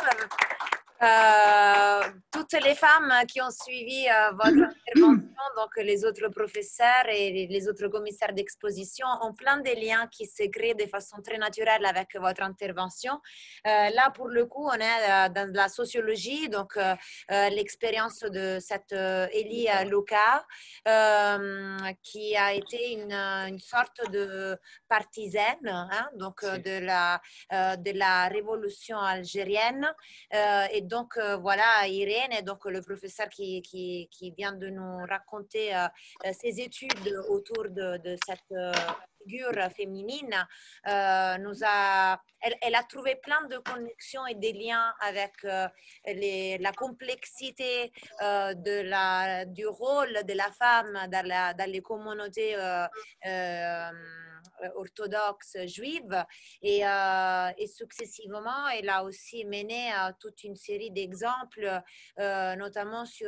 toutes les femmes qui ont suivi votre intervention, donc les autres professeurs et les autres commissaires d'exposition, ont plein de liens qui se créent de façon très naturelle avec votre intervention. Là, pour le coup, on est dans la sociologie, donc l'expérience de cette Elie Locar, qui a été une sorte de partisane, hein, donc de la révolution algérienne. Et donc, voilà, Irène, donc le professeur qui vient de nous raconter ses études autour de cette figure féminine, elle a trouvé plein de connexions et des liens avec la complexité du rôle de la femme dans les communautés orthodoxe juive et successivement, elle a aussi mené toute une série d'exemples, notamment sur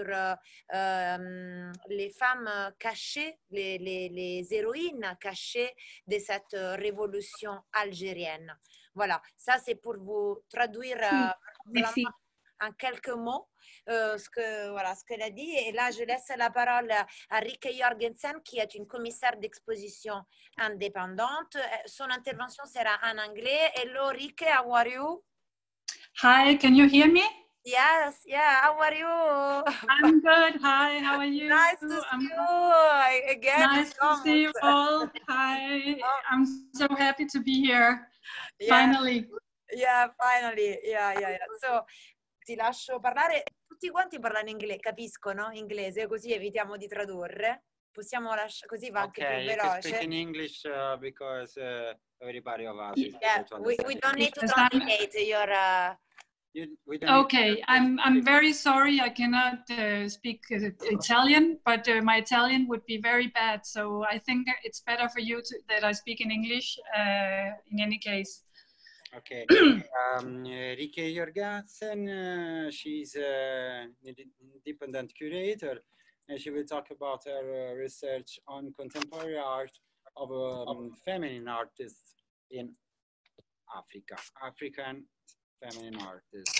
les femmes cachées, les héroïnes cachées de cette révolution algérienne. Voilà, ça c'est pour vous traduire Merci. en quelques mots ce qu'elle a dit. Et là, je laisse la parole à Rikke Jorgensen, qui est une commissaire d'exposition indépendante. Son intervention sera en anglais. Hello, Rikke, how are you? Hi, can you hear me? Yes, yeah, how are you? I'm good. Hi, how are you? Nice to see you again. Nice to see you all. Hi, I'm so happy to be here. Yeah. Finally. Yeah, finally. Yeah. So, ti lascio parlare. Tutti quanti parlano inglese, capiscono inglese, così evitiamo di tradurre. Possiamo lasciare, così va anche più veloce. Okay, speak in English because everybody of us is yeah, able to we understand. don't need to translate your... Okay, I'm very sorry I cannot speak Italian, but my Italian would be very bad. So I think it's better for you that I speak in English in any case. Okay, Rikke Jorgensen, she's an independent curator, and she will talk about her research on contemporary art of feminine artists in Africa, African feminine artists.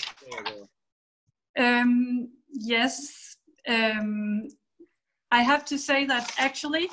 Yes, I have to say that actually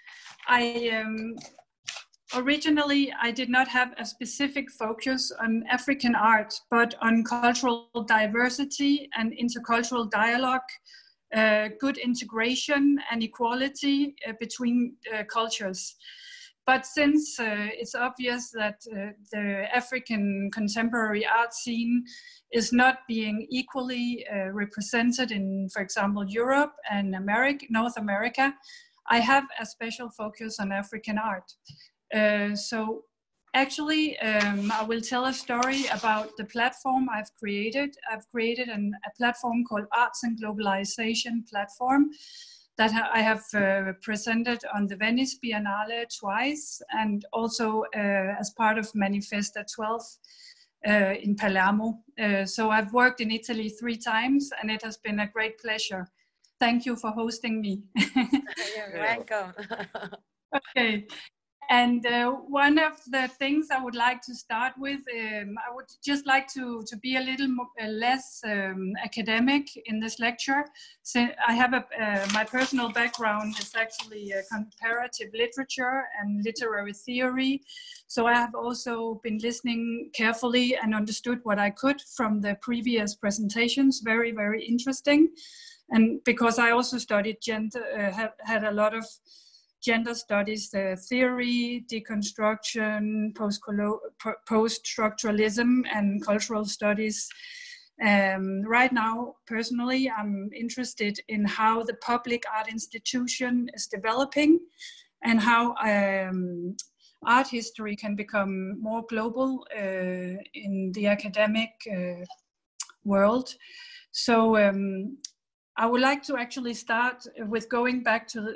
originally, I did not have a specific focus on African art, but on cultural diversity and intercultural dialogue, good integration and equality between cultures. But since it's obvious that the African contemporary art scene is not being equally represented in, for example, Europe and North America, I have a special focus on African art. So actually, I will tell a story about the platform I've created. I've created a platform called Arts and Globalization Platform that I have presented on the Venice Biennale twice, and also as part of Manifesta 12 in Palermo. So I've worked in Italy 3 times, and it has been a great pleasure. Thank you for hosting me. You're welcome. Okay. And one of the things I would like to start with, I would just like to be a little less academic in this lecture. So I have my personal background is actually comparative literature and literary theory. So I have also been listening carefully and understood what I could from the previous presentations. Very, very interesting. And because I also studied gender, had a lot of gender studies, theory, deconstruction, post-structuralism, and cultural studies. Right now, personally, I'm interested in how the public art institution is developing and how art history can become more global in the academic world. So I would like to actually start with going back to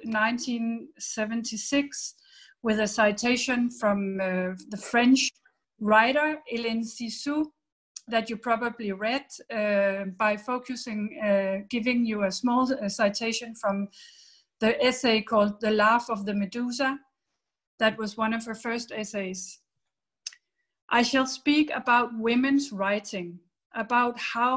1976 with a citation from the French writer Hélène Cixous that you probably read by focusing, giving you a small citation from the essay called The Laugh of the Medusa. That was one of her first essays. I shall speak about women's writing, about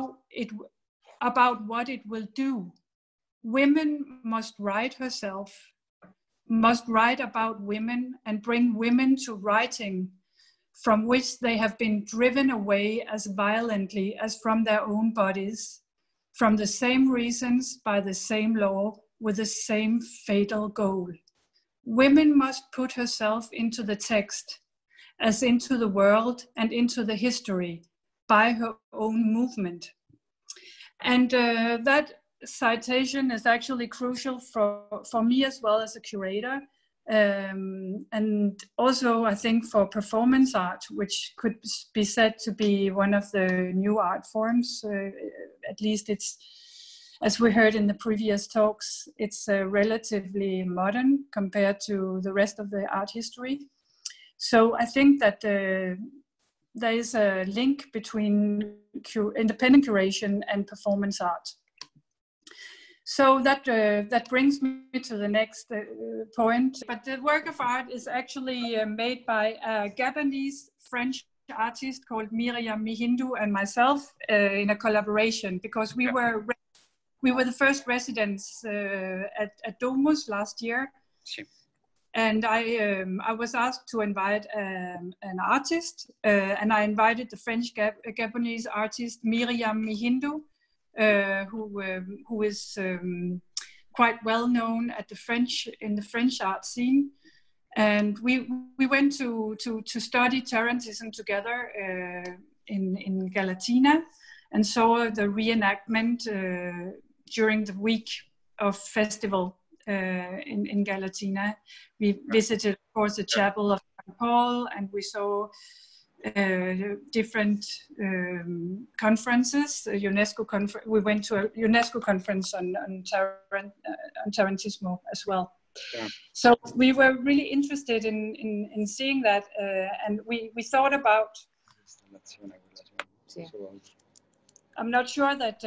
what it will do. Women must write herself, must write about women and bring women to writing from which they have been driven away as violently as from their own bodies, from the same reasons, by the same law, with the same fatal goal. Women must put herself into the text, as into the world and into the history, by her own movement. And that citation is actually crucial for me as well as a curator. And also, I think, for performance art, which could be said to be one of the new art forms. At least it's, as we heard in the previous talks, it's relatively modern compared to the rest of the art history. So I think that there is a link between independent curation and performance art. So that brings me to the next point. But the work of art is actually made by a Gabonese-French artist called Miriam Mihindu and myself in a collaboration, because we were the first residents at Domus last year. And I was asked to invite an artist, and I invited the French Gabonese artist Miriam Mihindu, who is quite well known in the French art scene. And we went to study Tarantism together in Galatina, and saw the reenactment during the week of festival in Galatina. We visited, of course, the chapel of St. Paul, and we saw different conferences. We went to a UNESCO conference on Tarantismo as well. Yeah. So we were really interested in seeing that, and we thought about. I'm not sure that.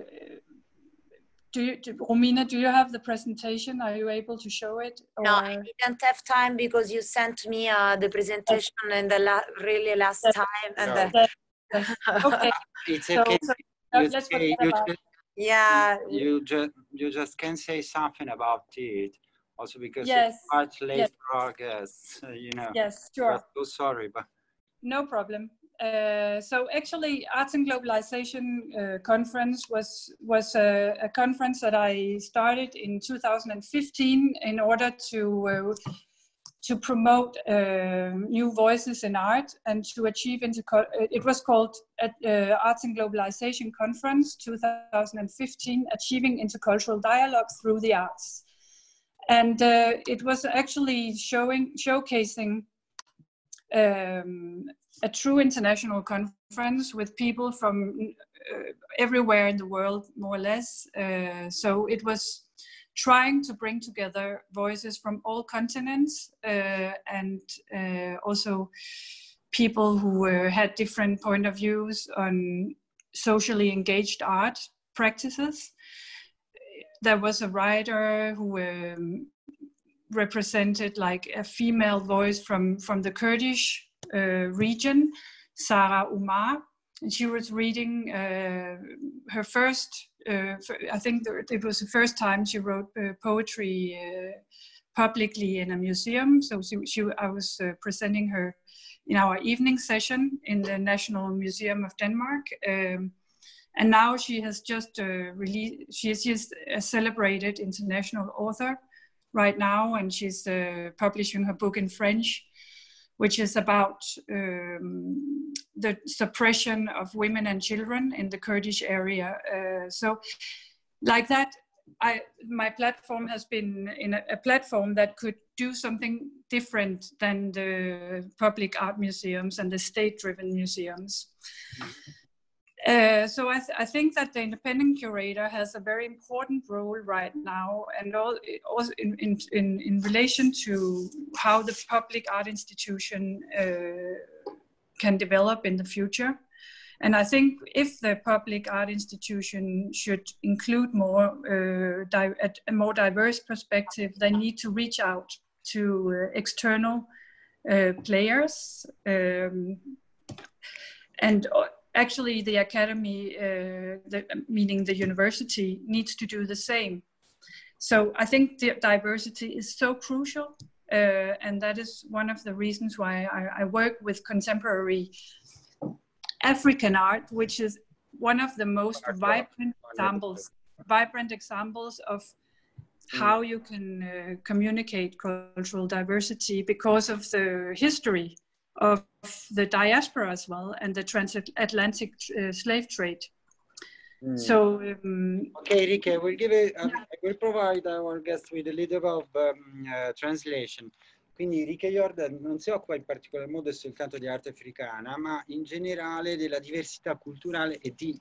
Romina, do you have the presentation? Are you able to show it? Or? No, I didn't have time because you sent me the presentation in the really last time. And okay. It's okay. So let's forget about it. Yeah. You just can say something about it. Also because yes. it's much late for our guests, you know. Yes, sure. I'm so sorry, but no problem. So actually, Arts and Globalization conference was a conference that I started in 2015 in order to promote new voices in art and to achieve it was called Arts and Globalization Conference 2015, Achieving Intercultural Dialogue Through the Arts. And it was actually showcasing a true international conference with people from everywhere in the world, more or less. So it was trying to bring together voices from all continents and also people who had different point of views on socially engaged art practices. There was a writer who represented like a female voice from the Kurdish region, Sarah Umar, and she was reading her first, I think it was the first time she wrote poetry publicly in a museum. So I was presenting her in our evening session in the National Museum of Denmark. And now she has just released, she's a celebrated international author right now, and she's publishing her book in French, which is about the suppression of women and children in the Kurdish area. So like that, my platform has been in a platform that could do something different than the public art museums and the state-driven museums. So I think that the independent curator has a very important role right now, and also in relation to how the public art institution can develop in the future. And I think if the public art institution should include more a more diverse perspective, they need to reach out to external players, and actually the academy, meaning the university, needs to do the same. So I think the diversity is so crucial, and that is one of the reasons why I work with contemporary African art, which is one of the most vibrant examples of how you can communicate cultural diversity because of the history of the diaspora as well and the transatlantic slave trade. So okay, Rike, I will provide our guest with a little of translation. Quindi Rike Jordan non si occupa in particolar modo soltanto di arte africana, ma in generale della diversità culturale e di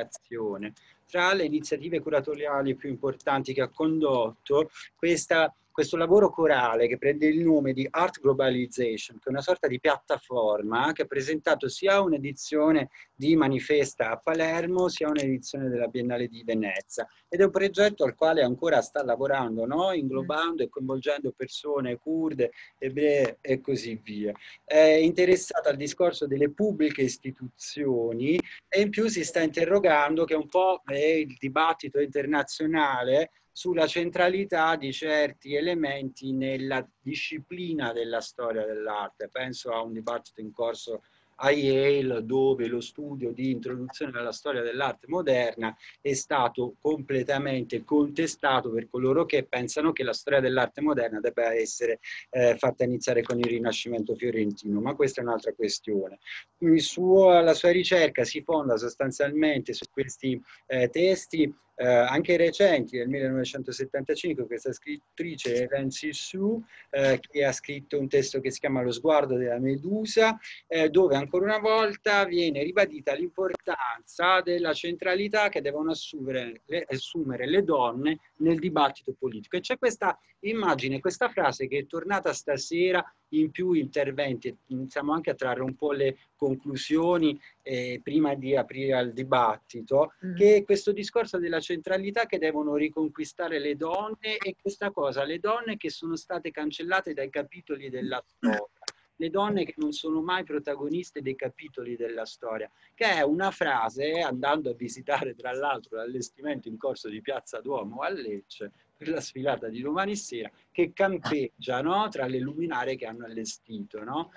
integrazione. Tra le iniziative curatoriali più importanti che ha condotto, questa questo lavoro corale che prende il nome di Art Globalization, che è una sorta di piattaforma che ha presentato sia un'edizione di Manifesta a Palermo, sia un'edizione della Biennale di Venezia. Ed è un progetto al quale ancora sta lavorando, no? Inglobando e coinvolgendo persone kurde, ebree e così via. È interessata al discorso delle pubbliche istituzioni e in più si sta interrogando, che un po' è il dibattito internazionale, sulla centralità di certi elementi nella disciplina della storia dell'arte. Penso a un dibattito in corso a Yale, dove lo studio di introduzione alla storia dell'arte moderna è stato completamente contestato per coloro che pensano che la storia dell'arte moderna debba essere fatta iniziare con il Rinascimento fiorentino, ma questa è un'altra questione. La sua ricerca si fonda sostanzialmente su questi testi anche recenti, del 1975, questa scrittrice Hélène Cixous, che ha scritto un testo che si chiama Lo sguardo della Medusa, dove ancora una volta viene ribadita l'importanza della centralità che devono assumere le donne nel dibattito politico. E c'è questa immagine, questa frase che è tornata stasera in più interventi, iniziamo anche a trarre un po' le conclusioni prima di aprire al dibattito, che è questo discorso della centralità che devono riconquistare le donne, e questa cosa, le donne che sono state cancellate dai capitoli della storia, le donne che non sono mai protagoniste dei capitoli della storia, che è una frase, andando a visitare tra l'altro l'allestimento in corso di Piazza Duomo a Lecce, per la sfilata di domani sera, che campeggia, no? Tra le luminarie che hanno allestito, no?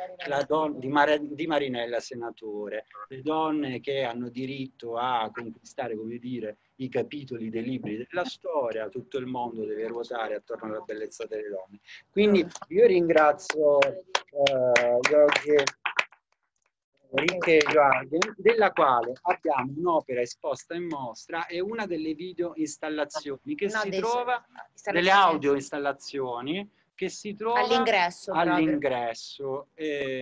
Di Marinella Senatore, le donne che hanno diritto a conquistare, come dire, i capitoli dei libri della storia, tutto il mondo deve ruotare attorno alla bellezza delle donne. Quindi io ringrazio Ricche Johagen, della quale abbiamo un'opera esposta in mostra e una delle video installazioni che si trova, delle audio installazioni che si trova all'ingresso,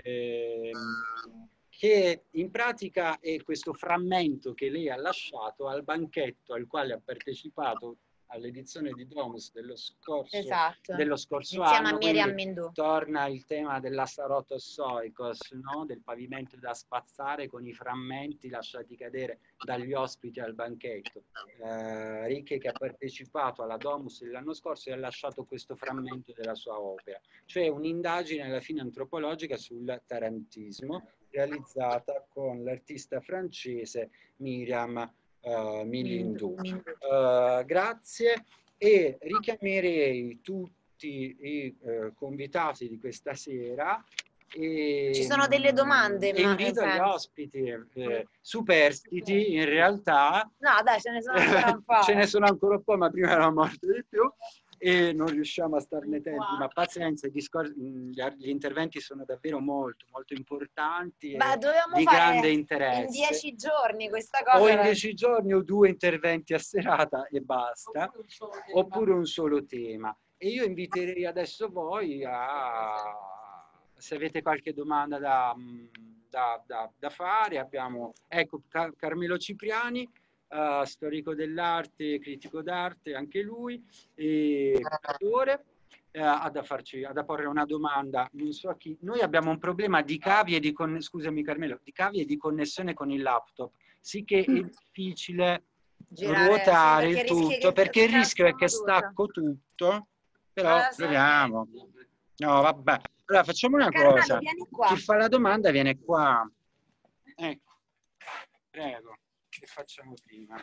che in pratica è questo frammento che lei ha lasciato al banchetto al quale ha partecipato all'edizione di Domus dello scorso insieme anno. A Miriam Mindou. Torna il tema dell'Astarotos Soikos, no? Del pavimento da spazzare con i frammenti lasciati cadere dagli ospiti al banchetto. Ricche, che ha partecipato alla Domus l'anno scorso, e ha lasciato questo frammento della sua opera, cioè un'indagine alla fine antropologica sul tarantismo, realizzata con l'artista francese Miriam Mindou. Grazie, e richiamerei tutti i convitati di questa sera. Ci sono delle domande. E invito gli ospiti superstiti, in realtà. No, dai, ce ne sono ancora un po'. Ce ne sono ancora un po', ma prima era morto di più. E non riusciamo a starne tempi, ma pazienza, gli interventi sono davvero molto, molto importanti e di grande interesse. In 10 giorni questa cosa. O in 10 giorni o 2 interventi a serata e basta, oppure un solo tema. E io inviterei adesso voi se avete qualche domanda da fare. Abbiamo, ecco, Carmelo Cipriani, storico dell'arte, critico d'arte, anche lui, e curatore, ha da porre una domanda, non so a chi. Noi abbiamo un problema di cavi e di scusami Carmelo, di cavi e di connessione con il laptop, sì che è difficile ruotare il tutto, perché il rischio è che stacco tutto, però proviamo. No, vabbè. Allora facciamo una cosa, chi fa la domanda viene qua. Ecco, prego. Che facciamo prima?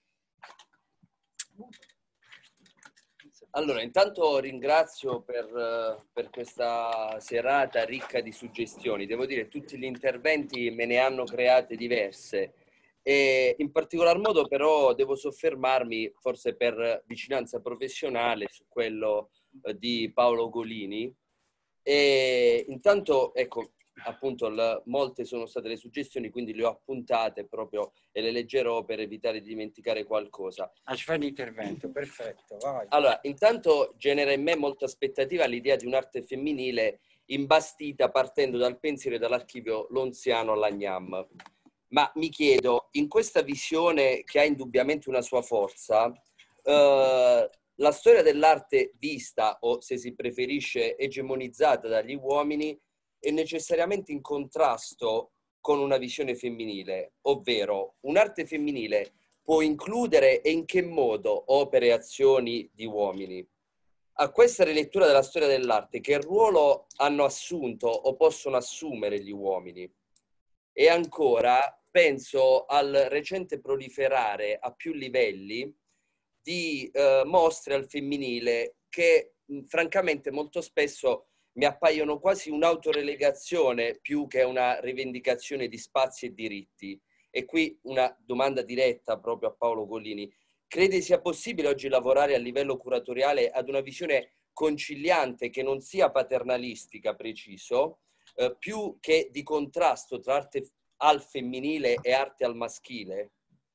Allora, intanto ringrazio per questa serata ricca di suggestioni. Devo dire, tutti gli interventi me ne hanno create diverse, e in particolar modo però devo soffermarmi, forse per vicinanza professionale, su quello di Paolo Golini. E intanto, ecco, appunto molte sono state le suggestioni, quindi le ho appuntate proprio e le leggerò per evitare di dimenticare qualcosa. Ci fai l'intervento, perfetto, vai. Allora, intanto genera in me molta aspettativa l'idea di un'arte femminile imbastita partendo dal pensiero e dall'archivio lonziano alla Gnam. Ma mi chiedo, in questa visione che ha indubbiamente una sua forza, la storia dell'arte vista, o se si preferisce egemonizzata dagli uomini, è necessariamente in contrasto con una visione femminile, ovvero un'arte femminile può includere e in che modo opere e azioni di uomini. A questa rilettura della storia dell'arte, che ruolo hanno assunto o possono assumere gli uomini? E ancora, penso al recente proliferare a più livelli di mostre al femminile che francamente molto spesso mi appaiono quasi un'autorelegazione più che una rivendicazione di spazi e diritti. E qui una domanda diretta proprio a Paolo Gollini. Crede sia possibile oggi lavorare a livello curatoriale ad una visione conciliante che non sia paternalistica, preciso, più che di contrasto tra arte al femminile e arte al maschile?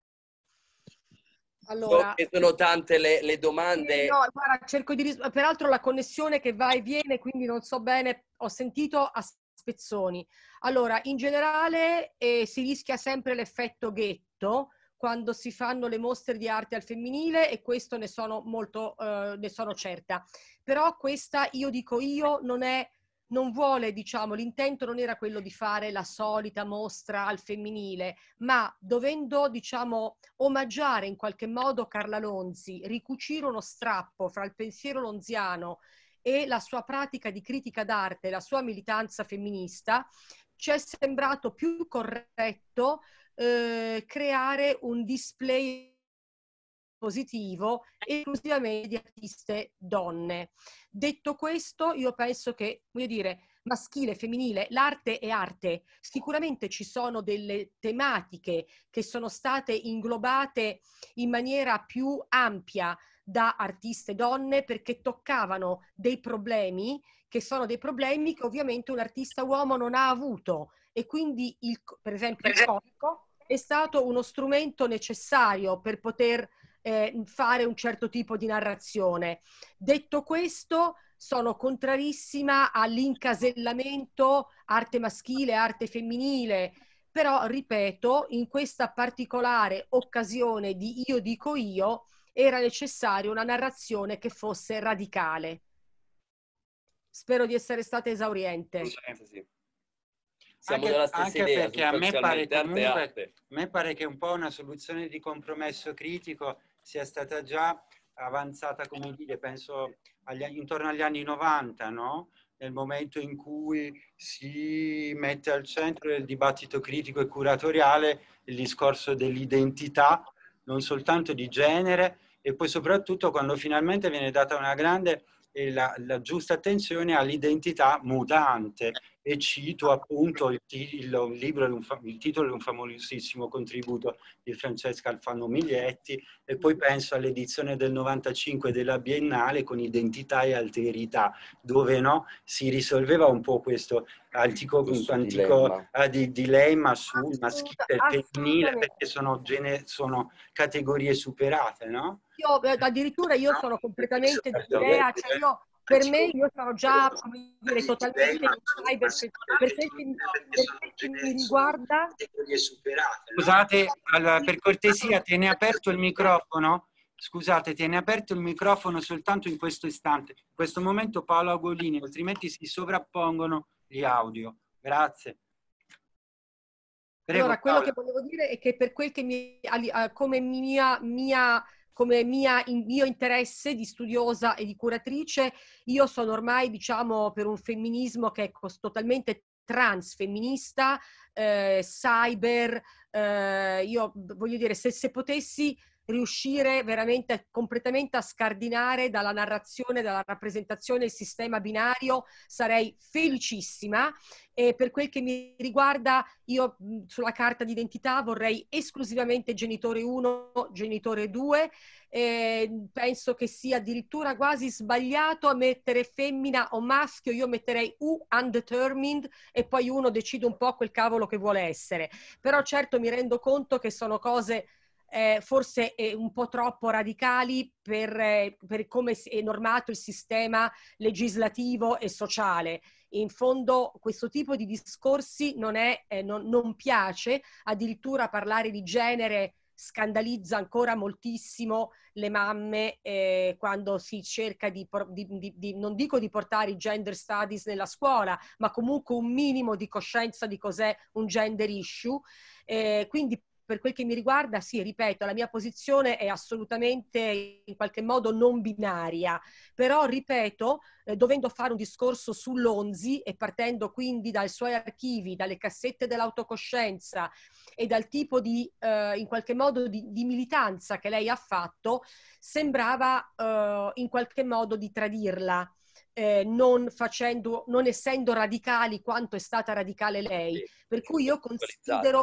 Allora, sono tante le domande. No, guarda, cerco di peraltro la connessione che va e viene, quindi non so bene, ho sentito a spezzoni. Allora, in generale si rischia sempre l'effetto ghetto quando si fanno le mostre di arte al femminile, e questo ne sono certa. Però questa, io dico io, non vuole, diciamo, l'intento non era quello di fare la solita mostra al femminile, ma dovendo, diciamo, omaggiare in qualche modo Carla Lonzi, ricucire uno strappo fra il pensiero lonziano e la sua pratica di critica d'arte, la sua militanza femminista, ci è sembrato più corretto creare un display positivo esclusivamente di artiste donne. Detto questo, io penso che, voglio dire, maschile, femminile, l'arte è arte. Sicuramente ci sono delle tematiche che sono state inglobate in maniera più ampia da artiste donne, perché toccavano dei problemi che sono dei problemi che ovviamente un artista uomo non ha avuto, e quindi per esempio il comico è stato uno strumento necessario per poter fare un certo tipo di narrazione. Detto questo, sono contrarissima all'incasellamento arte maschile, arte femminile, però ripeto, in questa particolare occasione di io dico io, era necessaria una narrazione che fosse radicale. Spero di essere stata esauriente. Sì. Siamo della stessa idea, perché a me pare comunque, a me pare che un po' una soluzione di compromesso critico sia stata già avanzata, come dire, penso intorno agli anni 90, no? Nel momento in cui si mette al centro del dibattito critico e curatoriale il discorso dell'identità, non soltanto di genere, e poi soprattutto quando finalmente viene data una grande e la giusta attenzione all'identità mutante. E cito appunto il titolo di un famosissimo contributo di Francesca Alfano Miglietti, e poi penso all'edizione del 95 della Biennale con Identità e Alterità, dove no, si risolveva un po' questo antico dilemma sul maschile e il femminile, perché sono categorie superate, no? Addirittura io sono completamente dell'idea, cioè per me io sono già, come dire, totalmente cyber, per quel che mi riguarda. Scusate, allora, per cortesia, tieni aperto il microfono. Scusate, tieni aperto il microfono soltanto in questo istante. In questo momento Paolo Agolini, altrimenti si sovrappongono gli audio. Grazie. Prego, allora, quello Paola. che volevo dire è che per quel che come mio interesse di studiosa e di curatrice, io sono ormai, diciamo, per un femminismo che è totalmente transfemminista, cyber, io voglio dire, se potessi riuscire veramente completamente a scardinare dalla narrazione, dalla rappresentazione il sistema binario, sarei felicissima. E per quel che mi riguarda, io sulla carta d'identità vorrei esclusivamente genitore 1, genitore 2. Penso che sia addirittura quasi sbagliato a mettere femmina o maschio. Io metterei undetermined e poi uno decide un po' quel cavolo che vuole essere. Però certo mi rendo conto che sono cose forse un po' troppo radicali per come è normato il sistema legislativo e sociale. In fondo questo tipo di discorsi non piace, addirittura parlare di genere scandalizza ancora moltissimo le mamme quando si cerca non dico di portare i gender studies nella scuola, ma comunque un minimo di coscienza di cos'è un gender issue. Quindi per quel che mi riguarda, sì, ripeto, la mia posizione è assolutamente in qualche modo non binaria, però ripeto, dovendo fare un discorso sull'Onzi e partendo quindi dai suoi archivi, dalle cassette dell'autocoscienza e dal tipo di, in qualche modo, di militanza che lei ha fatto, sembrava in qualche modo di tradirla. Non essendo radicali quanto è stata radicale lei, per cui io considero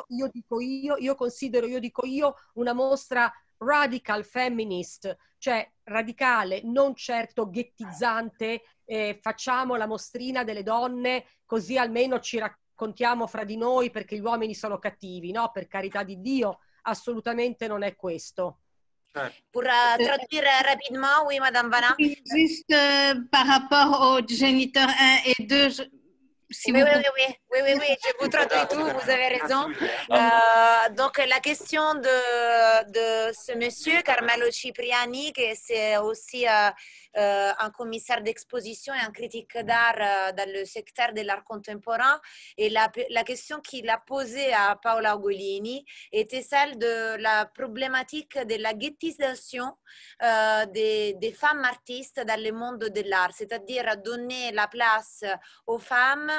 una mostra radical feminist, cioè radicale, non certo ghettizzante, facciamo la mostrina delle donne così almeno ci raccontiamo fra di noi perché gli uomini sono cattivi, no, per carità di Dio, assolutamente non è questo. Pour traduire rapidement, oui, Madame Vanna. Oui, juste par rapport aux géniteurs 1 et 2, si oui, vous oui, je vous traduis tout, vous avez raison. Donc la question de ce monsieur, Carmelo Cipriani, qui c'est aussi un commissaire d'exposition et un critique d'art dans le secteur de l'art contemporain, et la question qu'il a posée à Paola Ugolini était celle de la problématique de la ghettisation des femmes artistes dans le monde de l'art, c'est-à-dire donner la place aux femmes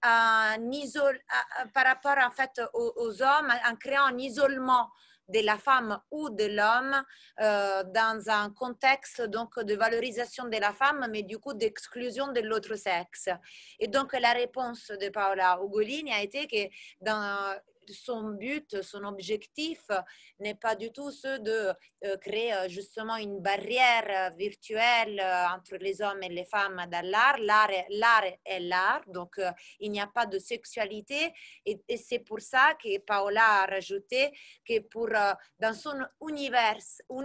par rapport en fait aux hommes, en créant un isolement de la femme ou de l'homme dans un contexte donc de valorisation de la femme, mais du coup d'exclusion de l'autre sexe. Et donc la réponse de Paola Ugolini a été que dans son but, son objectif n'est pas du tout ce de créer justement une barrière virtuelle entre les hommes et les femmes dans l'art. L'art est l'art, donc il n'y a pas de sexualité, et c'est pour ça que Paola a rajouté que dans son univers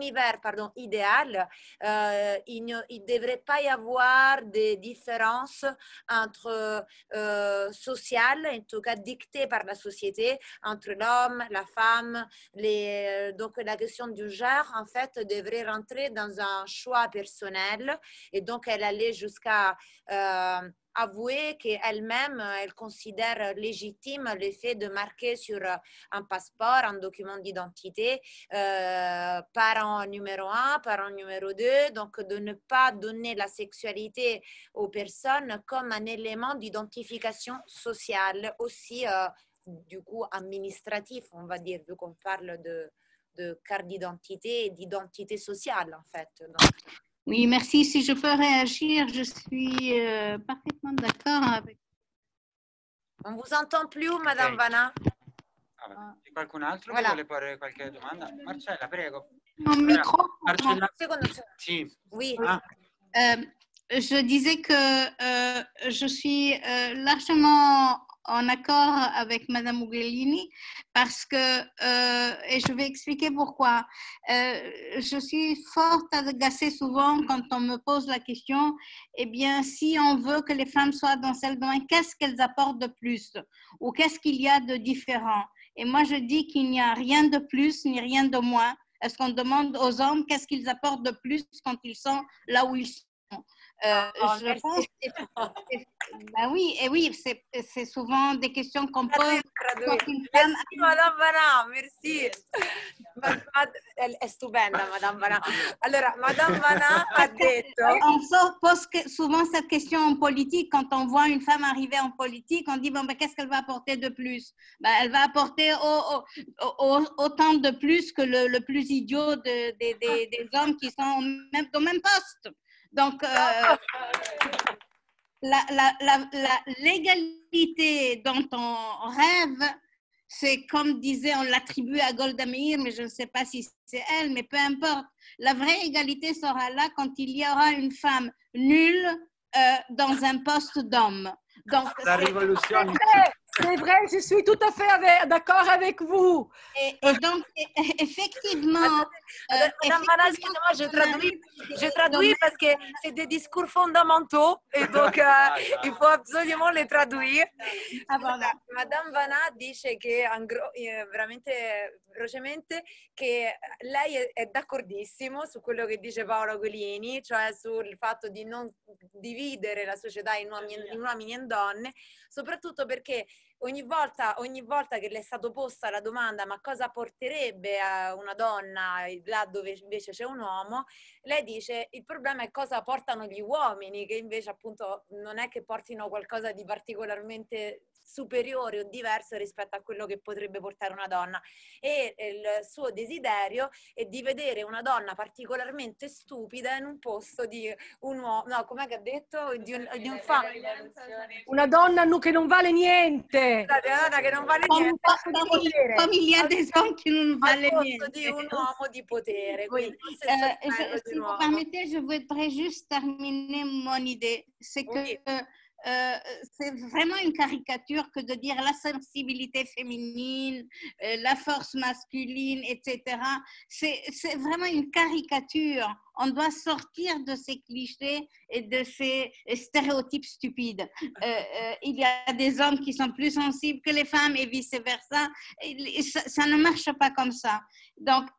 idéal, il ne devrait pas y avoir de différences entre sociales, en tout cas dictées par la société, entre l'homme, la femme, donc la question du genre en fait devrait rentrer dans un choix personnel, et donc elle allait jusqu'à avouer qu'elle-même, elle considère légitime le fait de marquer sur un passeport, un document d'identité, parent numéro 1, parent numéro 2, donc de ne pas donner la sexualité aux personnes comme un élément d'identification sociale, aussi du coup administratif, on va dire, vu qu'on parle de carte d'identité et d'identité sociale en fait. Donc. Oui, merci. Si je peux réagir, je suis parfaitement d'accord avec. On vous entend plus, Madame Vanna. C'è qualcun altro che vuole porre qualche domanda? Marcella, prego. Mon micro. Marcella. Sì. Oui. Je disais que je suis largement en accord avec Madame Ugolini parce que, et je vais expliquer pourquoi, je suis fort agacée souvent quand on me pose la question, eh bien, si on veut que les femmes soient dans tel domaine, qu'est-ce qu'elles apportent de plus ou qu'est-ce qu'il y a de différent? Et moi, je dis qu'il n'y a rien de plus ni rien de moins. Est-ce qu'on demande aux hommes qu'est-ce qu'ils apportent de plus quand ils sont là où ils sont? Je pense ben oui, et oui, c'est souvent des questions qu'on pose. Merci Madame Vanna, merci. È stupenda Madame Vanna. Allora, Madame Vanna ha detto... On pose souvent cette question en politique. Quand on voit une femme arriver en politique, on dit, bon, ben, qu'est-ce qu'elle va apporter de plus? Ben, elle va apporter autant de plus que le plus idiot des hommes qui sont au même poste. Donc, l'égalité dont on rêve, c'est comme disait, on l'attribue à Golda Meir, mais je ne sais pas si c'est elle, mais peu importe. La vraie égalité sera là quand il y aura une femme nulle dans un poste d'homme. Donc, la révolution. C'est vrai, je suis tout à fait d'accord avec vous. Et donc, effectivement... Madame Vanna, excusez-moi, je traduis parce que c'est des discours fondamentaux et donc il faut absolument les traduire. Voilà. Madame Vanna dice che veramente velocemente che lei è d'accordissimo su quello che dice Paola Ugolini, cioè sul fatto di non dividere la società in uomini e donne, soprattutto perché ogni volta che le è stato posta la domanda ma cosa porterebbe a una donna là dove invece c'è un uomo, lei dice il problema è cosa portano gli uomini, che invece appunto non è che portino qualcosa di particolarmente superiore o diverso rispetto a quello che potrebbe portare una donna, e il suo desiderio è di vedere una donna particolarmente stupida in un posto di un uomo, no, com'è che ha detto? Di un una donna che non vale niente. Una donna che non vale niente. Famiglia des hommes che non vale niente. Di un uomo di potere. Quindi, si vous permettez, je voudrais juste terminer mon idée. C'est que c'est vraiment une caricature que de dire la sensibilité féminine, la force masculine, etc. C'est vraiment une caricature. On doit sortir de ces clichés et de ces stéréotypes stupides. Il y a des hommes qui sont plus sensibles que les femmes et vice-versa. Ça ne marche pas comme ça. Donc,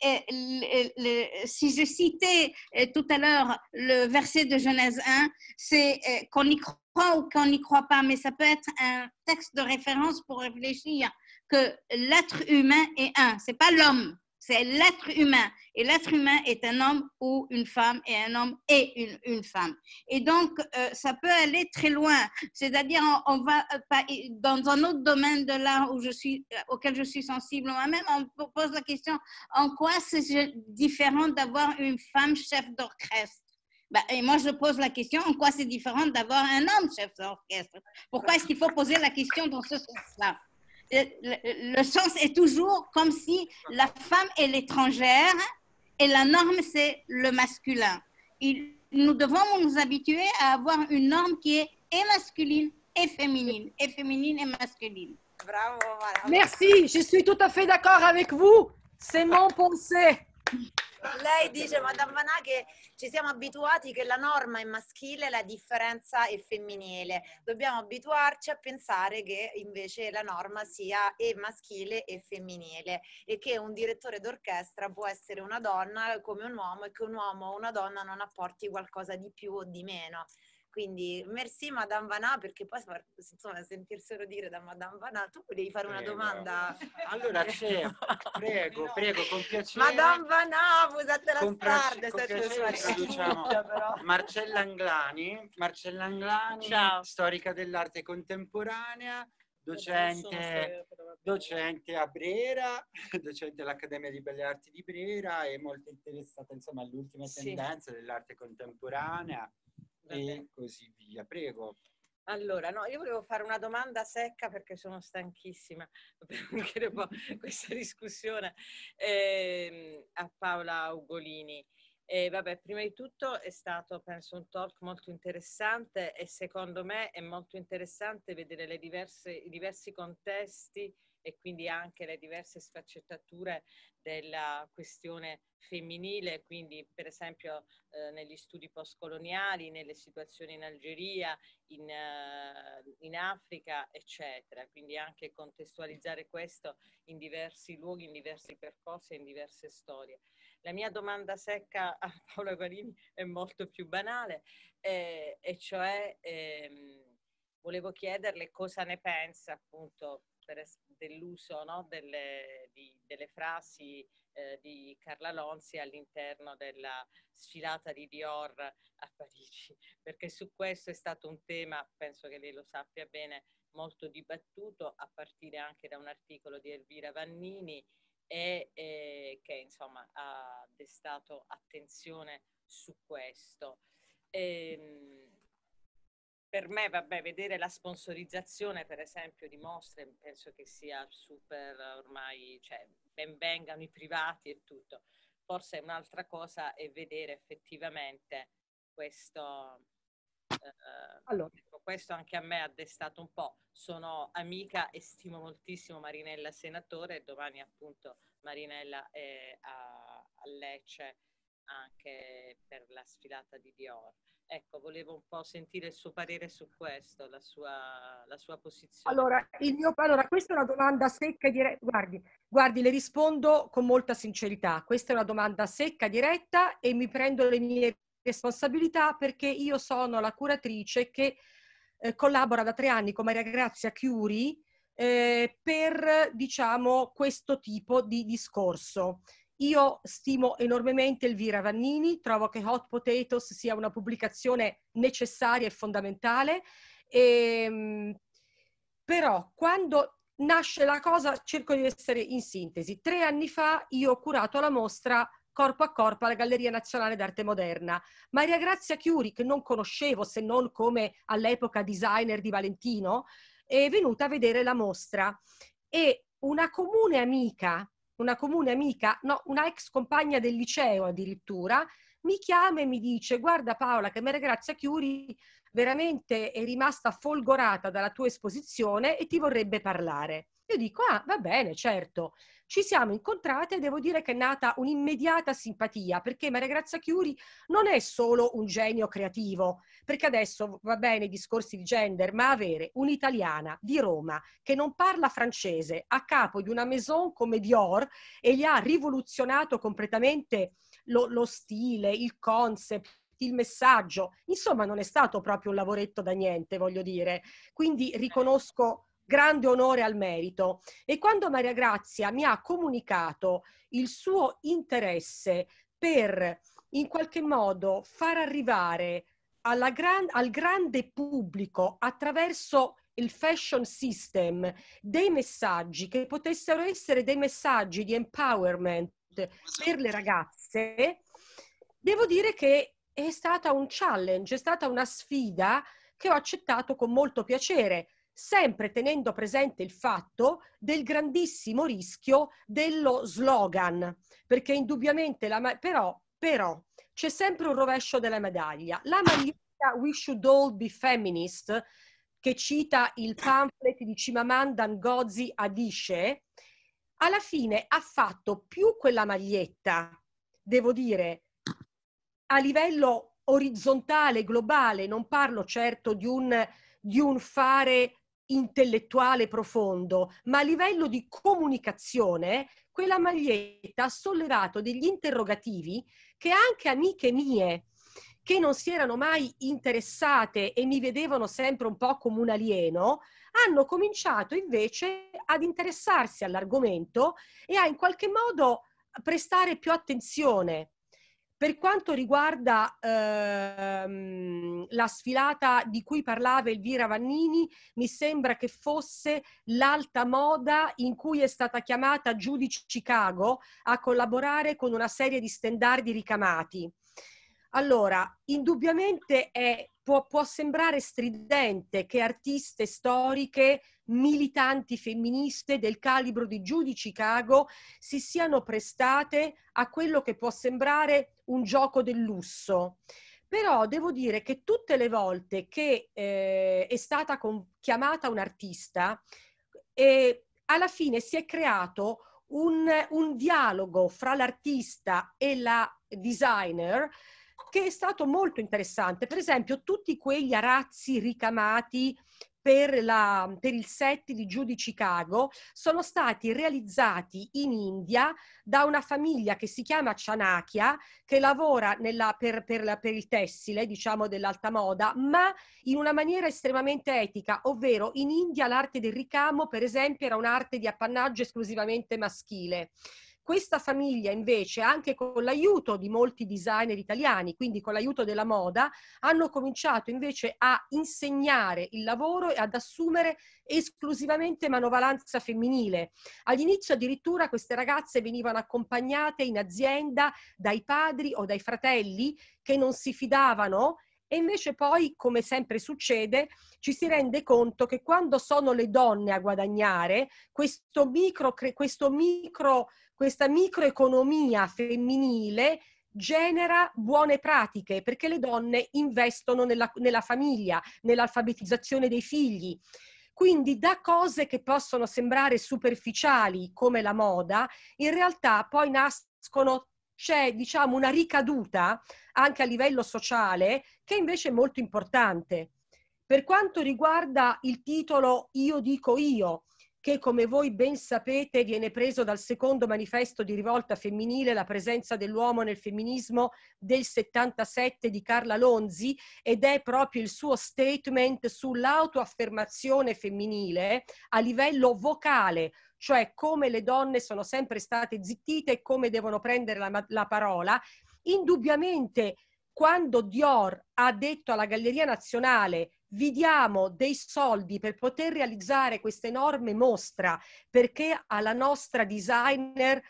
si je citais tout à l'heure le verset de Genèse 1, c'est qu'on y croit ou qu'on n'y croit pas, mais ça peut être un texte de référence pour réfléchir que l'être humain est un, c'est pas l'homme, c'est l'être humain. Et l'être humain est un homme ou une femme, et un homme et une femme. Et donc, ça peut aller très loin. C'est-à-dire, on va dans un autre domaine de l'art auquel je suis sensible moi-même, on pose la question, en quoi c'est différent d'avoir une femme chef d'orchestre? Et moi, je pose la question, en quoi c'est différent d'avoir un homme chef d'orchestre? Pourquoi est-ce qu'il faut poser la question dans ce sens-là? Le sens est toujours comme si la femme est l'étrangère et la norme, c'est le masculin. Nous devons nous habituer à avoir une norme qui est et masculine et féminine et masculine. Bravo, voilà. Merci, je suis tout à fait d'accord avec vous. C'est mon pensée. Lei dice, Madame Vanna, che ci siamo abituati che la norma è maschile, la differenza è femminile. Dobbiamo abituarci a pensare che invece la norma sia e maschile e femminile, e che un direttore d'orchestra può essere una donna come un uomo, e che un uomo o una donna non apporti qualcosa di più o di meno. Quindi merci Madame Vanna, perché poi insomma sentirselo dire da Madame Vanna. Tu volevi fare una domanda? Allora prego, con piacere. Madame Vanna, vous êtes la star de cette soirée. Marcella Anglani, ciao. Storica dell'arte contemporanea, docente a Brera, docente all'Accademia di Belle Arti di Brera, e molto interessata insomma alle ultime tendenze dell'arte contemporanea. E così via, prego. Allora, no, io volevo fare una domanda secca perché sono stanchissima per questa discussione a Paola Ugolini. Vabbè, prima di tutto è stato, penso, un talk molto interessante, e secondo me è molto interessante vedere i diversi contesti e quindi anche le diverse sfaccettature della questione femminile, quindi per esempio negli studi postcoloniali, nelle situazioni in Algeria, in Africa, eccetera. Quindi anche contestualizzare questo in diversi luoghi, in diversi percorsi e in diverse storie. La mia domanda secca a Paola Ugolini è molto più banale, e cioè volevo chiederle cosa ne pensa appunto dell'uso, no, delle frasi di Carla Lonzi all'interno della sfilata di Dior a Parigi, perché su questo è stato un tema, penso che lei lo sappia bene, molto dibattuto, a partire anche da un articolo di Elvira Vannini, e che insomma ha destato attenzione su questo. Per me, vabbè, vedere la sponsorizzazione, per esempio, di mostre, penso che sia super ormai, cioè, ben vengano i privati e tutto. Forse un'altra cosa è vedere effettivamente questo Allora. Questo anche a me ha destato un po'. Sono amica e stimo moltissimo Marinella Senatore, e domani appunto Marinella è a Lecce anche per la sfilata di Dior. Ecco, volevo un po' sentire il suo parere su questo, la sua posizione. Allora, questa è una domanda secca e diretta. Guardi, le rispondo con molta sincerità. Questa è una domanda secca, diretta, e mi prendo le mie responsabilità, perché io sono la curatrice che collabora da 3 anni con Maria Grazia Chiuri per, diciamo, questo tipo di discorso. Io stimo enormemente Elvira Vannini, trovo che Hot Potatoes sia una pubblicazione necessaria e fondamentale, però quando nasce la cosa cerco di essere in sintesi. 3 anni fa io ho curato la mostra Corpo a Corpo alla Galleria Nazionale d'Arte Moderna. Maria Grazia Chiuri, che non conoscevo se non come all'epoca designer di Valentino, è venuta a vedere la mostra, e una ex compagna del liceo addirittura, mi chiama e mi dice: guarda Paola, che Maria Grazia Chiuri veramente è rimasta folgorata dalla tua esposizione e ti vorrebbe parlare. Io dico: ah, va bene, certo. Ci siamo incontrate e devo dire che è nata un'immediata simpatia, perché Maria Grazia Chiuri non è solo un genio creativo, perché adesso va bene i discorsi di gender, ma avere un'italiana di Roma che non parla francese a capo di una maison come Dior e gli ha rivoluzionato completamente lo stile, il concept, il messaggio, insomma non è stato proprio un lavoretto da niente, voglio dire. Quindi riconosco grande onore al merito. E quando Maria Grazia mi ha comunicato il suo interesse per in qualche modo far arrivare al grande pubblico, attraverso il fashion system, dei messaggi che potessero essere dei messaggi di empowerment per le ragazze, devo dire che è stata un challenge, è stata una sfida che ho accettato con molto piacere, sempre tenendo presente il fatto del grandissimo rischio dello slogan, perché indubbiamente però c'è sempre un rovescio della medaglia. La maglietta "We should all be feminist", che cita il pamphlet di Chimamanda Ngozi Adichie, alla fine ha fatto più quella maglietta, devo dire, a livello orizzontale, globale. Non parlo certo di un fare intellettuale profondo, ma a livello di comunicazione quella maglietta ha sollevato degli interrogativi che anche amiche mie, che non si erano mai interessate e mi vedevano sempre un po' come un alieno, hanno cominciato invece ad interessarsi all'argomento e a in qualche modo prestare più attenzione. Per quanto riguarda la sfilata di cui parlava Elvira Vannini, mi sembra che fosse l'alta moda in cui è stata chiamata Giudice Chicago a collaborare con una serie di stendardi ricamati. Allora, indubbiamente può sembrare stridente che artiste storiche, militanti femministe del calibro di Giudice Chicago si siano prestate a quello che può sembrare un gioco del lusso. Però devo dire che tutte le volte che è stata chiamata un'artista, alla fine si è creato un dialogo fra l'artista e la designer che è stato molto interessante. Per esempio, tutti quegli arazzi ricamati per il set di Giudice Chicago sono stati realizzati in India da una famiglia che si chiama Chanakya, che lavora per il tessile, diciamo, dell'alta moda, ma in una maniera estremamente etica, ovvero in India l'arte del ricamo, per esempio, era un'arte di appannaggio esclusivamente maschile. Questa famiglia invece, anche con l'aiuto di molti designer italiani, quindi con l'aiuto della moda, hanno cominciato invece a insegnare il lavoro e ad assumere esclusivamente manovalanza femminile. All'inizio addirittura queste ragazze venivano accompagnate in azienda dai padri o dai fratelli che non si fidavano, e invece poi, come sempre succede, ci si rende conto che quando sono le donne a guadagnare, questa microeconomia femminile genera buone pratiche, perché le donne investono nella famiglia, nell'alfabetizzazione dei figli. Quindi da cose che possono sembrare superficiali come la moda, in realtà poi c'è diciamo una ricaduta anche a livello sociale che invece è molto importante. Per quanto riguarda il titolo Io dico io, che come voi ben sapete viene preso dal secondo manifesto di rivolta femminile, La presenza dell'uomo nel femminismo del 77 di Carla Lonzi, ed è proprio il suo statement sull'autoaffermazione femminile a livello vocale, cioè come le donne sono sempre state zittite e come devono prendere la parola. Indubbiamente, quando Dior ha detto alla Galleria Nazionale vi diamo dei soldi per poter realizzare questa enorme mostra, perché per la nostra designer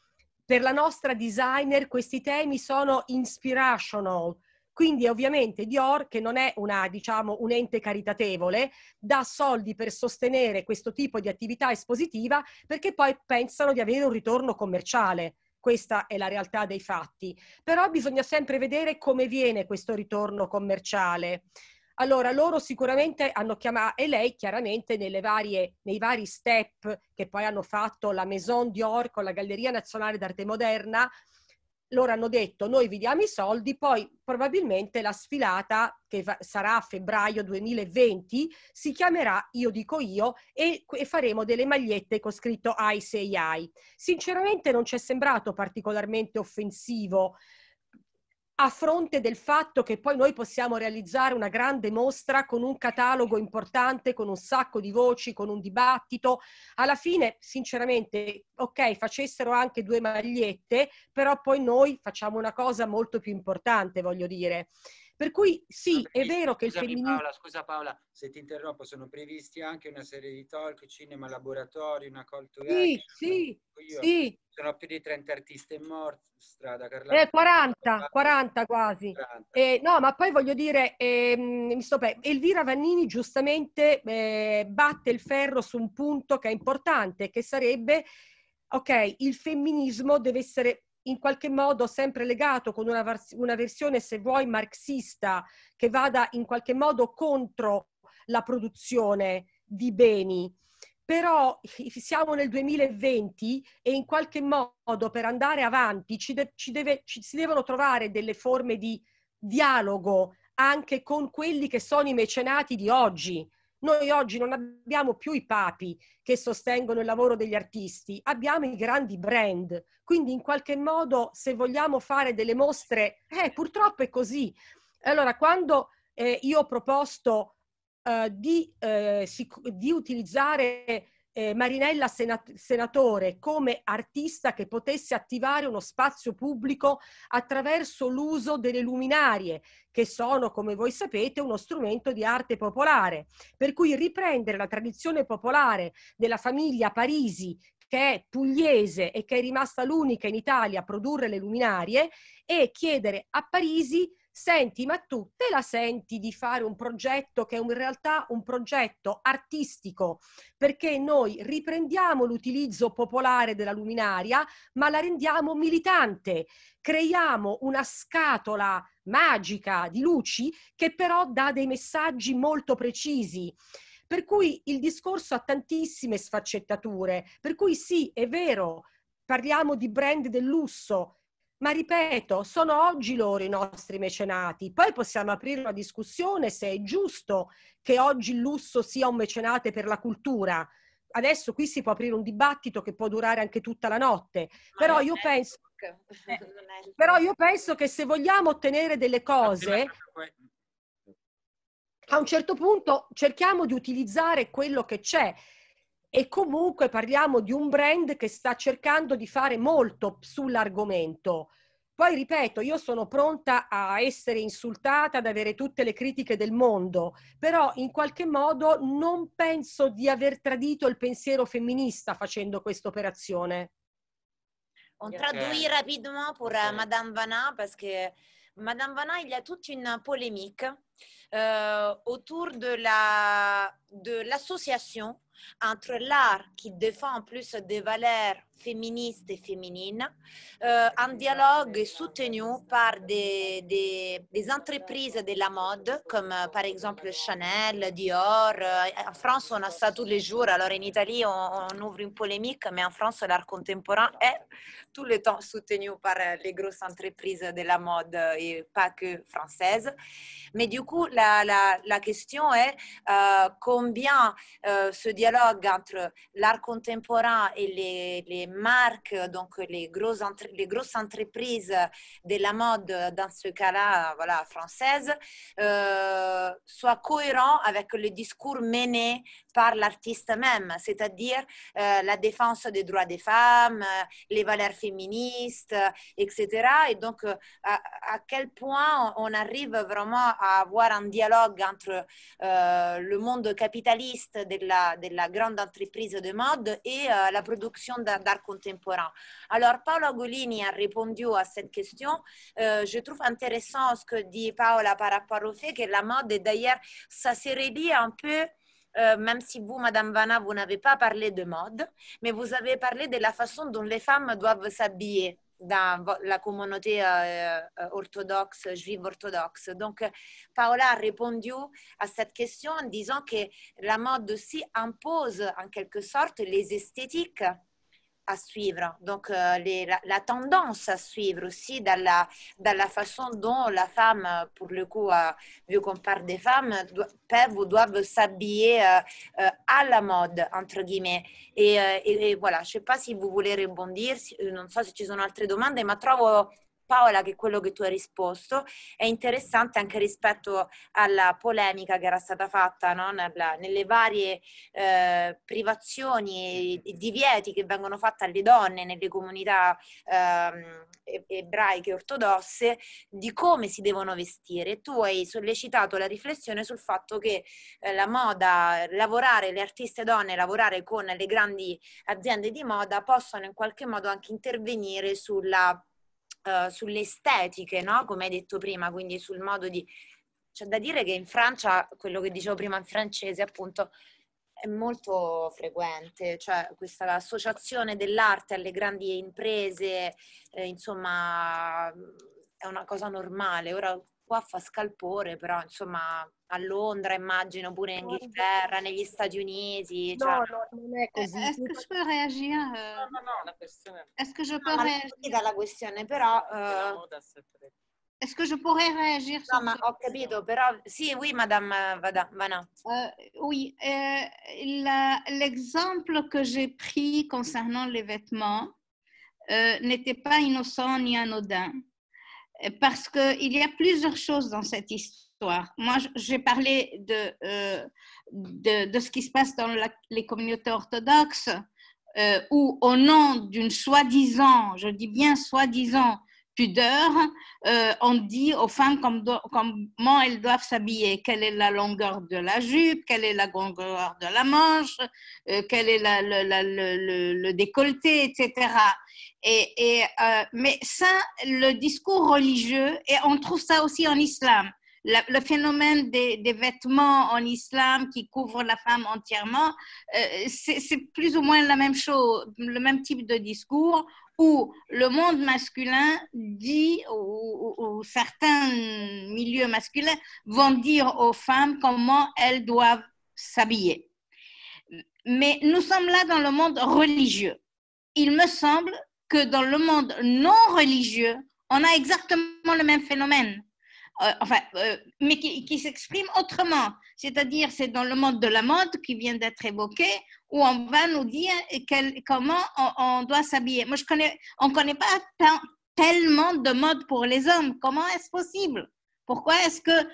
questi temi sono inspirational. Quindi ovviamente Dior, che non è un ente caritatevole, dà soldi per sostenere questo tipo di attività espositiva perché poi pensano di avere un ritorno commerciale. Questa è la realtà dei fatti. Però bisogna sempre vedere come viene questo ritorno commerciale. Allora, loro sicuramente hanno chiamato, e lei chiaramente nei vari step che poi hanno fatto la Maison Dior con la Galleria Nazionale d'Arte Moderna, loro hanno detto noi vi diamo i soldi, poi probabilmente la sfilata che sarà a febbraio 2020 si chiamerà Io dico io e faremo delle magliette con scritto I say I. Sinceramente non ci è sembrato particolarmente offensivo, a fronte del fatto che poi noi possiamo realizzare una grande mostra con un catalogo importante, con un sacco di voci, con un dibattito. Alla fine, sinceramente, ok, facessero anche 2 magliette, però poi noi facciamo una cosa molto più importante, voglio dire. Per cui sì, è vero che il femminismo... Scusa Paola, se ti interrompo, sono previsti anche una serie di talk, cinema, laboratori, una call to action. Sì. Sono più di 30 artisti in mostra, da Carla... 40 quasi. 40. No, ma poi voglio dire, Elvira Vannini giustamente batte il ferro su un punto che è importante, che sarebbe, ok, il femminismo deve essere in qualche modo sempre legato con una versione, se vuoi, marxista, che vada in qualche modo contro la produzione di beni. Però siamo nel 2020 e in qualche modo per andare avanti si devono trovare delle forme di dialogo anche con quelli che sono i mecenati di oggi. Noi oggi non abbiamo più i papi che sostengono il lavoro degli artisti, abbiamo i grandi brand. Quindi in qualche modo, se vogliamo fare delle mostre, purtroppo è così. Allora, quando io ho proposto di utilizzare Marinella Senatore come artista che potesse attivare uno spazio pubblico attraverso l'uso delle luminarie, che sono, come voi sapete, uno strumento di arte popolare. Per cui riprendere la tradizione popolare della famiglia Parisi, che è pugliese e che è rimasta l'unica in Italia a produrre le luminarie, e chiedere a Parisi: senti, ma tu te la senti di fare un progetto che è in realtà un progetto artistico, perché noi riprendiamo l'utilizzo popolare della luminaria, ma la rendiamo militante, creiamo una scatola magica di luci che però dà dei messaggi molto precisi. Per cui il discorso ha tantissime sfaccettature, per cui sì, è vero, parliamo di brand del lusso, ma ripeto, sono oggi loro i nostri mecenati. Poi possiamo aprire una discussione se è giusto che oggi il lusso sia un mecenate per la cultura. Adesso qui si può aprire un dibattito che può durare anche tutta la notte, però io penso che se vogliamo ottenere delle cose, a un certo punto cerchiamo di utilizzare quello che c'è. E comunque parliamo di un brand che sta cercando di fare molto sull'argomento. Poi ripeto, io sono pronta a essere insultata, ad avere tutte le critiche del mondo, però in qualche modo non penso di aver tradito il pensiero femminista facendo questa opération. On traduit rapidement pour Madame Vanna, parce que Madame Vanna, il y a toute une polémique autour de l'association entre l'art qui défend en plus des valeurs féministes et féminines, un dialogue soutenu par des entreprises de la mode, comme par exemple Chanel, Dior. En France, on a ça tous les jours. Alors en Italie, on ouvre une polémique, mais en France, l'art contemporain est tout le temps soutenu par les grosses entreprises de la mode et pas que françaises. Mais du coup, la question est combien ce dialogue entre l'art contemporain et les marques, donc les grosses entreprises de la mode, dans ce cas-là, voilà, françaises, soit cohérent avec le discours mené par l'artiste même, c'est-à-dire la défense des droits des femmes, les valeurs féministes, etc. Et donc, à quel point on arrive vraiment à avoir un dialogue entre le monde capitaliste de la grande entreprise de mode et la production d'art contemporain. Alors, Paola Ugolini a répondu à cette question. Je trouve intéressant ce que dit Paola par rapport au fait que la mode, et d'ailleurs, ça se relie un peu, même si vous, Madame Vanna, vous n'avez pas parlé de mode, mais vous avez parlé de la façon dont les femmes doivent s'habiller dans la communauté orthodoxe, juive orthodoxe. Donc, Paola a répondu à cette question en disant que la mode aussi impose en quelque sorte les esthétiques à suivre, donc la tendance à suivre aussi dans la façon dont la femme, pour le coup, vu qu'on parle des femmes, peuvent ou doivent s'habiller à la mode, entre guillemets. E voilà, je ne sais pas si vous voulez rebondir, non so se ci sono altre domande, ma trovo, Paola, che quello che tu hai risposto è interessante anche rispetto alla polemica che era stata fatta, no? Nelle varie privazioni e divieti che vengono fatte alle donne nelle comunità ebraiche ortodosse di come si devono vestire. Tu hai sollecitato la riflessione sul fatto che la moda, le artiste donne lavorare con le grandi aziende di moda possono in qualche modo anche intervenire sulle estetiche, no? Come hai detto prima, quindi sul modo di... C'è da dire che in Francia, quello che dicevo prima in francese, appunto, è molto frequente, cioè questa associazione dell'arte alle grandi imprese, insomma, è una cosa normale. Ora qua fa scalpore, però insomma a Londra, immagino, pure in Inghilterra, negli Stati Uniti. Cioè... No, non è così. Est-ce que je peux réagir? No, la questione... Est-ce que je peux réagir? Dalla questione, però... Est-ce que je pourrais réagir? No, ma ho capito, però... Sì, oui, Madame Vanna. Oui, l'exemple que j'ai pris concernant les vêtements n'était pas innocent ni anodin, parce qu'il y a plusieurs choses dans cette histoire. Moi, j'ai parlé de ce qui se passe dans les communautés orthodoxes, où au nom d'une soi-disant, je dis bien soi-disant, pudeur, on dit aux femmes comment elles doivent s'habiller, quelle est la longueur de la jupe, quelle est la longueur de la manche, quel est le décolleté, etc. Mais ça, le discours religieux, et on trouve ça aussi en islam, le phénomène des vêtements en islam qui couvrent la femme entièrement, c'est plus ou moins la même chose, le même type de discours, où le monde masculin dit, ou certains milieux masculins vont dire aux femmes comment elles doivent s'habiller. Mais nous sommes là dans le monde religieux. Il me semble que dans le monde non religieux, on a exactement le même phénomène. Mais qui s'exprime autrement. C'est-à-dire, c'est dans le monde de la mode qui vient d'être évoqué, où on va nous dire comment on doit s'habiller. Moi, on ne connaît pas tellement de mode pour les hommes. Comment est-ce possible? Pourquoi est-ce que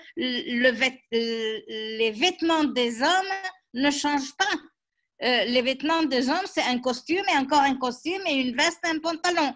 les vêtements des hommes ne changent pas? Les vêtements des hommes, c'est un costume et encore un costume et une veste et un pantalon.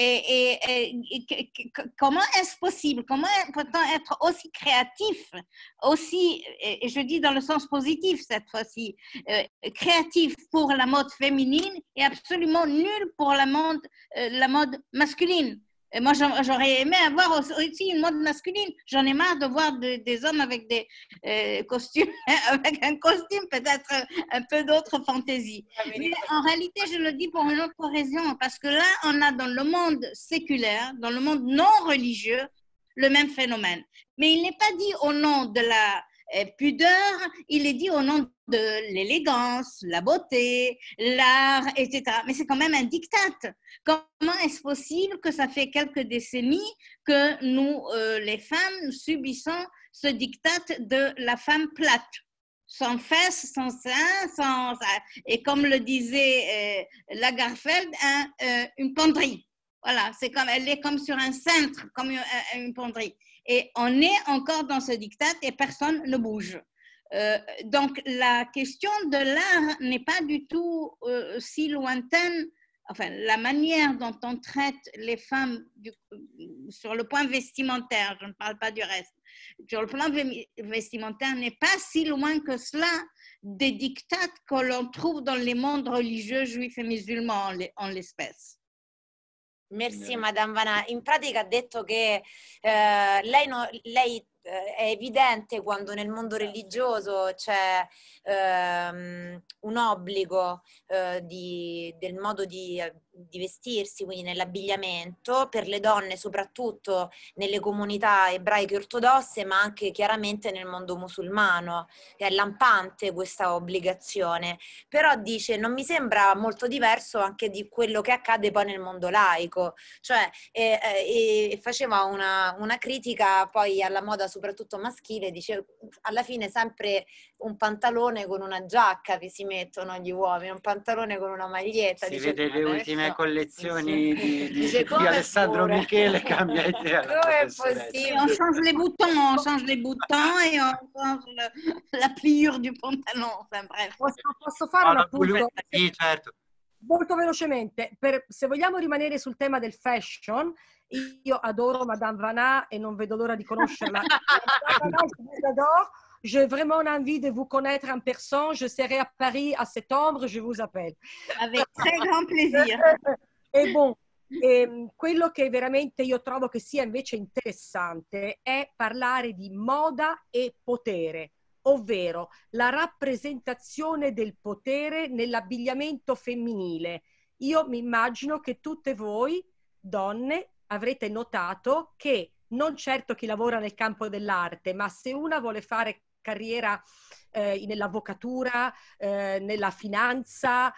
Comment est-ce possible? Comment peut-on être aussi créatif, aussi, et je dis dans le sens positif cette fois-ci, créatif pour la mode féminine et absolument nul pour la mode masculine? Et moi, j'aurais aimé avoir aussi une mode masculine. J'en ai marre de voir des hommes avec des costumes, avec un costume peut-être un peu d'autres fantaisies. Mais en réalité, je le dis pour une autre raison, parce que là, on a dans le monde séculaire, dans le monde non religieux, le même phénomène. Mais il n'est pas dit au nom de la pudeur, il est dit au nom de l'élégance, la beauté, l'art, etc. Mais c'est quand même un diktat. Comment est-ce possible que ça fait quelques décennies que nous, les femmes, nous subissons ce diktat de la femme plate, sans fesses, sans seins, et comme le disait Lagerfeld, une penderie. Voilà, elle est comme sur un cintre, comme une penderie. Et on est encore dans ce diktat et personne ne bouge. Donc, la question de l'art n'est pas du tout si lointaine. Enfin, la manière dont on traite les femmes sur le point vestimentaire, je ne parle pas du reste, sur le plan vestimentaire n'est pas si loin que cela des diktats que l'on trouve dans les mondes religieux juifs et musulmans en l'espèce. Merci Madame Vanà. In pratica ha detto che lei è evidente quando nel mondo religioso c'è un obbligo del modo di vestirsi, quindi nell'abbigliamento, per le donne soprattutto nelle comunità ebraiche ortodosse, ma anche chiaramente nel mondo musulmano. È lampante questa obbligazione, però dice non mi sembra molto diverso anche di quello che accade poi nel mondo laico, cioè faceva una critica poi alla moda soprattutto maschile, dice alla fine sempre un pantalone con una giacca vi si mettono gli uomini, un pantalone con una maglietta. Si dice, vede le ultime collezioni di Alessandro pure? Michele, cambia idea. Come è possibile? On change les boutons et on change la pliure du pantalon. Enfin, bref. Posso fare un appunto? Sì, certo. Molto velocemente, se vogliamo rimanere sul tema del fashion, io adoro Madame Vanà et non vedo l'ora di conoscerla. Madame Vanà, je vous adore. J'ai vraiment envie de vous connaître en personne. Je serai à Paris à septembre, je vous appelle. Avec très grand plaisir. E bon, quello che veramente io trovo che sia invece interessante è parlare di moda e potere, ovvero la rappresentazione del potere nell'abbigliamento femminile. Io mi immagino che tutte voi, donne, avrete notato che non certo chi lavora nel campo dell'arte, ma se una vuole fare carriera nell'avvocatura, nella finanza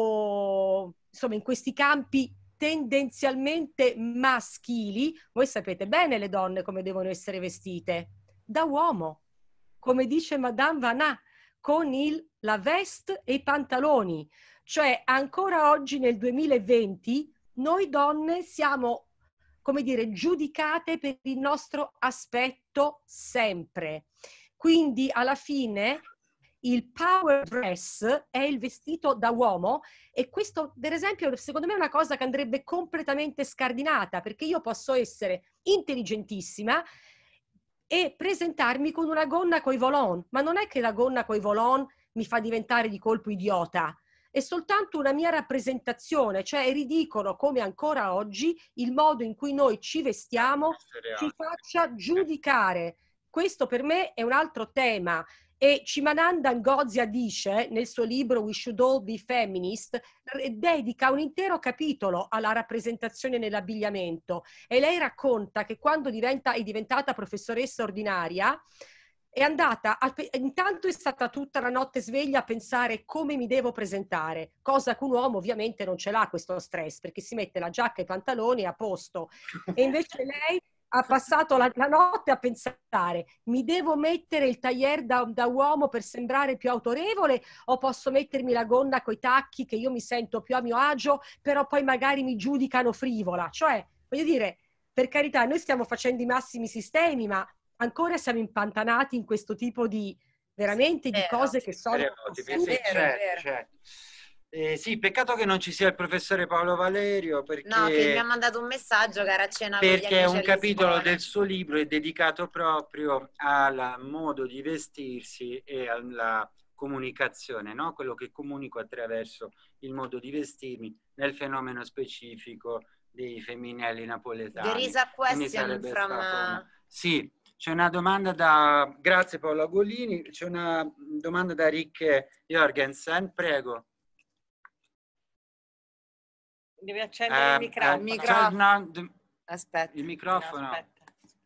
o insomma in questi campi tendenzialmente maschili, voi sapete bene le donne come devono essere vestite, da uomo, come dice Madame Vanà, con la veste e i pantaloni. Cioè ancora oggi nel 2020 noi donne siamo, come dire, giudicate per il nostro aspetto sempre. Quindi alla fine il power dress è il vestito da uomo e questo per esempio secondo me è una cosa che andrebbe completamente scardinata, perché io posso essere intelligentissima e presentarmi con una gonna coi volant, ma non è che la gonna coi volant mi fa diventare di colpo idiota, è soltanto una mia rappresentazione, cioè è ridicolo come ancora oggi il modo in cui noi ci vestiamo ci faccia giudicare. Questo per me è un altro tema e Chimamanda Ngozi Adichie nel suo libro We Should All Be Feminist dedica un intero capitolo alla rappresentazione nell'abbigliamento e lei racconta che quando è diventata professoressa ordinaria è andata, intanto è stata tutta la notte sveglia a pensare come mi devo presentare, cosa che un uomo ovviamente non ce l'ha questo stress perché si mette la giacca e i pantaloni a posto e invece lei ha passato la notte a pensare mi devo mettere il tailleur da uomo per sembrare più autorevole o posso mettermi la gonna coi tacchi che io mi sento più a mio agio però poi magari mi giudicano frivola, cioè voglio dire per carità noi stiamo facendo i massimi sistemi ma ancora siamo impantanati in questo tipo di veramente di cose che sono certo. Sì, peccato che non ci sia il professore Paolo Valerio perché, no, che mi ha mandato un messaggio che era a cena con gli perché amici un capitolo scuola. del suo libro è dedicato proprio al modo di vestirsi e alla comunicazione, no? Quello che comunico attraverso il modo di vestirmi nel fenomeno specifico dei femminili napoletani. There is a question from... Sì, c'è una domanda da... Grazie Paola Ugolini, c'è una domanda da Rick Jorgensen, prego. Devi accendere il microfono. Aspetta. Il microfono. No, aspetta.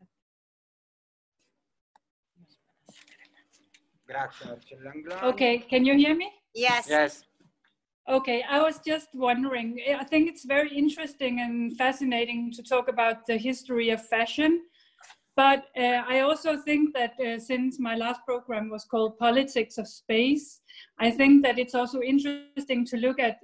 Grazie Marcella Anglano. Okay, can you hear me? Yes. Yes. Okay, I was just wondering, I think it's very interesting and fascinating to talk about the history of fashion, but I also think that since my last program was called Politics of Space, I think that it's also interesting to look at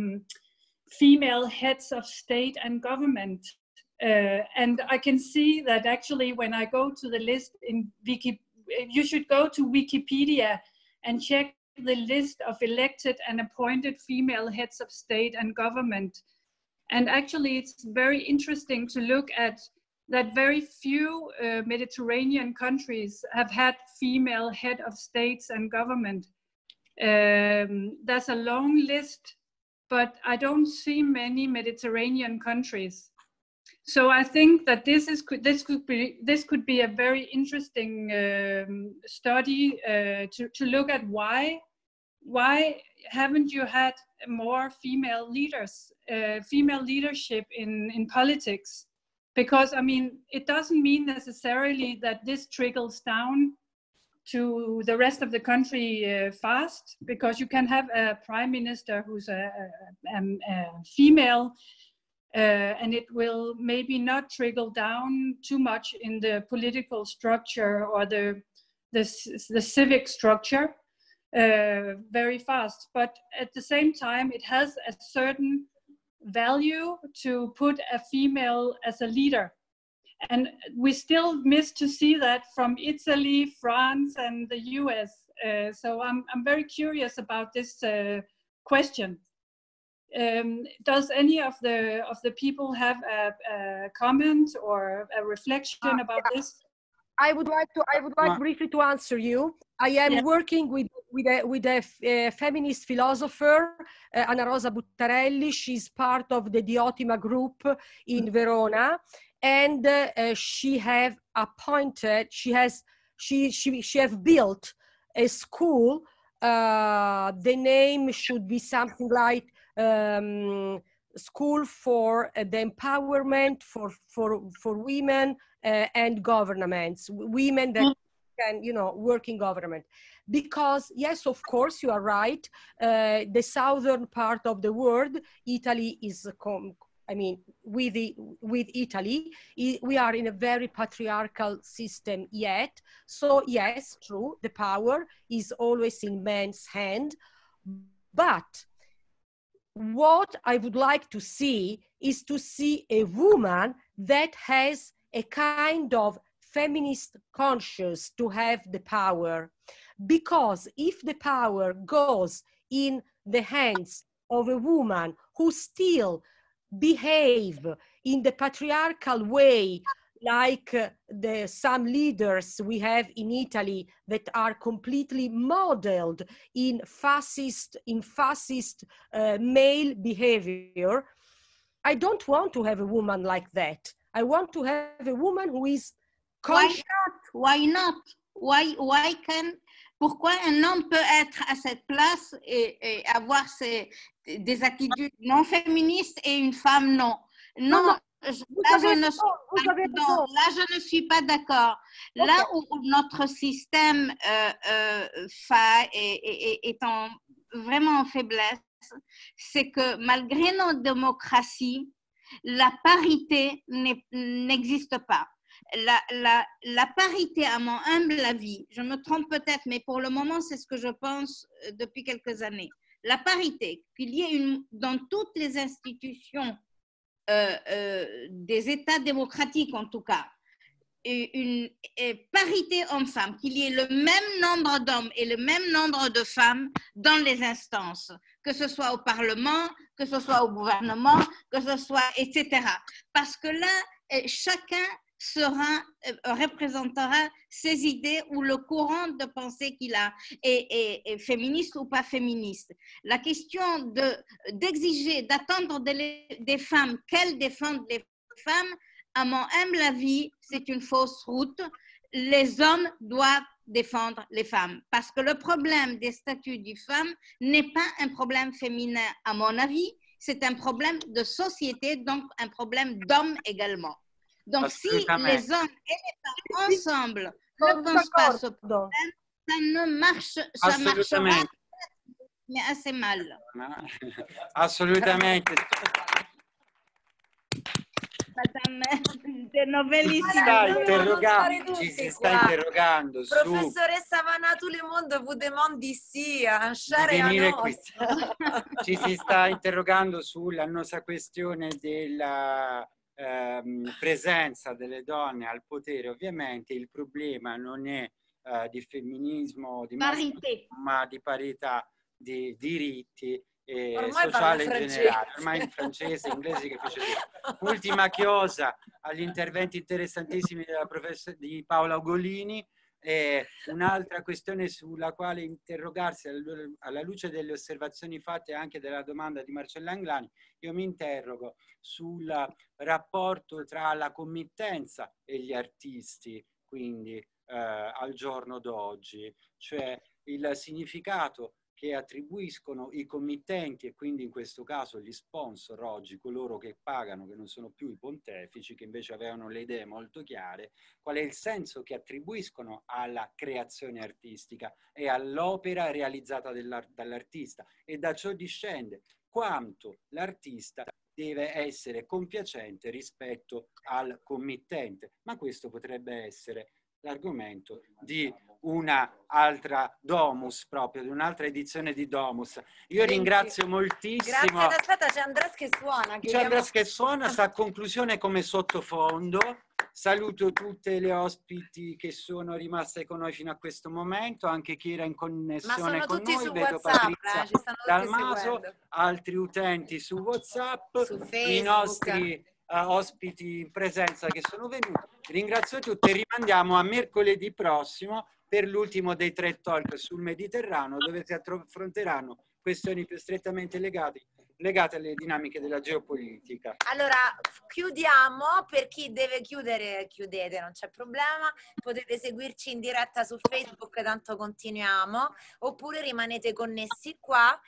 female heads of state and government. And I can see that actually when I go to the list in you should go to Wikipedia and check the list of elected and appointed female heads of state and government. And actually it's very interesting to look at that very few Mediterranean countries have had female head of states and government. There's a long list, but I don't see many Mediterranean countries. So I think that this could be a very interesting study to look at why haven't you had more female leaders, female leadership in politics? Because I mean, it doesn't mean necessarily that this trickles down to the rest of the country fast, because you can have a prime minister who's a female. And it will maybe not trickle down too much in the political structure or the civic structure very fast. But at the same time, it has a certain value to put a female as a leader. And we still miss to see that from Italy, France, and the US. So I'm very curious about this question. Does any of the people have a comment or a reflection about this? I would like briefly to answer you. I am working with a feminist philosopher, Anna Rosa Buttarelli. She's part of the Diotima group in Verona, and she have built a school. The name should be something like School for the Empowerment for Women and Governments, women that can, work in government. Because yes, of course, you are right. The southern part of the world, Italy is, with Italy, we are in a very patriarchal system yet. So yes, true, the power is always in men's hand, but what I would like to see is to see a woman that has a kind of feminist conscience to have the power. Because if the power goes in the hands of a woman who still behave in the patriarchal way, like some leaders we have in Italy that are completely modeled in fascist male behavior, I don't want to have a woman like that. I want to have a woman who is conscious. Why not? Why can? Pourquoi un homme peut être à cette place et avoir des attitudes non féministes et une femme non? Non. Là, je ne suis pas d'accord. Okay. Là où notre système est vraiment en faiblesse, c'est que malgré nos démocraties, la parité n'existe pas. La parité, à mon humble avis, je me trompe peut-être, mais pour le moment, c'est ce que je pense depuis quelques années. La parité, qu'il y ait dans toutes les institutions des États démocratiques en tout cas, une parité homme-femme, qu'il y ait le même nombre d'hommes et le même nombre de femmes dans les instances, que ce soit au Parlement, que ce soit au gouvernement, que ce soit, etc. Parce que là, chacun représentera ses idées ou le courant de pensée qu'il a, est féministe ou pas féministe. La question d'exiger, d'attendre des femmes qu'elles défendent les femmes, à mon humble avis, c'est une fausse route. Les hommes doivent défendre les femmes, parce que le problème des statuts des femmes n'est pas un problème féminin, à mon avis, c'est un problème de société, donc un problème d'hommes également. Donc si les hommes et les femmes ensemble ne pensent pas ce problème, ça ne marche, ça marchera, mais assez mal. Assolutamente. Madame De Novelli ci si sta interrogando su Professoressa Vanà, tout le monde vous demande d'ici di venire qui. Ci si sta interrogando sull'annosa questione della presenza delle donne al potere. Ovviamente il problema non è di femminismo, di maschile, ma di parità di diritti sociale in generale, ormai in francese, inglese, che piace dire. Ultima chiosa agli interventi interessantissimi di Paola Ugolini, un'altra questione sulla quale interrogarsi alla luce delle osservazioni fatte anche della domanda di Marcella Anglani. Io mi interrogo sul rapporto tra la committenza e gli artisti, quindi al giorno d'oggi, cioè il significato che attribuiscono i committenti e quindi in questo caso gli sponsor oggi, coloro che pagano, che non sono più i pontefici, che invece avevano le idee molto chiare, qual è il senso che attribuiscono alla creazione artistica e all'opera realizzata dall'artista, e da ciò discende quanto l'artista deve essere compiacente rispetto al committente. Ma questo potrebbe essere l'argomento di una altra Domus, proprio di un'altra edizione di Domus. Io ringrazio moltissimo. Grazie, aspetta, c'è Andres che suona. C'è Andres che suona, sta a conclusione come sottofondo. Saluto tutte le ospiti che sono rimaste con noi fino a questo momento, anche chi era in connessione con noi. Vedo WhatsApp, Patrizia Dalmaso, altri utenti su WhatsApp, su Facebook. I nostri ospiti in presenza che sono venuti. Ringrazio tutti e rimandiamo a mercoledì prossimo per l'ultimo dei 3 talk sul Mediterraneo, dove si affronteranno questioni più strettamente legate alle dinamiche della geopolitica. Allora, chiudiamo. Per chi deve chiudere, chiudete, non c'è problema. Potete seguirci in diretta su Facebook, tanto continuiamo, oppure rimanete connessi qua,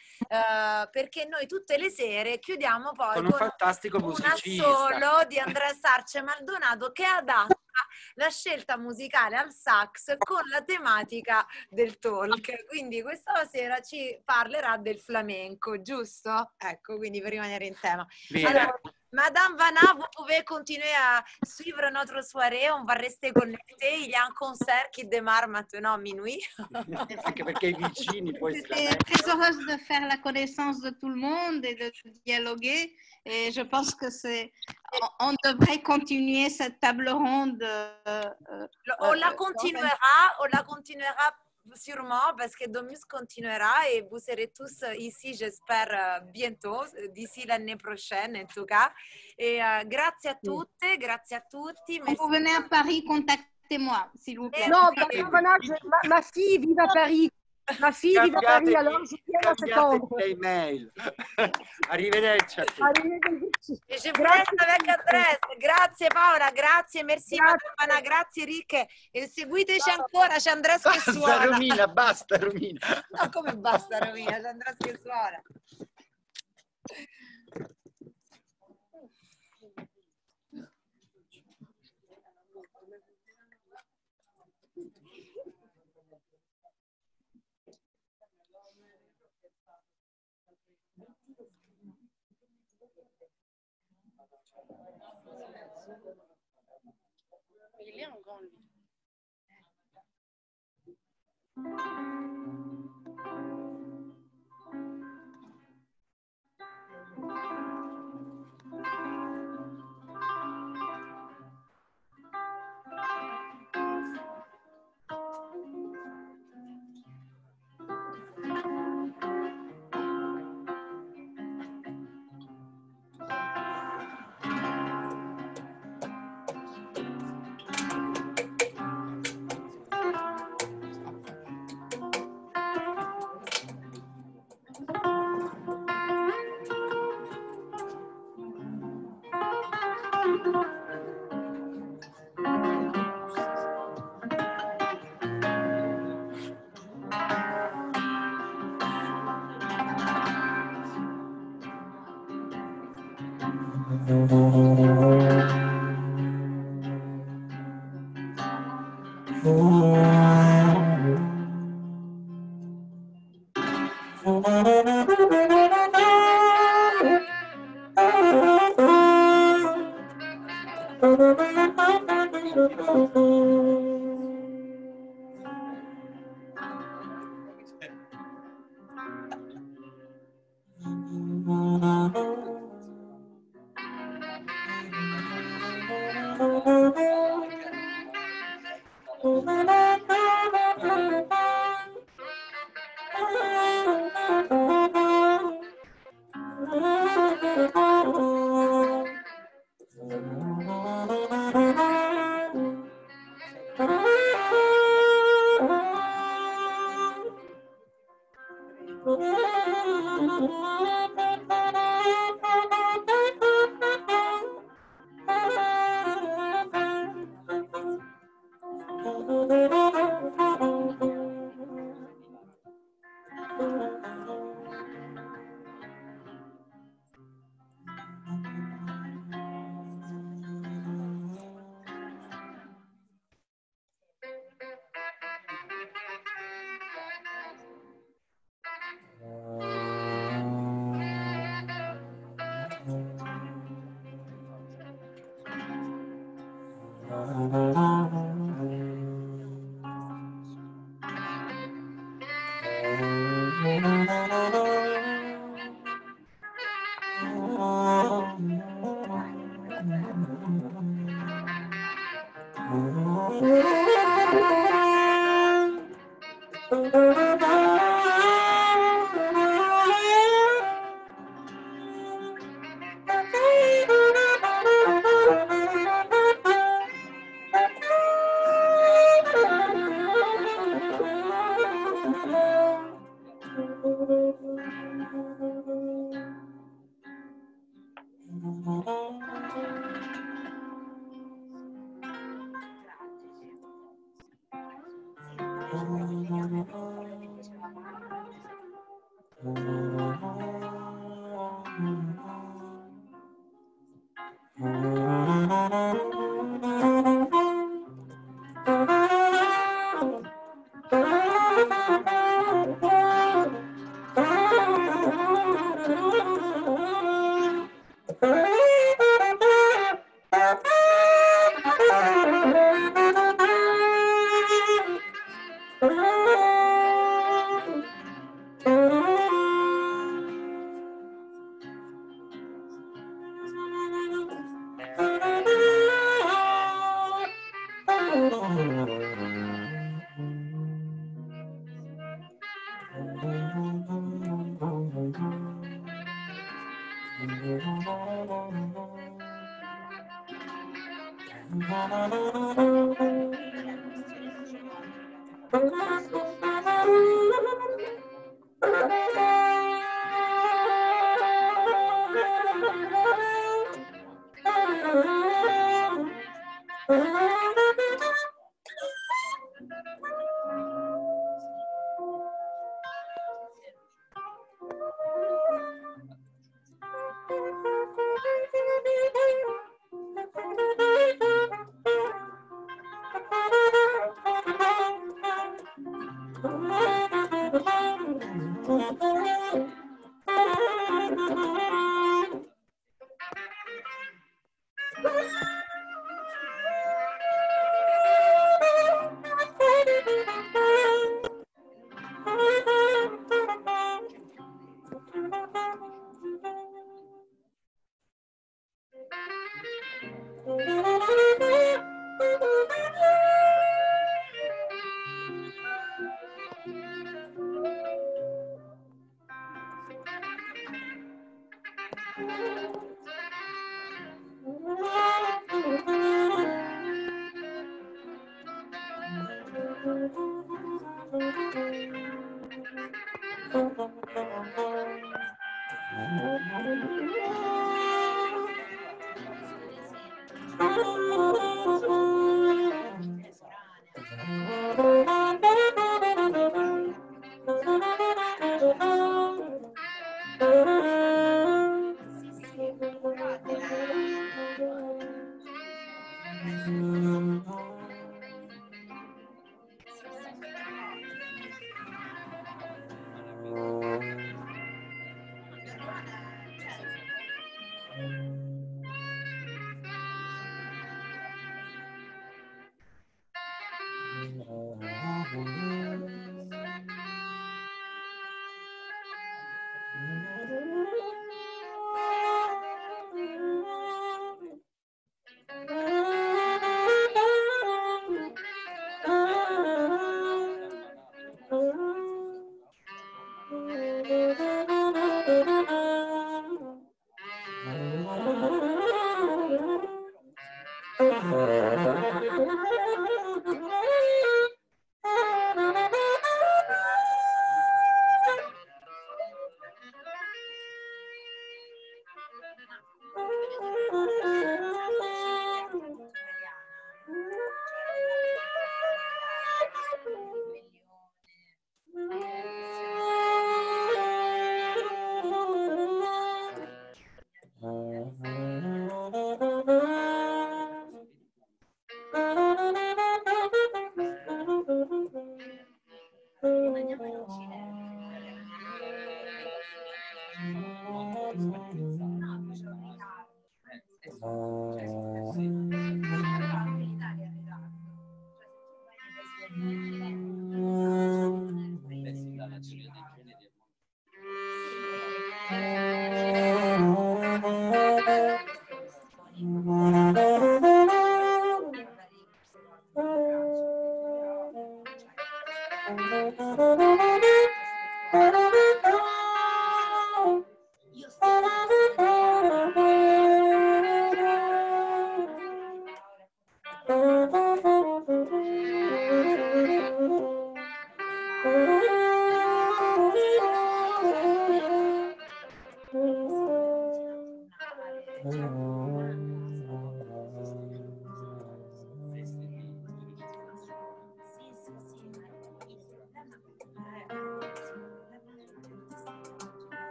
perché noi tutte le sere chiudiamo poi con un fantastico musicista, un assolo di Andres Arce Maldonado, che adatta la scelta musicale al sax con la tematica del talk. Quindi questa sera ci parlerà del flamenco, giusto? Ecco, quindi per rimanere in tema. Alors, Madame Vanà, vous pouvez continuer à suivre notre soirée, on va rester connectés. Il y a un concert qui démarre maintenant à minuit. Anche perché i vicini poi J'étais très heureuse de faire la connaissance de tout le monde et de dialoguer. Et je pense que on devrait continuer cette table ronde. On la continuera sûrement, parce que Domus continuera et vous serez tous ici, j'espère, bientôt, d'ici l'année prochaine en tout cas. Et grazie a tutte, grazie a tutti. Quand vous venez à Paris, contactez-moi, s'il vous plaît. No, ma fille vive à Paris. Ma fille vive a Paris, alors je viens à septembre. Email. Arrivederci a tutti. Arrivederci. E je vous laisse avec Andres. Grazie Paola, grazie, merci Madonna, grazie Ricche. E seguiteci ancora, c'è Andres che suona. Basta Romina. No, come basta Romina, c'è Andres che suona. Il est en grand, lui.